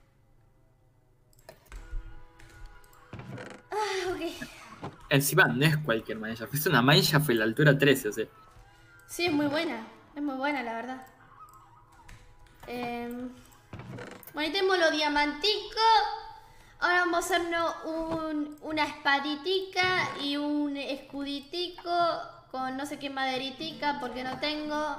Ah, ok. Encima no es cualquier Mineshaft, es una Mineshaft de la altura trece, o sea. Sí, es muy buena. Es muy buena, la verdad. Eh... Bueno, ahí tenemos lo diamantico. Ahora vamos a hacernos un, una espaditica y un escuditico con no sé qué maderitica porque no tengo.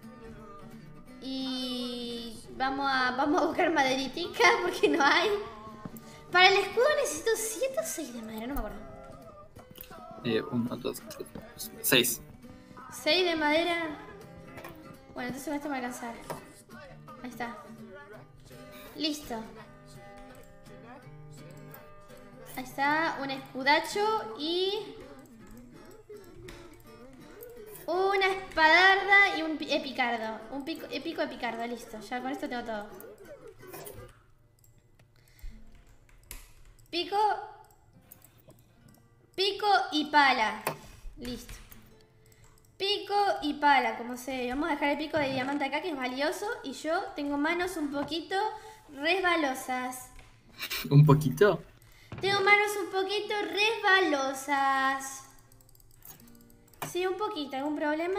Y vamos a, vamos a buscar maderitica porque no hay. Para el escudo necesito siete o seis de madera, no me acuerdo. Eh, uno, dos, tres, seis. seis de madera. Bueno, entonces esto me va a alcanzar. Ahí está. Listo. Ahí está, un escudacho y... una espadarda y un epicardo. Un pico, pico epicardo, listo. Ya con esto tengo todo. Pico. Pico y pala. Listo. Pico y pala, como se... Vamos a dejar el pico de diamante acá, que es valioso. Y yo tengo manos un poquito resbalosas. ¿Un poquito? Tengo manos un poquito resbalosas. Sí, un poquito. ¿Algún problema?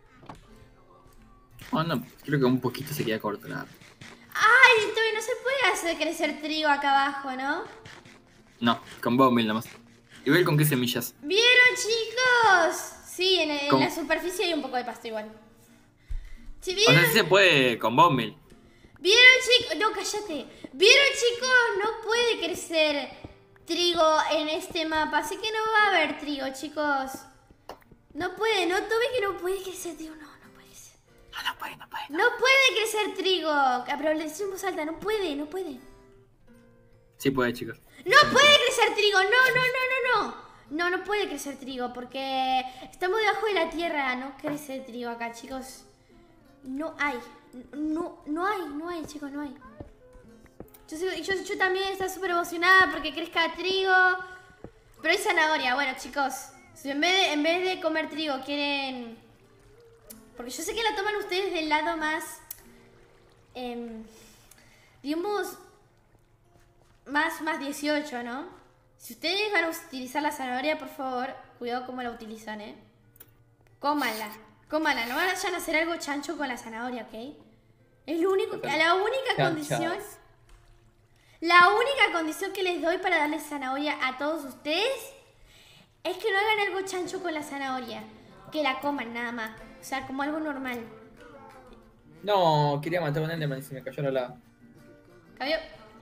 Oh, no, creo que un poquito se queda corto, nada. ¡Ay! Todavía no se puede hacer crecer trigo acá abajo, ¿no? No, con Bowmill nomás. ¿Y ver con qué semillas? ¿Vieron, chicos? Sí, en, en ¿Cómo? la superficie hay un poco de pasto igual. ¿Sí, O vieron? sea, sí se puede con Bowmill. ¿Vieron, chicos? No, cállate. ¿Vieron, chicos? No puede crecer trigo en este mapa. Así que no va a haber trigo, chicos. No puede, no tome que no puede crecer trigo. No, no puede crecer. No, no puede, no puede. No, No puede crecer trigo. Ah, pero le decimos en voz alta, no puede, no puede. sí puede, chicos. No puede crecer trigo, no, no, no, no, no. No, no puede crecer trigo porque estamos debajo de la tierra. No crece trigo acá, chicos. No hay. No, no hay, no hay, chicos, no hay. Yo, yo, yo, yo también estoy súper emocionada porque crezca trigo. Pero hay zanahoria. Bueno, chicos, si en vez de, en vez de comer trigo quieren... Porque yo sé que la toman ustedes del lado más... Eh, digamos... Más, más dieciocho, ¿no? Si ustedes van a utilizar la zanahoria, por favor, cuidado cómo la utilizan, ¿eh? Cómanla, cómanla. No vayan a hacer algo chancho con la zanahoria, ¿ok? Es lo único, la única condición... La única condición que les doy para darles zanahoria a todos ustedes es que no hagan algo chancho con la zanahoria. Que la coman nada más. O sea, como algo normal. No, quería matar a un Enderman y se me cayó la lava. ¿Cabió?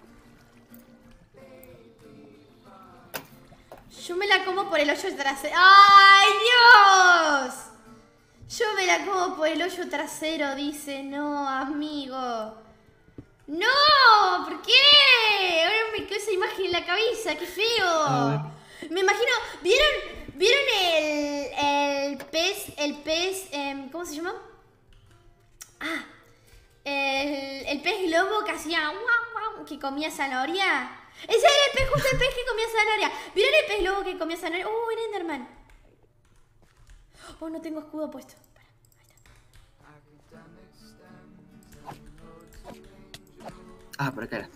Yo me la como por el hoyo trasero. ¡Ay, Dios! Yo me la como por el hoyo trasero, dice. No, amigo. ¡No! ¿Por qué? Ahora me quedó esa imagen en la cabeza. ¡Qué feo! Me imagino... ¿Vieron, ¿vieron el, el pez? El pez... Eh, ¿Cómo se llama? Ah. El, el pez globo que hacía... Guau, guau, que comía zanahoria. Ese era el pez, justo el pez que comía zanahoria. ¿Vieron el pez globo que comía zanahoria? ¡Oh, era Enderman! Oh, no tengo escudo puesto. Ah, por acá era.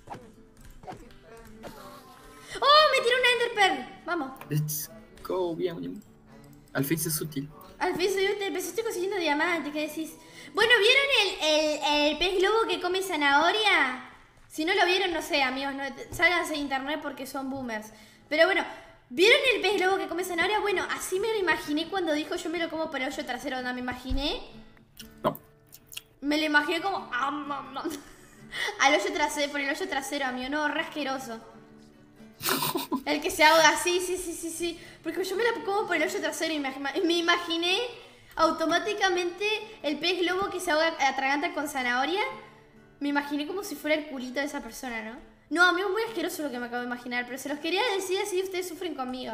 ¡Oh, me tiró una Enderpearl! Vamos. Let's go, bien. Al fin es útil. Al fin soy útil, pero estoy consiguiendo diamantes, ¿qué decís? Bueno, ¿vieron el, el, el pez globo que come zanahoria? Si no lo vieron, no sé, amigos, no, sálganse de internet porque son boomers. Pero bueno, ¿vieron el pez globo que come zanahoria? Bueno, así me lo imaginé cuando dijo yo me lo como por el hoyo trasero, ¿no? Me imaginé. No. Me lo imaginé como... Al hoyo trasero, por el hoyo trasero, amigo, no, re asqueroso. El que se ahoga, sí, sí, sí, sí, sí. Porque yo me la como por el hoyo trasero y me, me imaginé automáticamente el pez globo que se ahoga, atraganta con zanahoria. Me imaginé como si fuera el culito de esa persona, ¿no? No, a mí es muy asqueroso lo que me acabo de imaginar, pero se los quería decir así ustedes sufren conmigo.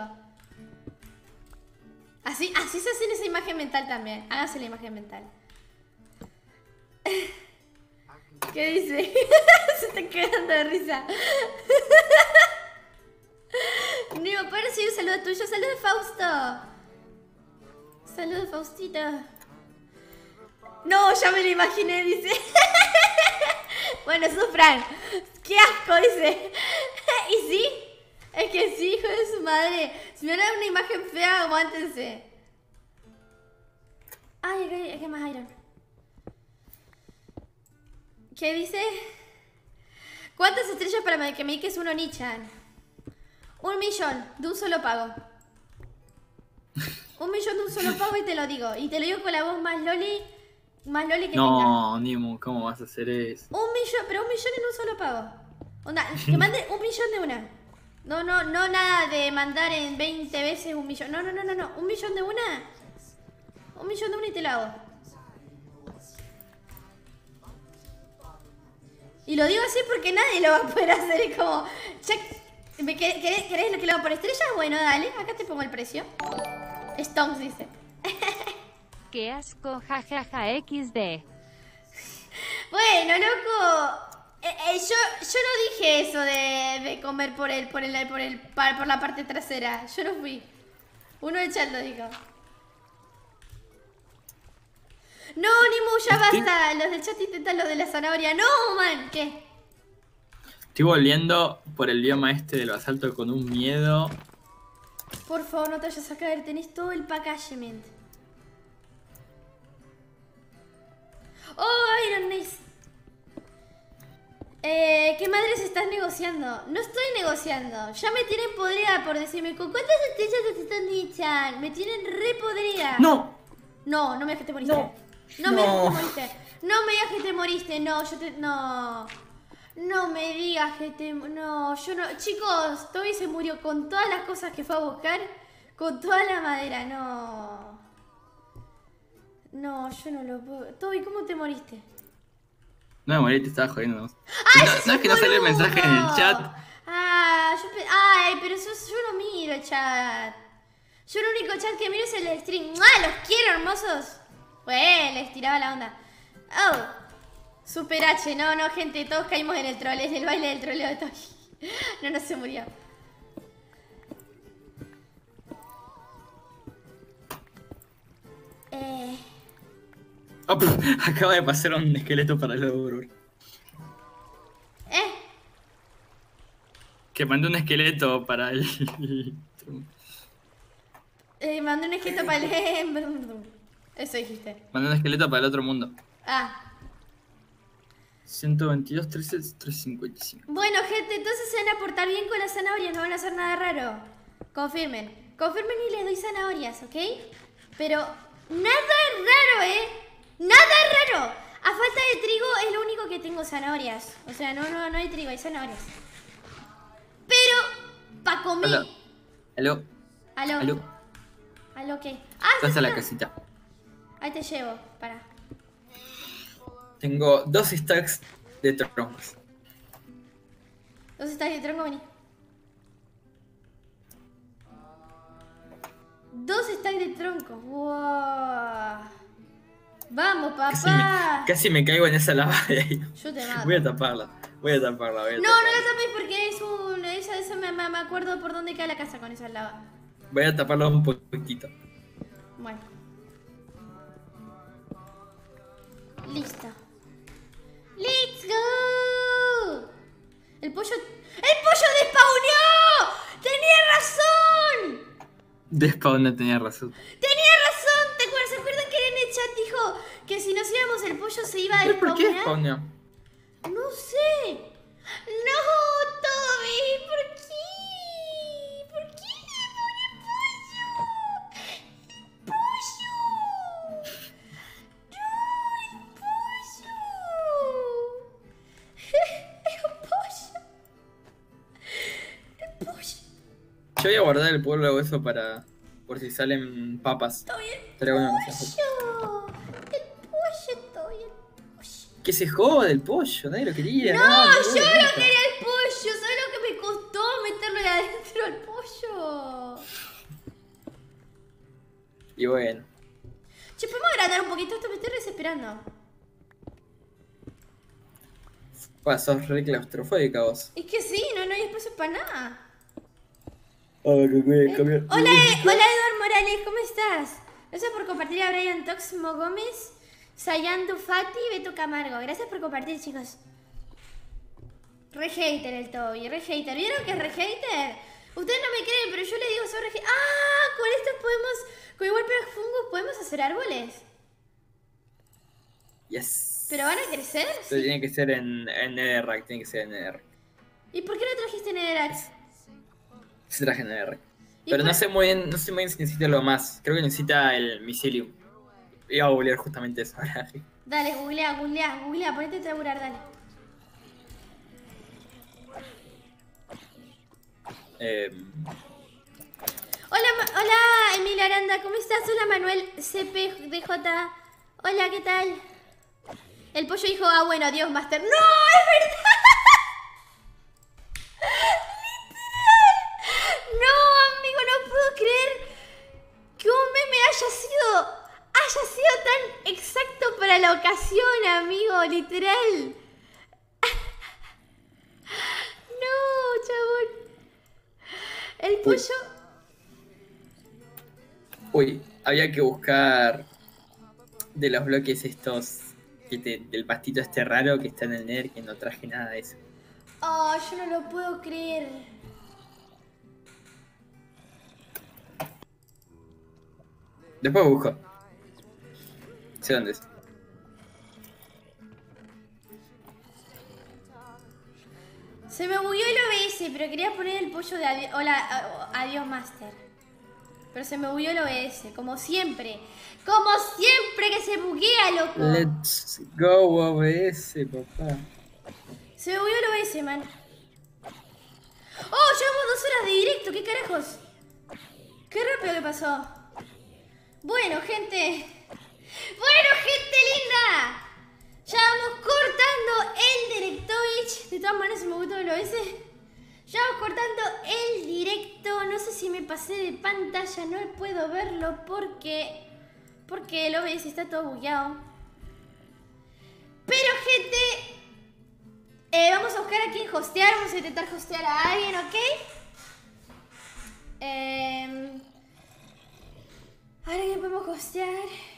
Así, así se hace en esa imagen mental también. Háganse la imagen mental. ¿Qué dice? Se está cagando de risa. No, para sí, un saludo tuyo. Saludo Fausto. Saludo Faustito. No, ya me lo imaginé, dice. Bueno, sufran. Qué asco, dice. ¿Y sí? Es que sí, hijo de su madre. Si me dan una imagen fea, aguántense. Ay, acá hay, acá hay más iron. ¿Qué dice? ¿Cuántas estrellas para que me diques uno Nichan? Un millón, de un solo pago. Un millón de un solo pago y te lo digo. Y te lo digo con la voz más loli, más loli que No, tenga. No, Nimo, ¿cómo vas a hacer eso? Un millón, pero un millón en un solo pago. Onda, que mande un millón de una. No, no, no nada de mandar en veinte veces un millón. No, no, no, no, no. Un millón de una. Un millón de una y te lo hago. Y lo digo así porque nadie lo va a poder hacer. Es como, check. ¿Me querés, querés, querés lo que lo hago por estrellas? Bueno, dale, acá te pongo el precio. Stones dice. Qué asco, jajaja, equis de. Bueno, loco. Eh, eh, yo, yo no dije eso de, de comer por el, por el, por el, por, por la parte trasera. Yo no fui. Uno de chat lo dijo. No, Nimu, ya basta. Los del chat intentan lo de la zanahoria. No, man. ¿Qué? Estoy volviendo por el bioma este del basalto con un miedo. Por favor, no te vayas a caer. Tenés todo el packagement. Oh, Iron Nice. Eh, ¿qué madres estás negociando? No estoy negociando. Ya me tienen podrida por decirme ¿con cuántas estrellas te están nichan? Me tienen re podrida. ¡No! No, no me digas que te moriste. No. No, me No. digas que te moriste. No me digas que te moriste. No, yo te... No. No me digas que te... No, yo no... Chicos, Toby se murió con todas las cosas que fue a buscar. Con toda la madera. No. No, yo no lo puedo... Toby, ¿cómo te moriste? No me morí, te estaba jodiendo. ¿No, ¡Ay, no, sos ¿no es que no sale el boludo! mensaje en el chat? Ah, yo pe- Ay, pero eso, yo no miro el chat. Yo el único chat que miro es el del stream. ¡Ah, los quiero, hermosos! Pues, les tiraba la onda. Oh, Super H. No, no, gente, todos caímos en el troll. Es el baile del troleo de Toby. No, no se murió. Eh... Oh, pero acaba de pasar un esqueleto para el oro. Eh... Que mandé un esqueleto para el... eh mandé un esqueleto para el... Eso dijiste. Mandé un esqueleto para el otro mundo. Ah. ciento veintidós, trece, trescientos cincuenta y cinco. Bueno, gente, entonces se van a portar bien con las zanahorias, no van a hacer nada raro. Confirmen. Confirmen y les doy zanahorias, ¿ok? Pero nada raro, ¿eh? Nada raro. A falta de trigo es lo único que tengo zanahorias. O sea, no, no, no hay trigo, hay zanahorias. Pero, pa' comer. Aló. Aló. Aló. Aló. Aló, ¿qué? Ah, Estás a la está. casita. Ahí te llevo, para. Tengo dos stacks de troncos. ¿Dónde está el tronco? Vení. Dos stacks de tronco. Wow. Vamos, Casi me, papá. casi me caigo en esa lava de ahí. Yo te mato. Voy a taparla. Voy a taparla. Voy a No, no taparla. la tapes porque es un... Esa, esa me, me me acuerdo por dónde queda la casa con esa lava. Voy a taparla un poquito. Bueno. Listo. ¡Let's go! El pollo... ¡El pollo despawneó! ¡Tenía razón! Despawn no tenía razón. ¡Tenía razón! ¿Te acuerdas? ¿Se acuerdan que en el chat dijo que si nos íbamos el pollo se iba a ¿Pero por qué despawnear? despawneó? No sé. No, Toby, ¿por qué? ¿Por qué le pone pollo? ¡El pollo! ¡No, el pollo! ¡El pollo! ¡El pollo! Yo voy a guardar el polvo eso para... por si salen papas. Estoy el Estaría bueno que sea. pollo. El pollo, estoy el pollo. Que se joda el pollo, nadie lo quería. No, no yo no quería el pollo. ¿Sabes lo que me costó meterle adentro al pollo? Y bueno. Che, ¿podemos agrandar un poquito esto? Me estoy desesperando. Pa, sos re claustrofóbica vos. Es que sí, no, no hay espacio para nada. A ver, voy a cambiar. Hola, eh, hola Eduardo Morales, ¿cómo estás? Gracias por compartir a Brian Toxmo Gómez, Sayandu Fati y Beto Camargo. Gracias por compartir, chicos. Re hater el Toby, re hater. ¿Vieron que es re hater? Ustedes no me creen, pero yo le digo soy re hater. ¡Ah! Con esto podemos, con igual pero fungos podemos hacer árboles. Yes. ¿Pero van a crecer? Esto tiene que ser en, en Netherrack, tiene que ser en Netherrack. ¿Y por qué no trajiste Netherrack? Se traje en Netherrack. ¿Y Pero por- no sé muy bien, no sé muy bien si necesita algo más. Creo que necesita el Mycelium. Iba a googlear justamente eso ahora. Dale, googlea, googlea, googlea, ponete a traburar, dale. Eh, Hola, Ma- hola Emilia Aranda, ¿cómo estás? Hola Manuel C P D J. Hola, ¿qué tal? El pollo dijo, ah, bueno, adiós, Master. ¡No! ¡Es verdad! ¡Literal! No, amigo, no puedo creer que un meme haya sido... haya sido tan exacto para la ocasión, amigo, literal. No, chabón. El pollo... uy, había que buscar de los bloques estos que te- del pastito este raro que está en el Nether, que no traje nada de eso. Oh, yo no lo puedo creer. Después busco. Sé dónde es. Se me bugueó el O B S, pero quería poner el pollo de adi- hola, a- adiós, Master. Pero se me bugueó el O B S, como siempre. Como siempre que se buguea, loco. Let's go O B S, papá. Se me bugueó el O B S, man. Oh, llevamos dos horas de directo, ¿qué carajos? Qué rápido que pasó. Bueno, gente. Bueno, gente linda. Ya vamos cortando el directovich. De todas maneras, se me gustó el O B S. Ya vamos cortando el directo. No sé si me pasé de pantalla. No puedo verlo porque... Porque el O B S está todo bugueado. Pero, gente... eh, vamos a buscar a quién hostear. Vamos a intentar hostear a alguien, ¿ok? Eh... Ahora que podemos hostear...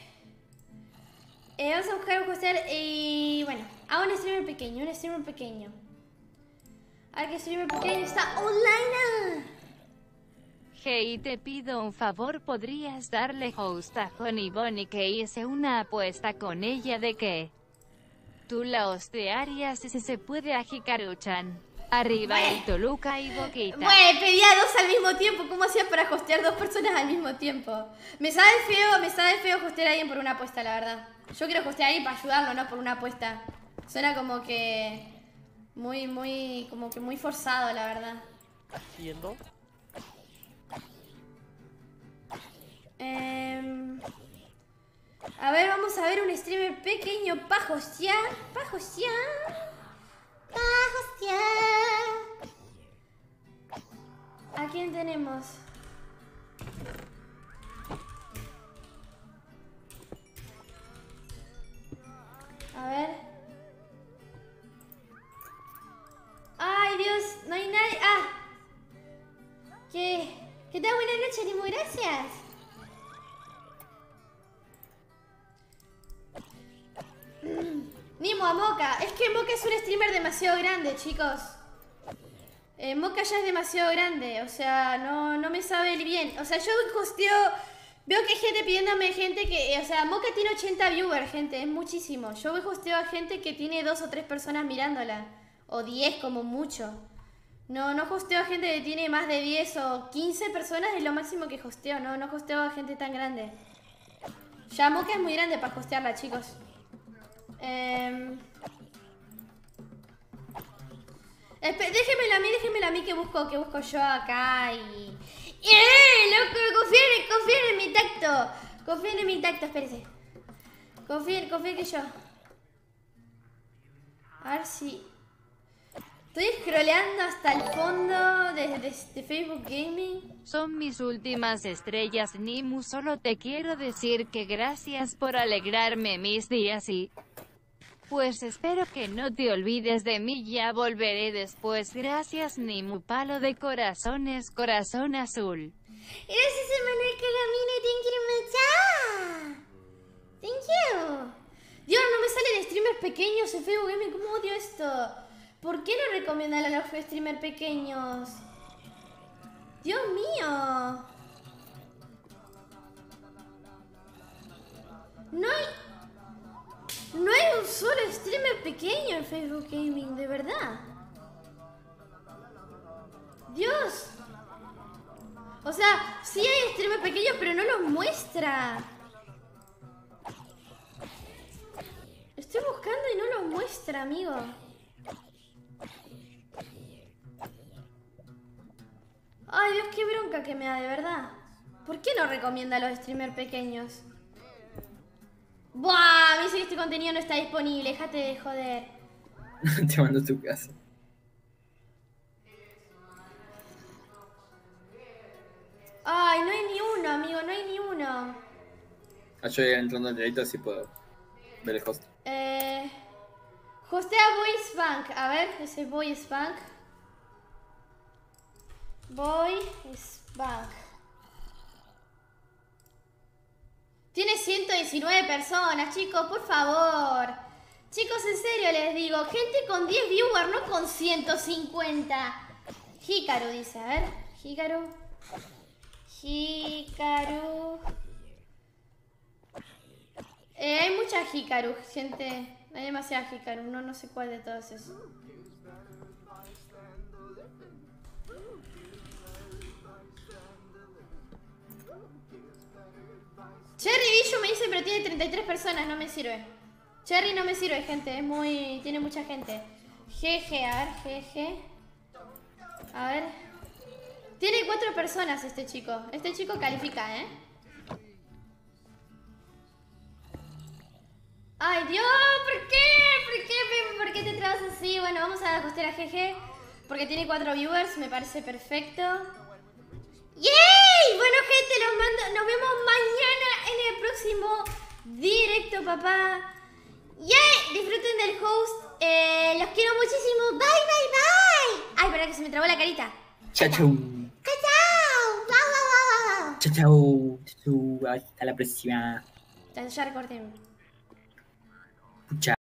Eh, vamos a buscar un hostear y... bueno, a un streamer pequeño, un streamer pequeño. A ver qué streamer pequeño está online. Hey, te pido un favor, ¿podrías darle host a Honey Bonnie que hice una apuesta con ella de que tú la hostearías si se puede a Hikaru-chan? Arriba el Toluca y Boquita. Bueno, pedía dos al mismo tiempo. ¿Cómo hacía para hostear dos personas al mismo tiempo? Me sabe feo, me sabe feo hostear a alguien por una apuesta, la verdad. Yo quiero hostear a alguien para ayudarlo, no por una apuesta. Suena como que... Muy, muy... como que muy forzado, la verdad. Haciendo. Eh... A ver, vamos a ver un streamer pequeño para hostear. Para hostear. Para hostear. ¿A quién tenemos? A ver. Ay, Dios, no hay nadie. Ah. ¿Qué? ¿Qué tal? Buenas noches, Limo, gracias. Nimo a Moca. Es que Moca es un streamer demasiado grande, chicos. Eh, Moca ya es demasiado grande. O sea, no, no me sabe bien. O sea, yo hosteo... Veo que hay gente pidiéndome gente que... O sea, Moca tiene ochenta viewers, gente. Es muchísimo. Yo voy hosteo a gente que tiene dos o tres personas mirándola. O diez como mucho. No, no hosteo a gente que tiene más de diez o quince personas. Es lo máximo que hosteo. No, no hosteo a gente tan grande. Ya Moca es muy grande para hostearla, chicos. Eh... Espe déjemelo a mí, déjemelo a mí que busco, que busco yo acá y... ¡Eh! Loco, confíen, confíen en mi tacto. Confíen en mi tacto, espérese. Confíen, confíen que yo. A ver si... Estoy scrolleando hasta el fondo de, de, de Facebook Gaming. Son mis últimas estrellas, Nimu. Solo te quiero decir que gracias por alegrarme mis días y... pues espero que no te olvides de mí, ya volveré después. Gracias, Nimu. Palo de corazones, corazón azul. Gracias, Emanuel Cagamine. Thank you mucho. Thank you. Dios, no me salen streamers pequeños en Facebook Gaming. ¿Cómo odio esto? ¿Por qué no recomiendan a los streamers pequeños? Dios mío. No hay... No hay un solo streamer pequeño en Facebook Gaming, de verdad. Dios. O sea, sí hay streamers pequeños, pero no los muestra. Estoy buscando y no los muestra, amigo. Ay, Dios, qué bronca que me da, de verdad. ¿Por qué no recomienda a los streamers pequeños? Buah, me dice que este contenido no está disponible, déjate de joder. Te mando a tu casa. Ay, no hay ni uno, amigo, no hay ni uno. Ah, yo ya entrando al directo así puedo ver el host. Eh... Hostea Voice Bank, a ver, ese Voice Bank. Voice Bank. Tiene ciento diecinueve personas, chicos, por favor. Chicos, en serio les digo, gente con diez viewers, no con ciento cincuenta. Hikaru dice, a ver, Hikaru. Hikaru. Eh, hay muchas Hikaru, gente. Hay demasiadas Hikaru, no, no sé cuál de todas es. Cherry Bichu me dice, pero tiene treinta y tres personas, no me sirve. Cherry no me sirve, gente, es muy... tiene mucha gente. G G, a ver, G G. A ver. Tiene cuatro personas este chico. Este chico califica, ¿eh? Ay, Dios, ¿por qué? ¿Por qué? ¿Por qué te trabas así? Bueno, vamos a ajustar a G G. Porque tiene cuatro viewers, me parece perfecto. ¡Yay! Bueno, gente, los mando, nos vemos mañana en el próximo directo, papá. ¡Yay! Disfruten del host. Eh, los quiero muchísimo. Bye, bye, bye. Ay, espera que se me trabó la carita. Chao, chao. Chao, chao. Bye, bye, bye, bye. Chao, chao. Chao. Hasta la próxima. Ya, ya recorté. Chao.